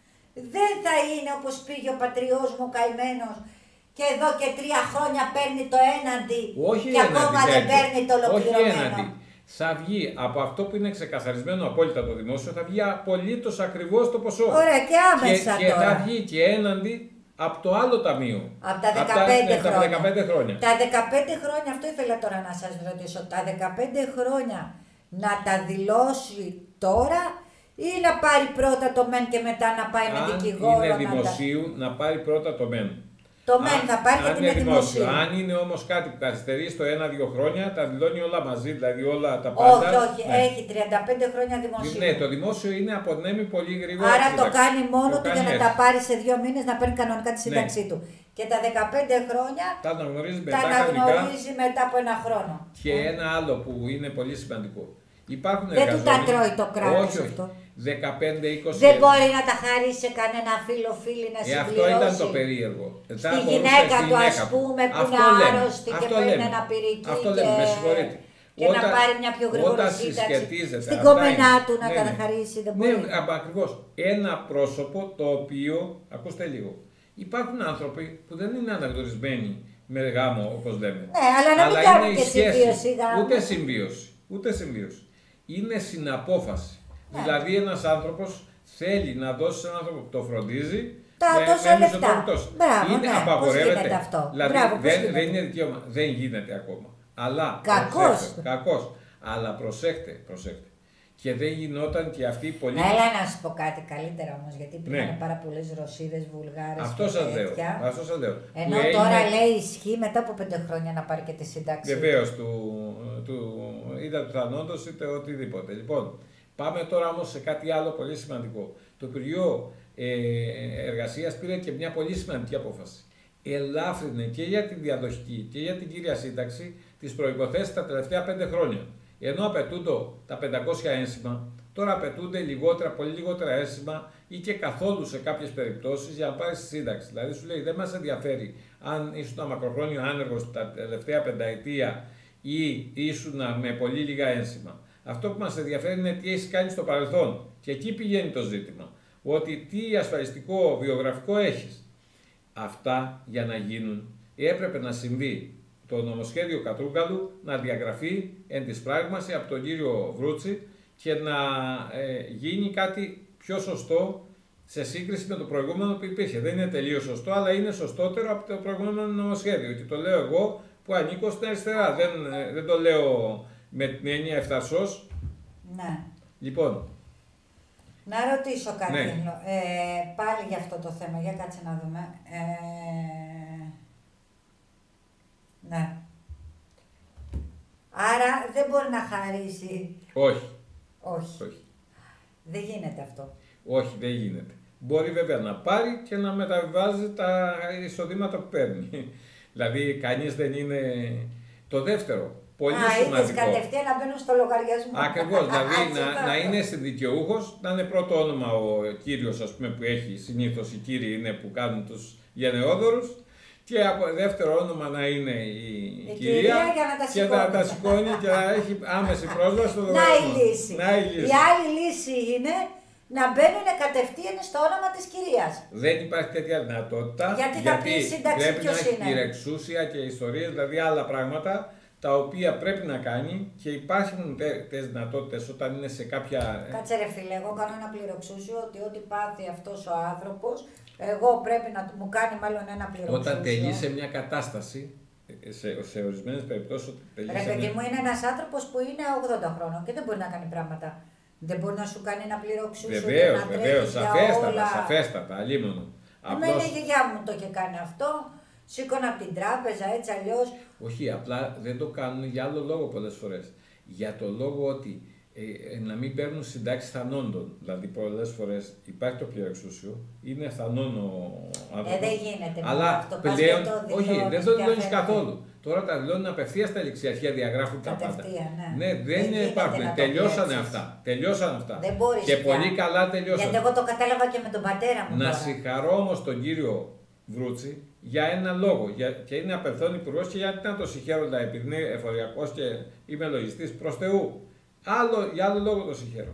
δεν θα είναι όπως πήγε ο πατριός μου καημένος και εδώ και τρία χρόνια παίρνει το έναντι Όχι και έναντι ακόμα δεν τέτοιο. παίρνει το Όχι ολοκληρωμένο. έναντι. Θα βγει από αυτό που είναι ξεκαθαρισμένο απόλυτα το δημόσιο, θα βγει απολύτως ακριβώς το ποσό. Ωραία, και Και, άμεσα και θα τώρα. βγει και έναντι από το άλλο ταμείο. Από τα Απ' δεκαπέντε ναι, τα χρόνια. δεκαπέντε χρόνια. Τα δεκαπέντε χρόνια, αυτό ήθελα τώρα να σας ρωτήσω, τα δεκαπέντε χρόνια να τα δηλώσει τώρα ή να πάρει πρώτα το μεν και μετά να πάει με Αν δικηγόρο είναι να τα... δημοσίου, να πάρει πρώτα το μεν. Το μεν θα πάρει αν γιατί είναι είναι δημόσιο. δημοσίου. Αν είναι όμως κάτι που καθυστερεί στο ένα-δύο χρόνια, τα δηλώνει όλα μαζί, δηλαδή όλα τα Όχι, πάντα. όχι, Ναι. έχει τριάντα πέντε χρόνια δημοσίου. Ναι, το δημόσιο είναι απονέμει πολύ γρήγορα. Άρα το σύνταξη. κάνει μόνο Το του για κάνει να έτσι. τα πάρει σε δύο μήνες να παίρνει κανονικά τη Ναι. σύνταξή του. Και τα δεκαπέντε χρόνια Τα αναγνωρίζει τα μετά κανονικά. αναγνωρίζει μετά από ένα χρόνο. Και ένα άλλο που είναι πολύ σημαντικό. Υπάρχουν Δεν του τα εργαζόμενοι- τρώει το κράτος όχι, όχι. αυτό. δεκαπέντε είκοσι. Δεν μπορεί να τα χαρίσει σε κανένα φίλο φίλη να Ε, συμπληρώσει. αυτό ήταν το περίεργο. Θα Στη μπορούσε γυναίκα στη του, ας γυναίκα του. πούμε, που Αυτό είναι λέμε, άρρωστη και αυτό παίρνει λέμε. ένα πυρική Αυτό και- λέμε, με συγχωρείτε. και να πάρει μια πιο γρήγορη όταν σύνταξη. συσχετίζεται. Στην αυτά κομμενά είναι- του να ναι, τα ναι. χαρίσει, δεν Ναι, μπορεί. ακριβώς. Ένα πρόσωπο το οποίο, ακούστε λίγο, υπάρχουν άνθρωποι που δεν είναι αναγνωρισμένοι με γάμο, όπως λέμε. Ναι, αλλά να μην είναι κάνουν η και σχέση. συμβίωση γάμου. Ούτε συμβίωση. Ούτε συμβίωση. Είναι συναπόφαση. Ναι. Δηλαδή ένας άνθρωπος θέλει να δώσει σε έναν άνθρωπο που το φροντίζει Τα με- τόσα με λεφτά. μισοτόντος. Μπράβο, Είναι ναι. Πώς απαγορεύεται. γίνεται αυτό. Δηλαδή Μπράβο, πώς δεν, γίνεται. δεν είναι δικαίωμα. Δεν γίνεται ακόμα. Αλλά Κακώς. προσέξτε, κακώς. Αλλά προσέχτε, προσέχτε. Και δεν γινόταν και αυτή η πολύ. Έλα να σου πω κάτι καλύτερα όμως, γιατί υπήρχαν Ναι. πάρα πολλές Ρωσίδες, Βουλγάρες Αυτό και σας λέω. τέτοια. Αυτό σας λέω. Ενώ Που τώρα έγινε- λέει ισχύει μετά από πέντε χρόνια να πάρει και τη σύνταξη. Βεβαίως, του, του, είτε του θανόντος είτε οτιδήποτε. Λοιπόν, πάμε τώρα όμως σε κάτι άλλο πολύ σημαντικό. Το Υπουργείο ε, Εργασίας πήρε και μια πολύ σημαντική απόφαση. Ελάφρυνε και για τη διαδοχική και για την κύρια σύνταξη τις προϋποθέσεις τα τελευταία πέντε χρόνια. Ενώ απαιτούνται τα πεντακόσια ένσημα, τώρα απαιτούνται λιγότερα, πολύ λιγότερα ένσημα ή και καθόλου σε κάποιες περιπτώσεις για να πάρεις τη σύνταξη. Δηλαδή σου λέει δεν μας ενδιαφέρει αν ήσουν μακροχρόνιο άνεργος τα τελευταία πενταετία ή ήσουν με πολύ λίγα ένσημα. Αυτό που μας ενδιαφέρει είναι τι έχεις κάνει στο παρελθόν. Και εκεί πηγαίνει το ζήτημα. Ότι τι ασφαλιστικό βιογραφικό έχεις. Αυτά για να γίνουν έπρεπε να συμβεί το νομοσχέδιο Κατρούγκαλου να διαγραφεί εν της πράγμαση από τον κύριο Βρούτσι και να ε, γίνει κάτι πιο σωστό σε σύγκριση με το προηγούμενο που υπήρχε. Δεν είναι τελείως σωστό, αλλά είναι σωστότερο από το προηγούμενο νομοσχέδιο. Και το λέω εγώ που ανήκω στην αριστερά. Δεν, ε, δεν το λέω με την έννοια ευθαρσός. Ναι. Λοιπόν, Να ρωτήσω κάτι, Ναι. ε, πάλι για αυτό το θέμα, για κάτσε να δούμε. Ε, Ναι. Άρα δεν μπορεί να χαρίσει. Όχι. Όχι. Όχι. Δεν γίνεται αυτό. Όχι, δεν γίνεται. Μπορεί βέβαια να πάρει και να μεταβιβάζει τα εισοδήματα που παίρνει. Δηλαδή, κανείς δεν είναι. Το δεύτερο, πολύ Α, σημαντικό. είδες κατευθείαν να μπαίνουν στο λογαριασμό. Ακριβώς, δηλαδή Έτσι, να, μπράβο. να είναι δικαιούχος, να είναι πρώτο όνομα ο κύριος, ας πούμε, που έχει. Συνήθως οι κύριοι είναι που κάνουν τους γενναιόδωρους. Και από δεύτερο όνομα να είναι η, Η κυρία, κυρία για να τα και να τα σηκώνει και να έχει άμεση πρόσβαση στο Να η λογαριασμό. λύση. Να η λύση. Η άλλη λύση είναι να μπαίνουν κατευθείαν στο όνομα της κυρίας. Δεν υπάρχει τέτοια δυνατότητα. Γιατί θα πει η σύνταξη πρέπει ποιος να έχει είναι. κυρεξούσια και ιστορίες, δηλαδή άλλα πράγματα τα οποία πρέπει να κάνει και υπάρχουν τέτοιες δυνατότητες όταν είναι σε κάποια. Κάτσε ρε φίλε, εγώ κάνω ένα πληροξούσιο ότι ό,τι πάθει αυτός ο άνθρωπος, εγώ πρέπει να του- μου κάνει μάλλον ένα πληροξούσιο. Όταν τελεί σε μια κατάσταση, σε, σε ορισμένες περιπτώσεις. Όταν τελεί Ρε σε παιδί μια... μου, είναι ένας άνθρωπος που είναι ογδόντα χρόνων και δεν μπορεί να κάνει πράγματα. Δεν μπορεί να σου κάνει ένα πληροξούσιο και Βεβαίως, να βεβαίως, τρέχει για σαφέστατα, όλα. σαφέστατα, αλίμονο. Εμένα η γιαγιά μου το είχε κάνει αυτό. Σήκωνα από την τράπεζα έτσι αλλιώς. Όχι, απλά δεν το κάνουν για άλλο λόγο πολλές φορές. Για το λόγο ότι ε, ε, να μην παίρνουν συντάξεις θανόντων. Δηλαδή, πολλές φορές υπάρχει το πληρεξούσιο, είναι θανόν ο άνθρωπος. Ε, δεν γίνεται. Αλλά αυτό, πας πλέον, και το όχι, δηλώνεις δεν το και δηλώνει αφαίρεται. καθόλου. Τώρα τα δηλώνουν απευθείας στα ληξιαρχεία, διαγράφουν τα πάντα. Κατευθείαν, ναι. Ναι, δεν Δεν γίνεται υπάρχουν. να το Τελειώσανε πιέξεις. αυτά. Τελειώσανε αυτά. Δεν μπορείς Και πια. πολύ καλά τελειώσανε. Γιατί εγώ το κατάλαβα και με τον πατέρα μου. Να τώρα. συγχαρώ όμως τον κύριο Βρούτσι για ένα λόγο. Για, και είναι απευθόν υπουργός και γιατί να το συγχαίροντα επειδή είναι εφοριακός και είμαι λογιστής προς Θεού. Άλλο, για άλλο λόγο το συγχαίρω.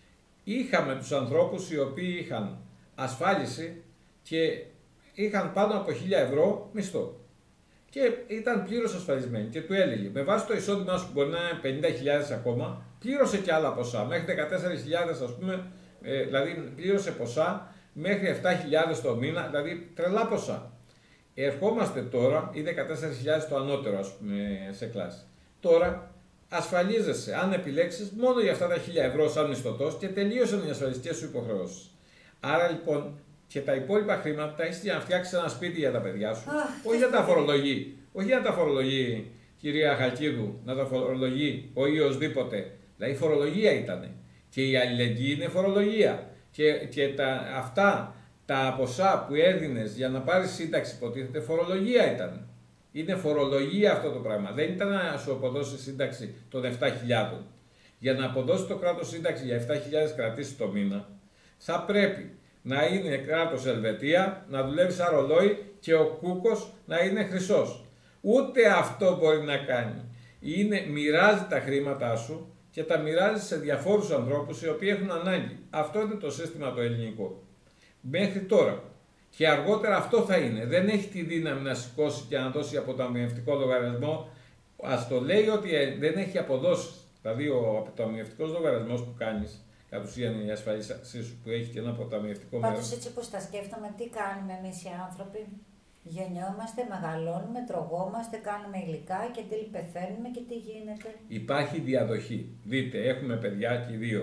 Είχαμε τους ανθρώπους οι οποίοι είχαν ασφάλιση και είχαν πάνω από χίλια ευρώ μισθό. Και ήταν πλήρως ασφαλισμένοι και του έλεγε με βάση το εισόδημά σου που μπορεί να είναι πενήντα χιλιάδες ακόμα, πλήρωσε και άλλα ποσά. Μέχρι δεκατέσσερις χιλιάδες ας πούμε, ε, δηλαδή πλήρωσε ποσά μέχρι επτά χιλιάδες το μήνα, δηλαδή τρελά ποσά. Ερχόμαστε τώρα, ή δεκατέσσερις χιλιάδες το ανώτερο ας πούμε, σε κλάση. Τώρα ασφαλίζεσαι, αν επιλέξεις, μόνο για αυτά τα χίλια ευρώ σαν μισθωτός και τελείωσαν οι ασφαλιστικές σου υποχρεώσεις. Άρα λοιπόν και τα υπόλοιπα χρήματα τα έχεις για να φτιάξεις ένα σπίτι για τα παιδιά σου, Αχ, όχι για τα φορολογεί, όχι για να τα φορολογεί κυρία Χαλκίδου, να τα φορολογεί ο ή οσδήποτε. Δηλαδή φορολογία ήταν. Και η αλληλεγγύη είναι φορολογία. Και, και τα, αυτά τα ποσά που έδινες για να πάρεις σύνταξη, υποτίθεται, φορολογία ήταν. Είναι φορολογία αυτό το πράγμα. Δεν ήταν να σου αποδώσει σύνταξη των επτά χιλιάδων. Για να αποδώσει το κράτος σύνταξη για επτά χιλιάδες κρατήσεις το μήνα, θα πρέπει να είναι κράτος Ελβετία, να δουλεύει σαν ρολόι και ο κούκος να είναι χρυσός. Ούτε αυτό μπορεί να κάνει. Είναι, μοιράζει τα χρήματά σου και τα μοιράζει σε διαφόρους ανθρώπους οι οποίοι έχουν ανάγκη. Αυτό είναι το σύστημα το ελληνικό. Μέχρι τώρα. Και αργότερα αυτό θα είναι. Δεν έχει τη δύναμη να σηκώσει και να δώσει αποταμιευτικό λογαριασμό. Ας το λέει ότι δεν έχει αποδόσεις. Δηλαδή ο αποταμιευτικός λογαριασμός που κάνεις, κατ' ουσίαν η ασφαλίσή σου που έχει και ένα αποταμιευτικό μέρος. Πάντως έτσι πως τα σκέφτομαι, τι κάνουμε εμείς οι άνθρωποι. Γεννιόμαστε, μεγαλώνουμε, τρογόμαστε, κάνουμε υλικά και τι πεθαίνουμε και τι γίνεται. Υπάρχει διαδοχή. Δείτε, έχουμε παιδιά και δύο.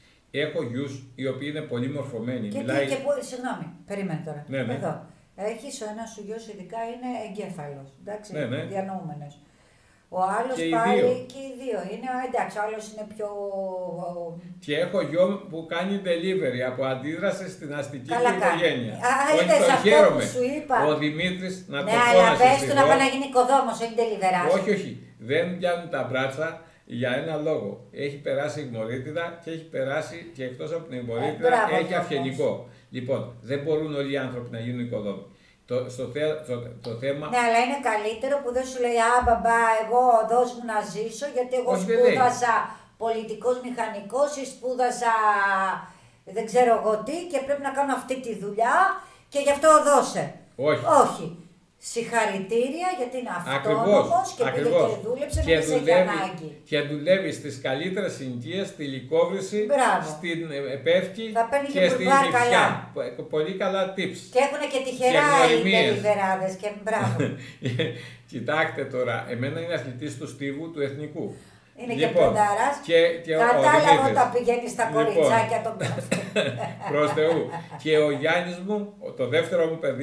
Έχω γιους οι οποίοι είναι πολύ μορφωμένοι. Και, Μιλάει... τι, και που, συγγνώμη, περίμενε τώρα. Ναι, ναι. Εδώ. Έχεις ο ένας σου γιος ειδικά είναι εγκέφαλος, εντάξει, Ναι, ναι. διανοούμενος. Ο άλλος Και οι πάλι δύο. και οι δύο. Είναι, εντάξει, ο άλλος είναι πιο... Και έχω γιο που κάνει delivery από αντίδραση στην αστική Καλά του κάνει. οικογένεια. Α, Όχι, είδες τον αυτό χαίρομαι. που σου είπα. Ο Δημήτρης, να Ναι, το πω αλλά να πες του συστηθώ. να πάει να γίνει οικοδόμος, όχι τελειβεράς. Όχι, όχι. Δεν πιάνουν τα μπράτσα για ένα λόγο. Έχει περάσει η γμωρίτιδα και έχει περάσει και εκτός από την γμωρίτιδα Ε, μπράβο, έχει όμως. αυγενικό. Λοιπόν, δεν μπορούν όλοι οι άνθρωποι να γίνουν οικοδόμοι. Το, στο θε, το, το θέμα. Ναι, αλλά είναι καλύτερο που δεν σου λέει «Α, μπαμπά, εγώ δώσ' μου να ζήσω, γιατί εγώ Όχι, δεν λέει. σπούδασα πολιτικός μηχανικός ή σπούδασα δεν ξέρω εγώ τι και πρέπει να κάνω αυτή τη δουλειά και γι' αυτό δώσε». Όχι. Όχι. Συγχαρητήρια γιατί είναι Ακριβώς, αυτόνομος και πήγε ακριβώς. και δούλεψε Και να έχει δουλεύει, ανάγκη. και δουλεύει στις καλύτερες συνοικίες, στη λικόβρηση, Μπράβο. στην ε, Πεύκη Θα παίρνει και και στην μπουρμπάρ Νηφιά. καλά. Πο- Πολύ καλά tips. Και έχουν και τυχερά Και οι γνωριμίες. τελειβεράδες και μπράβο. Κοιτάξτε τώρα, εμένα είναι αθλητής του Στίβου του Εθνικού. Είναι και Λοιπόν, πεντάρας. και, και ο- ο Κατάλαβα Δημήτρης. όταν πηγαίνει στα Λοιπόν. κοριτσάκια των Προς Θεού. Και ο Γιάννης μου, το δεύτερο μου παιδί,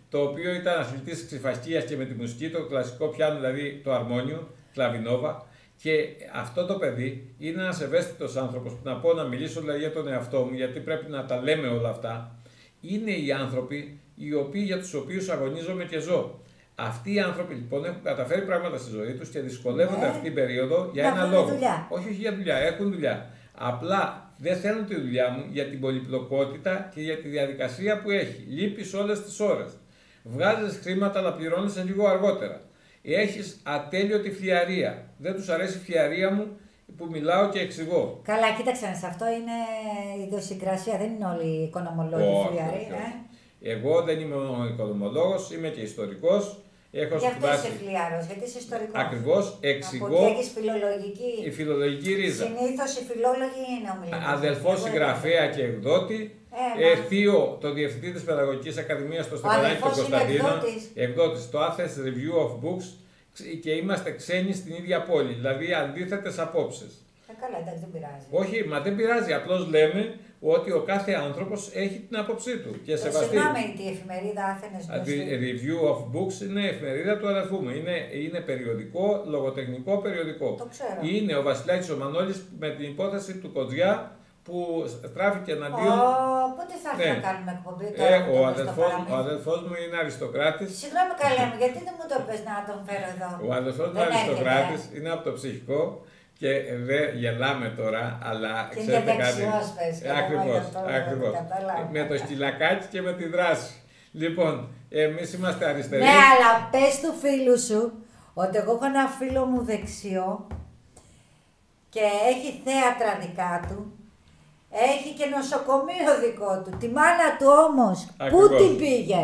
το οποίο ήταν αθλητής ξυφασκίας και με τη μουσική, το κλασικό πιάνο, δηλαδή το αρμόνιο, κλαβινόβα. Και αυτό το παιδί είναι ένας ευαίσθητος άνθρωπος, που να πω να μιλήσω δηλαδή για τον εαυτό μου, γιατί πρέπει να τα λέμε όλα αυτά. Είναι οι άνθρωποι οι οποίοι, για τους οποίους αγωνίζομαι και ζω. Αυτοί οι άνθρωποι λοιπόν έχουν καταφέρει πράγματα στη ζωή τους και δυσκολεύονται ναι. αυτή την περίοδο για να ένα λόγο. Δουλειά. Όχι, όχι για δουλειά, έχουν δουλειά. Απλά δεν θέλουν τη δουλειά μου για την πολυπλοκότητα και για τη διαδικασία που έχει. Λείπεις όλες τις ώρες. Βγάζεις χρήματα, αλλά πληρώνεις λίγο αργότερα. Έχεις ατέλειωτη φλιαρία. Δεν τους αρέσει η φλιαρία μου που μιλάω και εξηγώ. Καλά, κοίταξε, σε αυτό είναι ιδιοσυγκρασία. Δεν είναι όλοι οι οικονομολόγοι φλιαροί. Ε? Εγώ δεν είμαι ο οικονομολόγος, είμαι και ιστορικός. Έχω Γι' αυτό σπουδάσει... είσαι φλιαρός, γιατί είσαι ιστορικός. Ακριβώς, εξηγώ. Από εκεί έχεις φιλολογική. Η φιλολογική ρίζα. Συνήθως οι φιλόλογοι είναι ομιλητές. Αδελφός συγγραφέα και εκδότη. Ε, ε, θείο, το διευθυντή της Παιδαγωγικής Ακαδημίας στο Στεφανάκη του Κωνσταντίνο. Εκδότης. Το Athens Review of Books. Και είμαστε ξένοι στην ίδια πόλη. Δηλαδή αντίθετες απόψεις. Ε, καλά, εντάξει, δεν πειράζει. Όχι, μα δεν πειράζει. Απλώς λέμε ότι ο κάθε άνθρωπος έχει την άποψή του. Και σεβαστή. Συγγνώμη, η εφημερίδα Athens Review of Books είναι εφημερίδα του αδερφού μου. Είναι, είναι περιοδικό, λογοτεχνικό περιοδικό. Το ξέρω. Είναι ο Βασιλάκης ο Μανώλης με την υπόθεση του Κοντζιά που στράφηκε εναντίον. Oh, πότε θα έρθει ναι. να κάνουμε εκπομπή τώρα? Ε, ο, αδελφός, ο αδελφός μου είναι αριστοκράτης. Συγγνώμη καλά μου, γιατί δεν μου το πες να τον φέρω εδώ? Ο αδελφός μου είναι αριστοκράτης, είναι από το ψυχικό. Και δεν γελάμε τώρα, αλλά και ξέρετε κάτι. Πες, ε, ακριβώς, ακριβώς. Με το σκυλακάκι και με τη δράση. Λοιπόν, εμείς είμαστε αριστεροί. Ναι, αλλά πες του φίλου σου ότι εγώ έχω ένα φίλο μου δεξιό και έχει θέατρα δικά του. Έχει και νοσοκομείο δικό του. Τη μάνα του όμως, πού την πήγε?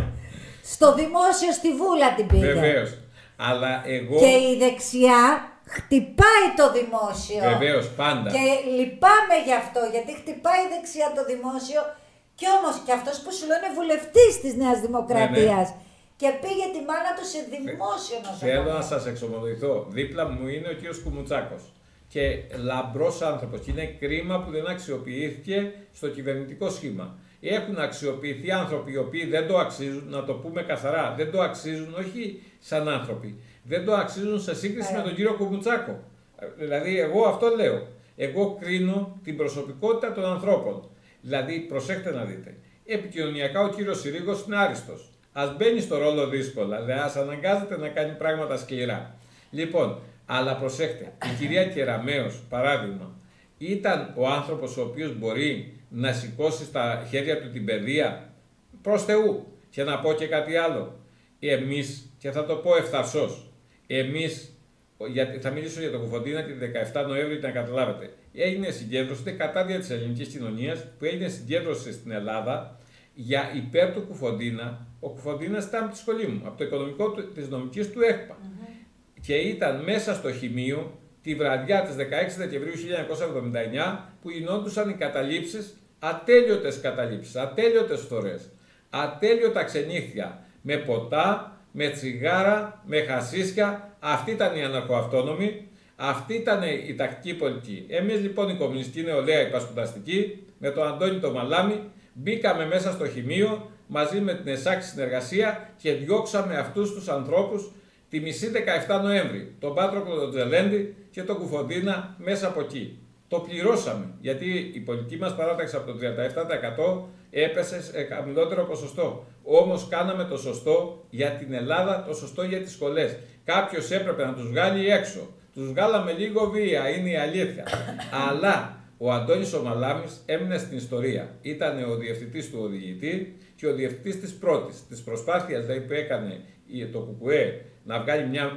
Στο δημόσιο, στη Βούλα την πήγε. Βεβαίως. Αλλά εγώ... Και η δεξιά χτυπάει το δημόσιο. Βεβαίως, πάντα. Και λυπάμαι γι' αυτό, γιατί χτυπάει δεξιά το δημόσιο. Και όμως και αυτός που σου λέω είναι βουλευτής της Νέας Δημοκρατίας. Ναι, ναι. Και πήγε τη μάνα του σε δημόσιο νοσοκομείο. Θέλω να σας εξομολογηθώ. Δίπλα μου είναι ο κύριος Κουμουτσάκος. Και λαμπρός άνθρωπος. Και είναι κρίμα που δεν αξιοποιήθηκε στο κυβερνητικό σχήμα. Έχουν αξιοποιηθεί άνθρωποι οι οποίοι δεν το αξίζουν, να το πούμε καθαρά, δεν το αξίζουν όχι σαν άνθρωποι. Δεν το αξίζουν σε σύγκριση με τον κύριο Κουμουτσάκο. Δηλαδή, εγώ αυτό λέω. Εγώ κρίνω την προσωπικότητα των ανθρώπων. Δηλαδή, προσέχτε να δείτε. Επικοινωνιακά ο κύριος Συρίγος είναι άριστος. Ας μπαίνει στο ρόλο δύσκολα, δηλαδή ας αναγκάζεται να κάνει πράγματα σκληρά. Λοιπόν, αλλά προσέχτε, η κυρία Κεραμέως, παράδειγμα, ήταν ο άνθρωπος ο οποίος μπορεί να σηκώσει στα χέρια του την παιδεία προς Θεού. Και να πω και κάτι άλλο. Εμείς, και θα το πω ευθαρσώς, εμείς, γιατί θα μιλήσω για τον Κουφοντίνα και τη δεκαεφτά Νοέμβρη, να καταλάβετε, έγινε συγκέντρωση, είναι κατάδια της ελληνικής κοινωνίας, που έγινε συγκέντρωση στην Ελλάδα για υπέρ του Κουφοντίνα. Ο Κουφοντίνας ήταν από τη σχολή μου, από το οικονομικό του, της νομικής του ΕΚΠΑ. Mm-hmm. Και ήταν μέσα στο χημείο τη βραδιά της δεκαέξι Δεκεμβρίου χίλια εννιακόσια εβδομήντα εννιά που γινόντουσαν οι καταλήψεις, ατέλειωτες καταλήψεις, ατέλειωτες φθορές, ατέλειωτα ξενύχια, με ποτά, με τσιγάρα, με χασίσια. Αυτή ήταν η αναρχοαυτόνομη, αυτή ήταν η τακτική πολιτική. Εμείς λοιπόν η κομμουνιστική νεολαία, η πασχονταστική, με τον Αντώνη το Μαλάμι, μπήκαμε μέσα στο χημείο μαζί με την ΕΣΑΚ συνεργασία και διώξαμε αυτούς τους ανθρώπους τη μισή δεκαεφτά Νοέμβρη, τον Πάτροκλο τον Τζελέντη και τον Κουφοντίνα μέσα από εκεί. Το πληρώσαμε, γιατί η πολιτική μας παράταξη από το τριάντα επτά τοις εκατό έπεσε σε χαμηλότερο ποσοστό. Όμως κάναμε το σωστό για την Ελλάδα, το σωστό για τις σχολές. Κάποιος έπρεπε να τους βγάλει έξω. Τους βγάλαμε λίγο βία, είναι η αλήθεια. Αλλά ο Αντώνης ο Μαλάμης έμεινε στην ιστορία. Ήταν ο διευθυντής του οδηγητή και ο διευθυντής της πρώτης, της προσπάθειας δηλαδή, που έκανε το ΚΚΕ να βγάλει μια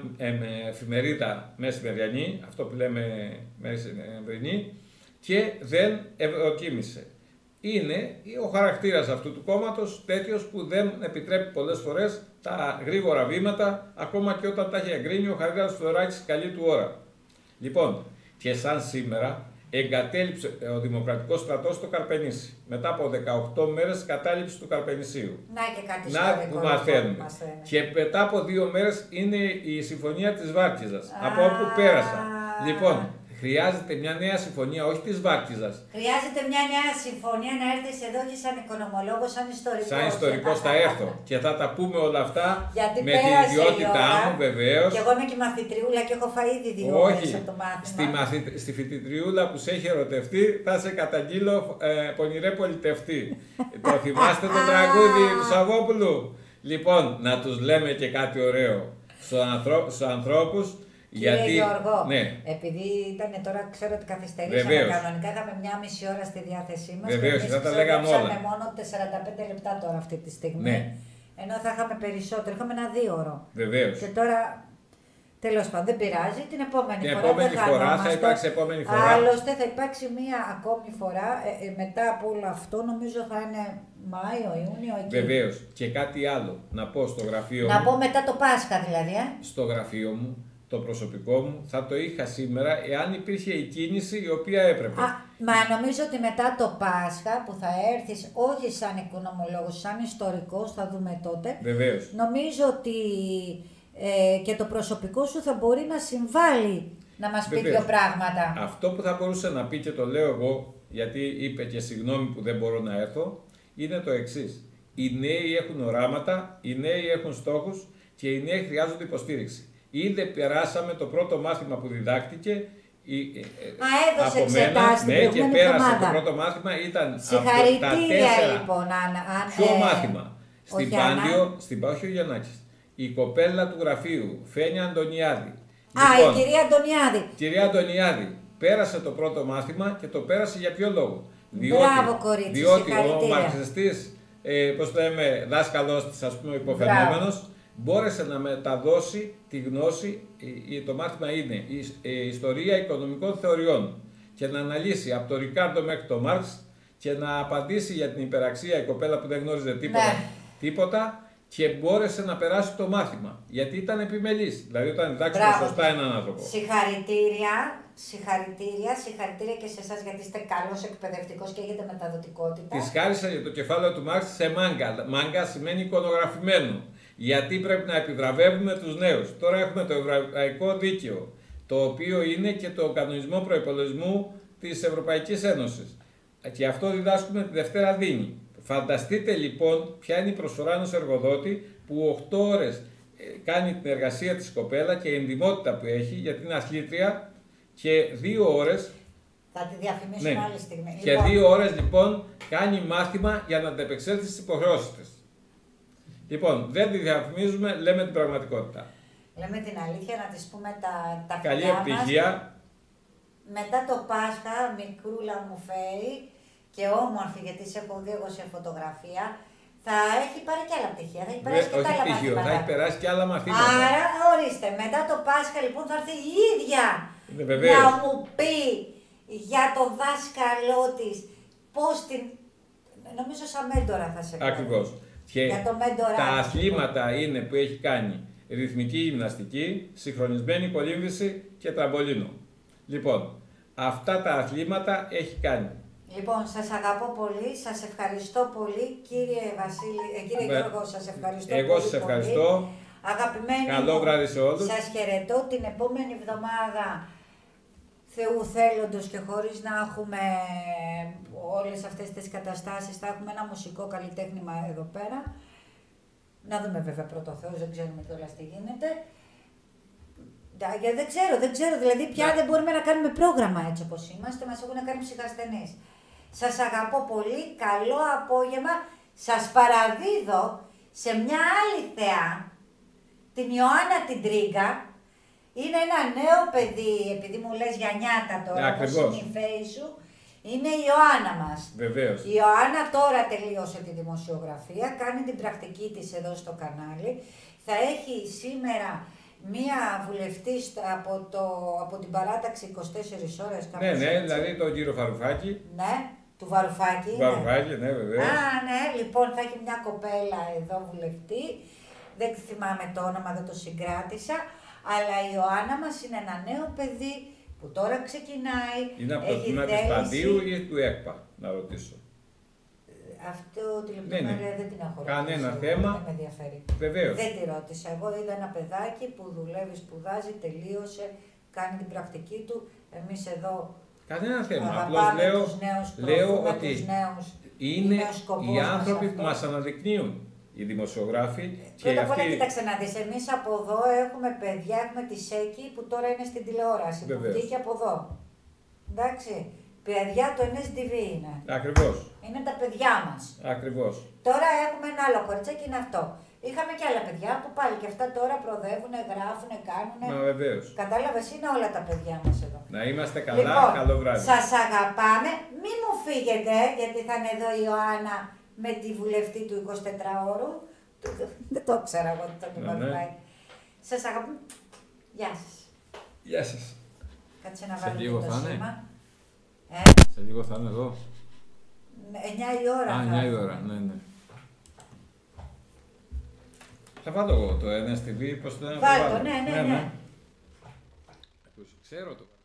εφημερίδα μεσημεριανή, αυτό που λέμε μεσημερινή, και δεν ευδοκίμησε. Είναι ο χαρακτήρας αυτού του κόμματος τέτοιος που δεν επιτρέπει πολλές φορές τα γρήγορα βήματα, ακόμα και όταν τα έχει εγκρίνει ο Χαρίτας Φλωράκης καλή του ώρα. Λοιπόν, και σαν σήμερα εγκατέλειψε ο Δημοκρατικός Στρατός στο Καρπενήσι. Μετά από δεκαοκτώ μέρες κατάληψη του Καρπενησίου. Να και κάτι να που μαθαίνουμε. Και μετά από δύο μέρες είναι η συμφωνία της Βάρκιζας. Από όπου πέρασα. Λοιπόν, Χρειάζεται μια νέα συμφωνία, όχι της Βάρκιζας. Χρειάζεται μια νέα συμφωνία να έρθεις εδώ και σαν οικονομολόγος, σαν ιστορικός. Σαν ιστορικός θα έρθω και θα τα πούμε όλα αυτά. Γιατί με την ιδιότητά μου, βεβαίως. Και εγώ είμαι και μαθητριούλα και έχω φάει ήδη δύο ώρες από το μάθημα. Στη, μαθη... στη φοιτητριούλα που σε έχει ερωτευτεί θα σε καταγγείλω ε, πονηρέ πολιτευτή. Το θυμάστε το τραγούδι του Σαββόπουλου? Λοιπόν, να τους λέμε και κάτι ωραίο στους ανθρώπους. Κύριε Γιατί... Γιώργο, ναι. επειδή ήταν τώρα, ξέρω ότι καθυστερήσαμε, κανονικά είχαμε μια μισή ώρα στη διάθεσή μας. Βεβαίως, θα τα λέγαμε όλα. Είχαμε μόνο σαράντα πέντε λεπτά τώρα αυτή τη στιγμή. Ναι. Ενώ θα είχαμε περισσότερο, είχαμε ένα δύο ώρο. Βεβαίως. Και τώρα, τέλος πάντων, δεν πειράζει, την επόμενη την φορά επόμενη δεν φορά θα υπάρξει επόμενη φορά. Άλλωστε θα υπάρξει μία ακόμη φορά, ε, ε, μετά από όλο αυτό, νομίζω θα είναι Μάιο, Ιούνιο, εκεί. Βεβαίως. Και κάτι άλλο, να πω στο γραφείο να μου. πω μετά το Πάσχα δηλαδή, ε. Στο γραφείο μου. Το προσωπικό μου θα το είχα σήμερα εάν υπήρχε η κίνηση η οποία έπρεπε. Α, μα νομίζω ότι μετά το Πάσχα που θα έρθεις όχι σαν οικονομολόγος, σαν ιστορικός, θα δούμε τότε. Βεβαίως. Νομίζω ότι ε, και το προσωπικό σου θα μπορεί να συμβάλλει να μας πει δύο πράγματα. Αυτό που θα μπορούσε να πει, και το λέω εγώ, γιατί είπε και συγγνώμη που δεν μπορώ να έρθω, είναι το εξής. Οι νέοι έχουν οράματα, οι νέοι έχουν στόχους και οι νέοι χρειάζονται υποστήριξη. Ήδη περάσαμε το πρώτο μάθημα που διδάκτηκε. Α, έδωσε εξετάσεις την ναι, και πέρασε εβδομάδα. το πρώτο μάθημα, ήταν συγχαρητήρια από τα τέσσερα. Λοιπόν, αν, αν, Ποιο ε, μάθημα? Στην Πάντιο, στην Πάχιο Γιαννάκης. Η κοπέλα του γραφείου, Φένια Αντωνιάδη. Α, Λοιπόν, η κυρία Αντωνιάδη. Κυρία Αντωνιάδη, πέρασε το πρώτο μάθημα και το πέρασε για ποιο λόγο? Διότι, Μπράβο, κορίτσι, διότι ο συγχαρητήρια. μαρξιστής, ε, πώς το λέμε, δάσκαλός της, ας πούμε, υποφαινόμενος, μπόρεσε να μεταδώσει τη γνώση. Το μάθημα είναι η ιστορία οικονομικών θεωριών και να αναλύσει από τον Ρικάρντο μέχρι τον Μάρξ και να απαντήσει για την υπεραξία, η κοπέλα που δεν γνώριζε τίποτα, Ναι. τίποτα, και μπόρεσε να περάσει το μάθημα. Γιατί ήταν επιμελής. Δηλαδή, όταν διδάξουμε Μπράβο. σωστά έναν άνθρωπο. Συγχαρητήρια, συγχαρητήρια, συγχαρητήρια και σε εσάς γιατί είστε καλός εκπαιδευτικός και έχετε μεταδοτικότητα. Της χάρισα για το κεφάλαιο του Μάρξ σε μάγκα. Μάγκα σημαίνει εικονογραφημένο. Γιατί πρέπει να επιβραβεύουμε τους νέους. Τώρα έχουμε το Ευρωπαϊκό Δίκαιο, το οποίο είναι και το κανονισμό προϋπολογισμού της Ευρωπαϊκής Ένωσης. Και αυτό διδάσκουμε τη Δευτέρα Δίνη. Φανταστείτε λοιπόν ποια είναι η προσφορά ενός εργοδότη που οκτώ ώρες κάνει την εργασία της κοπέλα και η εντιμότητα που έχει, γιατί είναι αθλήτρια, και δύο ώρες. Θα τη διαφημίσουμε ναι, άλλη στιγμή. Και λοιπόν, δύο ώρες λοιπόν κάνει μάθημα για να αντεπεξέλθει στις υποχρεώσεις της. Λοιπόν, δεν τη διαφημίζουμε, λέμε την πραγματικότητα. Λέμε την αλήθεια, να της πούμε τα, τα Καλή φιλιά επιτυχία. μας. Μετά το Πάσχα, μικρούλα μου φέρει και όμορφη, γιατί σε έχω δει εγώ σε φωτογραφία, θα έχει πάρει και άλλα πτυχία, θα έχει περάσει και Όχι τα άλλα πτυχίο, μαθήματα. θα έχει περάσει και άλλα μαθήματα. Άρα, ορίστε, μετά το Πάσχα λοιπόν θα έρθει η ίδια Ναι, βεβαίως. να μου πει για το δάσκαλό της πώς την... Νομίζω σαν μέντορα θα σε κάνει. Ακριβώς. Και Για το μέντορά τα της, αθλήματα είναι που έχει κάνει ρυθμική γυμναστική, συγχρονισμένη κολύμβηση και τραμπολίνο. Λοιπόν, αυτά τα αθλήματα έχει κάνει. Λοιπόν, σας αγαπώ πολύ, σας ευχαριστώ πολύ, κύριε Βασίλη, ε, κύριε Με... Γιώργο, σας ευχαριστώ Εγώ πολύ. σας ευχαριστώ. Πολύ. Αγαπημένοι Καλό μου, βράδυ σε όλους. σας χαιρετώ. Την επόμενη εβδομάδα, Θεού θέλοντος και χωρίς να έχουμε όλες αυτές τις καταστάσεις, θα έχουμε ένα μουσικό καλλιτέχνημα εδώ πέρα. Να δούμε βέβαια πρώτο Θεός, δεν ξέρουμε κιόλας τι γίνεται. Δεν ξέρω, δεν ξέρω, δηλαδή πια Ναι. δεν μπορούμε να κάνουμε πρόγραμμα έτσι όπως είμαστε, μας έχουν κάνει ψυχασθενείς. Σας αγαπώ πολύ, καλό απόγευμα, σας παραδίδω σε μια άλλη θεά, την Ιωάννα την Τρίγκα. Είναι ένα νέο παιδί, επειδή μου λες για νιάτα τώρα, Ναι, όπως ακριβώς. είναι η φέη σου, είναι η Ιωάννα μας. Βεβαίως. Η Ιωάννα τώρα τελείωσε τη δημοσιογραφία, κάνει την πρακτική της εδώ στο κανάλι. Θα έχει σήμερα μία βουλευτή από, το, από την παράταξη είκοσι τέσσερις ώρες. Ναι, ναι, έτσι. δηλαδή τον κύριο Φαρουφάκη. Ναι, του Βαρουφάκη. Του Βαρουφάκη, ναι, βεβαίως. Α, ναι, λοιπόν θα έχει μια κοπέλα εδώ βουλευτή. Δεν θυμάμαι το όνομα, δεν το συγκράτησα. Αλλά η Ιωάννα μας είναι ένα νέο παιδί που τώρα ξεκινάει. Είναι από το έχει τμήμα της θέληση. Παντίου ή του ΕΚΠΑ, να ρωτήσω. Αυτό τη Ναι, λεπτομέρεια ναι. δεν την έχω Κανένα ρωτήσει, θέμα. Δεν με ενδιαφέρει. Βεβαίως. Δεν τη ρώτησα. Εγώ είδα ένα παιδάκι που δουλεύει, σπουδάζει, τελείωσε. κάνει την πρακτική του. Εμείς εδώ Κανένα θέμα. αγαπάμε Απλώς λέω, τους νέους, λέω προωθούμε ότι τους νέους. είναι ο σκοπός οι μας άνθρωποι που αυτό. μας αναδεικνύουν, οι δημοσιογράφοι. Και Πρώτα απ' όλα, αυτοί... κοίταξε να δεις, εμείς από εδώ έχουμε παιδιά, έχουμε τη ΣΕΚΙ που τώρα είναι στην τηλεόραση, Βεβαίως. που βγήκε από εδώ. Εντάξει, παιδιά το Εν Ες Ντι Βι είναι. Ακριβώς. Είναι τα παιδιά μας. Ακριβώς. Τώρα έχουμε ένα άλλο κοριτσάκι, είναι αυτό. Είχαμε και άλλα παιδιά που πάλι και αυτά τώρα προοδεύουν, γράφουν, κάνουν. Μα βεβαίως. Κατάλαβες, είναι όλα τα παιδιά μας εδώ. Να είμαστε καλά, Λοιπόν, καλό βράδυ. σας αγαπάμε. Μη μου φύγετε, γιατί θα είναι εδώ η Ιωάννα με τη βουλευτή του εικοσιτετράωρου. Δεν το ήξερα εγώ ότι θα το Ναι, ναι. πάει. Σας αγαπούμε. Γεια σας. Γεια σας. Κάτσε να Σε βάλω λίγο και το θα είναι. σήμα. Ε, Σε λίγο θα είναι εδώ. εννιά η ώρα. Α, θα εννιά η έρθουμε. ώρα, ναι, ναι. Θα βάλω εγώ το Εν Ες Τι Βι, πώς το είναι. Βάλ' το, ναι, ναι, ναι. Ξέρω το.